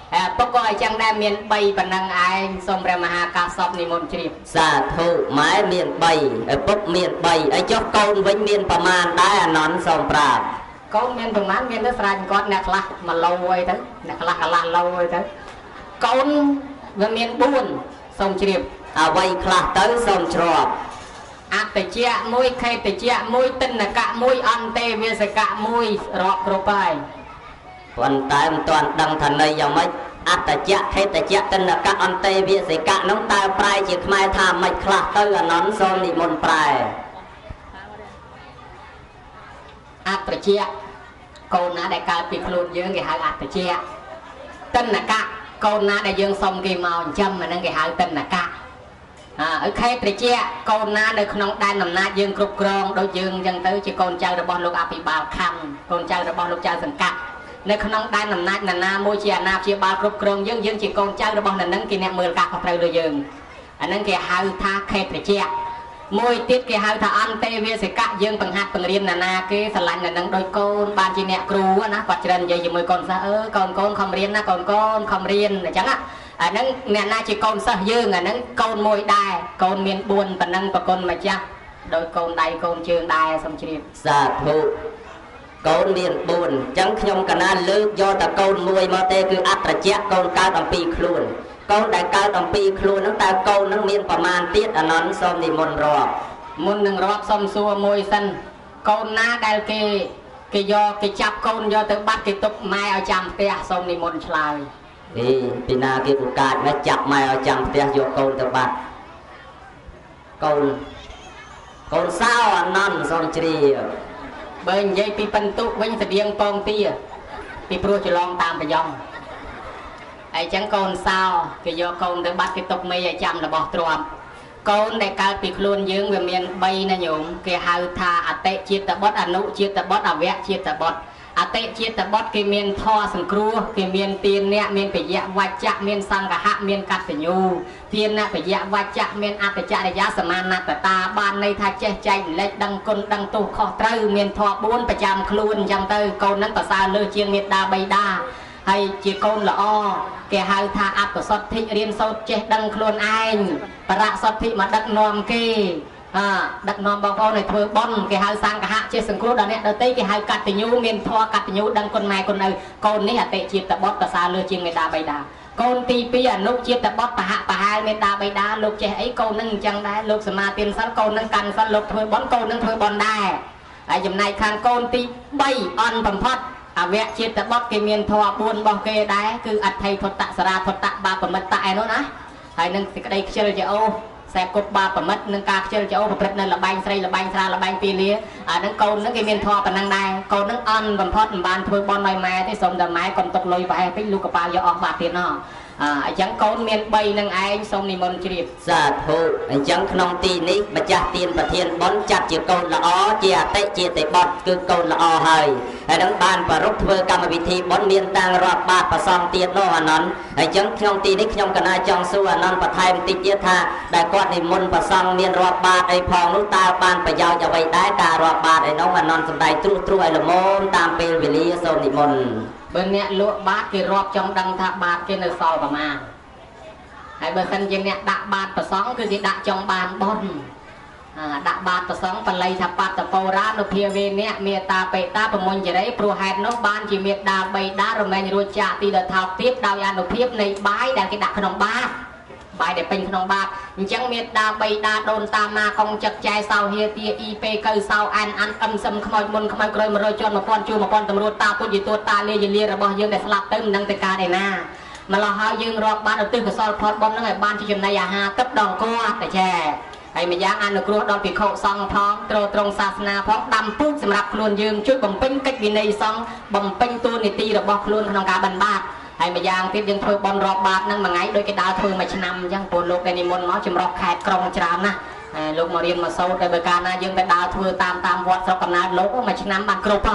Speaker 4: ปกติจังได้เมียนใบปนังไอสมพระมหากาสอบนิมนต์จีบ
Speaker 2: สาธุหมายเมียนใบปุ๊บเมียนใบไอ้เจ้าโกนไว้เมียนประมาณได้นอนสมปราบ
Speaker 4: ก็เมียนประมาณเมียนได้สลายก้อนนักละมาลอยทั้งนักละละลอยทั้งก้นว่าเมียนบุญสมจีบ
Speaker 2: เอาไว้คลาเตอร์สมชอบ
Speaker 4: อัตเจียมวยใครตเจียมวยตินกะมวยอันเตเวสกะมวยรอกรบไป
Speaker 2: วันตายมันตอนดังทันในยังไม่อัตเจียใครตเจียตินกะอันเตเวสกะน้องตายปลายจีขมายทำไม่คลาเตอร์นอนสมนิมนต์ปลาย
Speaker 4: อัตเจียโกนาได้การปิดลุนเยอะกี่หายอัตเจียตินกะโกนาได้ยังสมกี่เมาจำมันนั่งกี่หายตินกะใครตเจียโกนาในขนมได้นำนายืงกรุบกรองโดยยืงยังตื้อจีโกนเจ้าระบอบลูกอภิบาลคำโกนเจ้าระบอบลูกเจ้าสังกัดในขนมได้นำนาหนาโมเชียนาเชียบาลกรุบกรองยืงจีโกนเจ้าระบอบนั้นกินเนี่ยมือกักกับเราโดยยืงอันนั้นแกหาท่าใครตเจียมวยติดแกหาท่าอันเตเวสกะยืงปังหัดปังเรียนนาเกสลันนั้นโดยโกนบานจีเนี่ยครูนะปัจจุบันยังมวยโกนซะโกนคำเรียนนะโกนคำเรียนจังอ่ะอันนั้นเนี่ยน่าจะโกนซะยืงอันนั้นโกนมวยได้โกนเมียนบุญปนังปะโกนมาจักโดยโกนใดโกนเชิงได้สมชีพ
Speaker 2: สาธุโกนเมียนบุญจังขยมกันนั้นเลือกโยตะโกนมวยมาเตคืออัตระเจาะโกนการต่อปีครูนโกนได้การต่อปีครูนตั้งแต่โกนนั่งเมียนประมาณเตี้ยอันนั้นสมนิมนต์รอบ
Speaker 4: มุนหนึ่งรอบสมซัวมวยสันโกนน้าได้เกยอเกจับโกนโยตะบัดเกตุกไม้เอาจำเตียสมนิมนต์ชลาย
Speaker 2: นี่ปีนาเกี่ยวกับการไม่จับไม่เอาจังเตียโยโกนตะบัดโกนเศร้าอันนั้นสมจรี
Speaker 4: เบย์ยัยปีปันตุวิ่งเสดียงปองเตี้ยปีพรูจะลองตามไปยองไอ้จังโกนเศร้าเกยโกนตะบัดเกตุกไม่เอาจำระบอกตรวมโกนได้การปีคลุนยืงเวียนเมียนใบนะโยมเกหาธาอเตจิตตบดอนุจิตตบดอเวะจิตตบดอเตจิตตบดเกเมียนทอสังครูเกเมียนตีนเนี่ยเมียนปิยะวัจจะเมียนสังกะหะเมียนกัตตญูเทียนนะปิยะวัจจะเมียนอัตจารยะสมานัตตาบานในทาเจใจเล็กดังกลดังตุขอเตอเมียนทอบุญประจำคลุนยังเตอโกนนั้นต่อซาเลือเชียงเมียดาใบดาให้จีโกนละอ้อแกหาธาอัตสดทิเรียนสดเจดังคลุนไอประสดทิมาดักนอมเกดักนอมบางคนในเธอบอนแกหาสังกะหะเจสังครูดอนเนี่ยเดตีแกหากัตติญูเมียนทอกัตติญูดังคนแม่คนเอาโกนนี่เตจิตตบดตาซาเลือเชียงเมดาใบดาโกนตีปีอนุจิตตบดปะหะปะหายเมดาใบดาลูกเจไอโกนนึงจังได้ลูกสมาตินสันโกนนึงกันสันลูกเธอบอนโกนนึงเธอบอนได้ไอจำในคางโกนตีใบอ่อนผพัดอเวะจิตตบดเกเมียนทอบุญบอกเกได้คืออัตไทยทตะสราทตะบาปมัตตะไอ้นู้นนะไอ้นึงสิกระไดเชื่อจะโอแสบกบบาปมัดนึงกาเชื่อจะโอประเด็นนั่นละใบใส่ละใบสราละใบปีเลี้ยนึงโกนนึงเกเมียนทอปนังได้โกนนึงอันผพัดบานเธอบอลลอยมาที่สมดอกไม้ก่อนตกลอยไปไปลูกกระปายออกบาดเตียนเนาะจังโกนเมียนใบนังไอ้สมนิมนต์จีบ
Speaker 2: สาธุจังขนมตีนี้มาจากเตียนประเทียนบอนจัดจีโกนละอ้อเจียเตเจียเตบดคือโกนละอ้อให้ไอ้ดังบานประรุกเธอกรรมวิธีบอนเมียนต่างรอบบาดประซองเตียนโนอันนั้นไอ้จังขนมตีนี้ขนมกนาจองสู้อันนั้นประไทยติเจียธาได้กอดในมนประซองเมียนรอบบาดไอ้พองลูกตาบานประยาวจะไว้ได้การรอบบาดไอ้น้องอันนั้นสมได้ตรุ่ยละโมนตามเปลวิลีสมนิมนต์
Speaker 4: เบอร์เนี่ยลวกบาดกี่รอบจงดังทับบาดกี่ในซอยประมาณไอ้เบอร์สันยังเนี่ยดักบาดประสองคือสิดักจงบานบนดักบาดประสองปลายทับปัดตะโปราโนเพียเวเนี่ยเมียตาเปตาประมวลจะได้ปลัวแหนนกบานจีเมียดาใบดาโรแมนรูจ่าตีเดทาวเทียบดาวยานุเพียบในใบแดงกิดักขนมบาดใบเด็กเป็นขนมบาดจังเมียดาใบดาโดนตามมากองจักใจเศร้าเฮียตีอีเปเกยเศร้าอันซึมขโมยมนขโมยกรอยมาโรยจนมาป้อนจูมาป้อนตำรวจตาปุ่นยีตัวตาเลียระบยืงแต่สลับเติมดังแต่การไอ้หน้ามาเราหายืงรอบบ้านเราตื้อกระสอบพอดบอลนั่งไอ้บ้านที่จำนายาหาตับดองก็แต่แช่ไอ้เมียอันนึกรู้ดอนปีโคซองพ้องตรงศาสนาพ้องดำปุ๊บสำหรับคลุนยืงช่วยบ่มเป็นกัดวินัยซองบ่มเป็นตัวนิตีระบอกคลุนขนมกาบันบาดไอ้เมียติดยังเธอบอลรอบบาดนั่งมาไงโดยกระดาษเธอมาชนำยังปวดโลกในนิมนต์น้อยจำรอกแขกกรองจามนะลูกมาเรียนมาโซ่ในเบการนะยังกระดาษเธอตามวัดสกนาโลกมาชนำบัตรกรุบ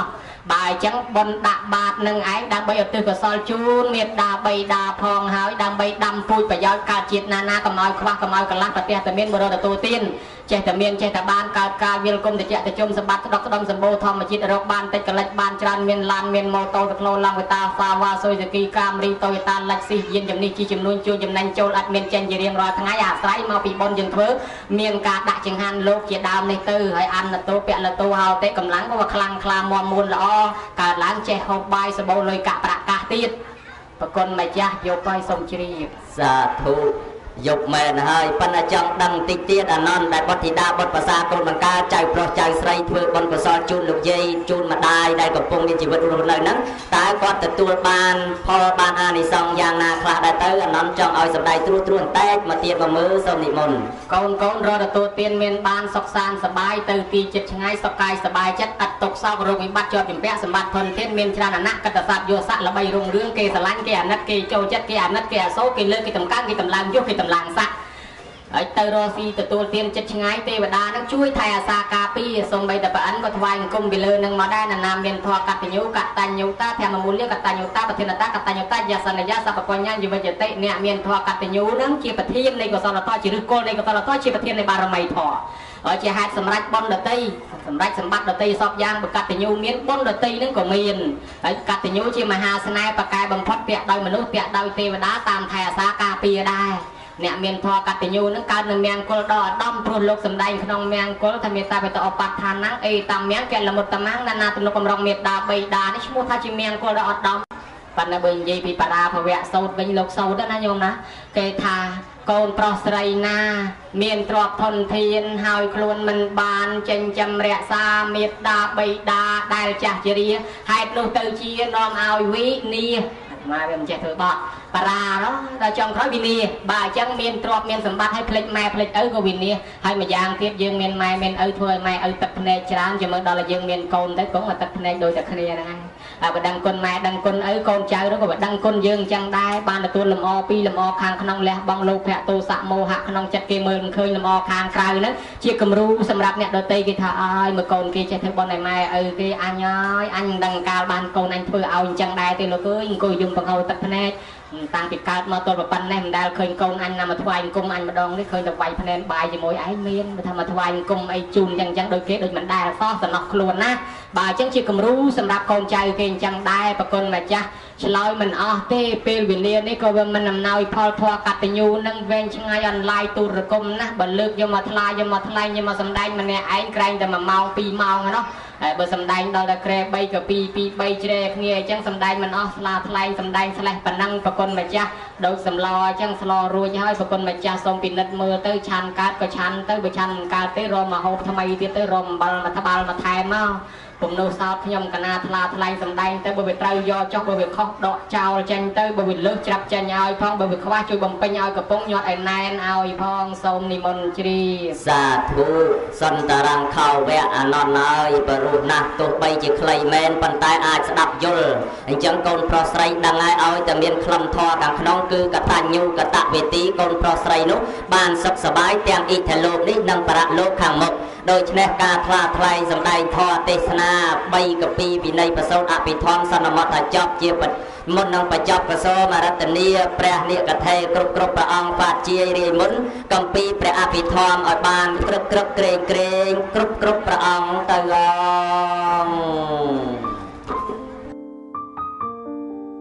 Speaker 4: bài chẳng bồn đạ bạt nâng ái đang bây ở từ cửa sol chun miệt đà bay đà phong hói đang bay đâm pui và gió ca chiết na cầm nói khoa cầm nói cầm lắc và tia tầm miên bờ đồ tổ tiên chạy tầm miên chạy tầm ban ca viên công để chạy tầm chôm sập bát đốc đom sầm bô thom mà chiết ở ban tây cả lạch ban tràn miên lan miên mô tô tật lô lang người ta pha hoa sôi từ kỳ cam ri tôi ta lạch xì yên chấm ni chi chấm nuôi chuông chấm nanh châu lạch miên chen chỉ riêng rồi thằng ấy à sấy mau bị bồn dừng thớ miên ca đại chừng han lô chiết đào này tư hay ăn là tô bẹ là tô hào tây cầm láng có khlang khla mò muôn là cả láng che hộp bay sờ bô lôi cả bạc cả tiết và con mày cha vô bay sông chiri
Speaker 2: sa thu dục mền hơi pan chọn đằng tít tiết non đại bát thị đa bát sa con bằng ca chạy pro chạy say thưa con của son chun lục dây chun mà đaiกับពងមានជីវិតរស់នៅហ្នឹងតើគាត់ទទួលបានផលបានអានិសង្សយ៉ាងណាខ្លះដែរទៅអានន្តចង់ឲ្យសម្ដែងត្រួសត្រាសតែមកទៀតមកមើលសូមនិមន្ត
Speaker 4: កូនកូនរកទទួលទានមានបានសុខសាន្តសប្បាយទៅទីចិត្តឆ្ងាយសុខកាយសប្បាយចិត្តអត់ទុកសោករោគវិបត្តិជាប់ជំពាក់សម្បត្តិធនធានមានច្រើនអាណកតស័ព្ទយោស័កល្បីរុងរឿងគេស្រឡាញ់គេអាណិតគេចូលចិត្តគេអាណិតគេអាសូរគេលើកគេតម្កើងគេតម្លើងយុះគេតម្លើងស័កហើយទៅរស់ស៊ីទទួលទានចិត្តឆ្ងាយទេវតានឹងជួយថែអាសាការពារសូម្បីតែព្រះអិនក៏ថ្វាយអង្គមពីលើនឹងមកដែរណានាមមានធម៌កតញ្ញូកតញ្ញូតាធម្មមូលកតញ្ញូតាប្រធានតាកតញ្ញូតាយសន្យាសពបញ្ញយុវយតិអ្នកមានធម៌កតញ្ញូនឹងជាប្រធាននៃកុសលធម៌ជាឫសគល់នៃកុសលធម៌ជាប្រធាននៃបារមីធម៌ហើយជាហេតុសម្រាប់បុណ្យដតីសម្រាប់សម្បត្តិដតីសពយ៉ាងបកតញ្ញូមានបុណ្យដតីនឹងក៏មានហើយកតញ្ញូជាមហាស្នេហ៍ប្រកែបំផុតពាក់ដោយមនុស្សពាក់ដោយទេវតាតាមថែអាសាការពារដែរអ្នកមានធម៌កតញ្ញូនឹងកើតនៅមង្គលដល់ឧត្តមព្រោះលោកសម្ដែងក្នុងមង្គលថាមេត្តាបេតអបដ្ឋានអេតាមមង្គលមុតតមាំងណានាទំនុកកំរងមេត្តាបៃតានេះឈ្មោះថាជាមង្គលដល់ឧត្តមប៉ុន្តែបើនិយាយពីបដាភវៈសោតវិញលោកសោតណាញោមណាគេថាកូនប្រុសស្រីណាមានទ្រព្យធនធានហើយខ្លួនមិនបានចិញ្ចឹមរក្សាមេត្តាបៃតាដែលចាស់ជរាហេតុនោះទៅជានាំឲ្យវិនាសមកវាមិនចេះធ្វើបត់បារាដល់ចុងក្រោយវិនាសបើអញ្ចឹងមានទ្រព្យមានសម្បត្តិឲ្យផ្លេចម៉ែផ្លេចឪក៏វិនាសហើយម្យ៉ាងទៀតយើងមានម៉ែមានឪធ្វើឲ្យម៉ែឪទឹកភ្នែកច្រើនជាមើលដល់តែយើងមានកូនទៅគង់តែទឹកភ្នែកដូចតែគ្នាហ្នឹងហើយបើដឹងគុណម៉ែដឹងគុណឪកូនចៅនោះក៏បើដឹងគុណយើងអញ្ចឹងដែរបានទទួលលំអពីលំអខាងក្នុងលះបង់លោភៈទោសៈមោហៈក្នុងចិត្តគេមើលមិនឃើញលំអខាងក្រៅហ្នឹងជាគំរូសម្រាប់អ្នកដទៃគេថាអើយមើលកូនគេចេះធ្វើបុណ្យឲ្យម៉ែឪគេអញហើយអញមិនដឹងកាលបានកូនអញធ្វើឲ្យអញ្ចឹងដែរទេលោកអើយអង្គុយយំបង្ហូរទឹកភ្នែកតាំងពីកើតមកទល់ប៉ុណ្ណេះមិនដែលឃើញកូនអញណាមកថ្វាយអង្គមអញម្ដងនេះឃើញតែវាយភ្នែនបាយជាមួយឯងមានថាមកថ្វាយអង្គមអីជូនអញ្ចឹងដូចគេដូចមិនដែលសោះសំណោះខ្លួនណាបើអញ្ចឹងជាគំរូសម្រាប់កូនចៅគេអញ្ចឹងដែរប្រគុណម្ចាស់ឆ្លើយមិនអស់ទេពេលវេលានេះក៏វាមិនអំណោយផលធម៌កតញ្ញូនឹងវែងឆ្ងាយអនឡាញទូរគមណាបើលើកយកមកថ្លាយកមកថ្លែងយកមកសម្ដែងម្នាក់ឯងក្រែងតែ1ម៉ោង2ម៉ោងហ្នឹងហើយបើសម្ដែងដល់តែក្រែ3ក៏2 2 3ជ្រែគ្នាអញ្ចឹងសម្ដែងមិនអស់ស្លាថ្លែងសម្ដែងស្លេះប៉ុណ្ណឹងប្រគុណម្ចាស់ដូចសម្លអញ្ចឹងស្លរួចហើយប្រគុណម្ចាស់សូមពិនិត្យមើលទៅឆាន់កើតក៏ឆាន់ទៅបើឆាន់មិនកើតទេរកមកហូបថ្មីទៀតទៅរកអំបិលមកត្បាល់មកថែមមកពំនោះសោតខ្ញុំកណាថ្លាថ្លែងសម្ដែងទៅបើវាត្រូវយកចុះបើវាខុសដកចោលចេញទៅបើវាលើសច្រាប់ចេញឲ្យផងបើវាខ្វះជួយបំពេញឲ្យកំពុងញាត់ឲ្យណែនឲ្យផងសូមនិមន្តជ្រា
Speaker 2: សាធុសន្តរង្ខោវៈអនន្តហើយបរុណាស់ទោះបីជាខ្លីមែនប៉ុន្តែអាចស្ដាប់យល់អញ្ចឹងកូនប្រុសស្រីដឹងហើយឲ្យតែមានខ្លឹមធម៌ខាងក្នុងគឺកតញ្ញូកតវេទីកូនប្រុសស្រីនោះបានសុខសប្បាយទាំងអ៊ីថលោកនេះនិងបរៈលោកខាងមុខដូច្នេះការថ្លាថ្លែងសម្ដែងធម៌ទេសនា3កពីវិន័យប្រសូតអភិធម្មសន្មតថាចប់ជាមុននឹងបញ្ចប់កសោមរតនីព្រះនិកថេគ្រប់ព្រះអង្គបាតជារាយមុនកំពីព្រះអភិធម្មឲ្យបានក្រឹបក្រែងគ្រប់ព្រះអង្គទៅ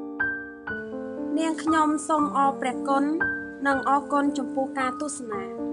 Speaker 5: នាងខ្ញុំសូមអរព្រះគុណនិងអរគុណចំពោះការទស្សនា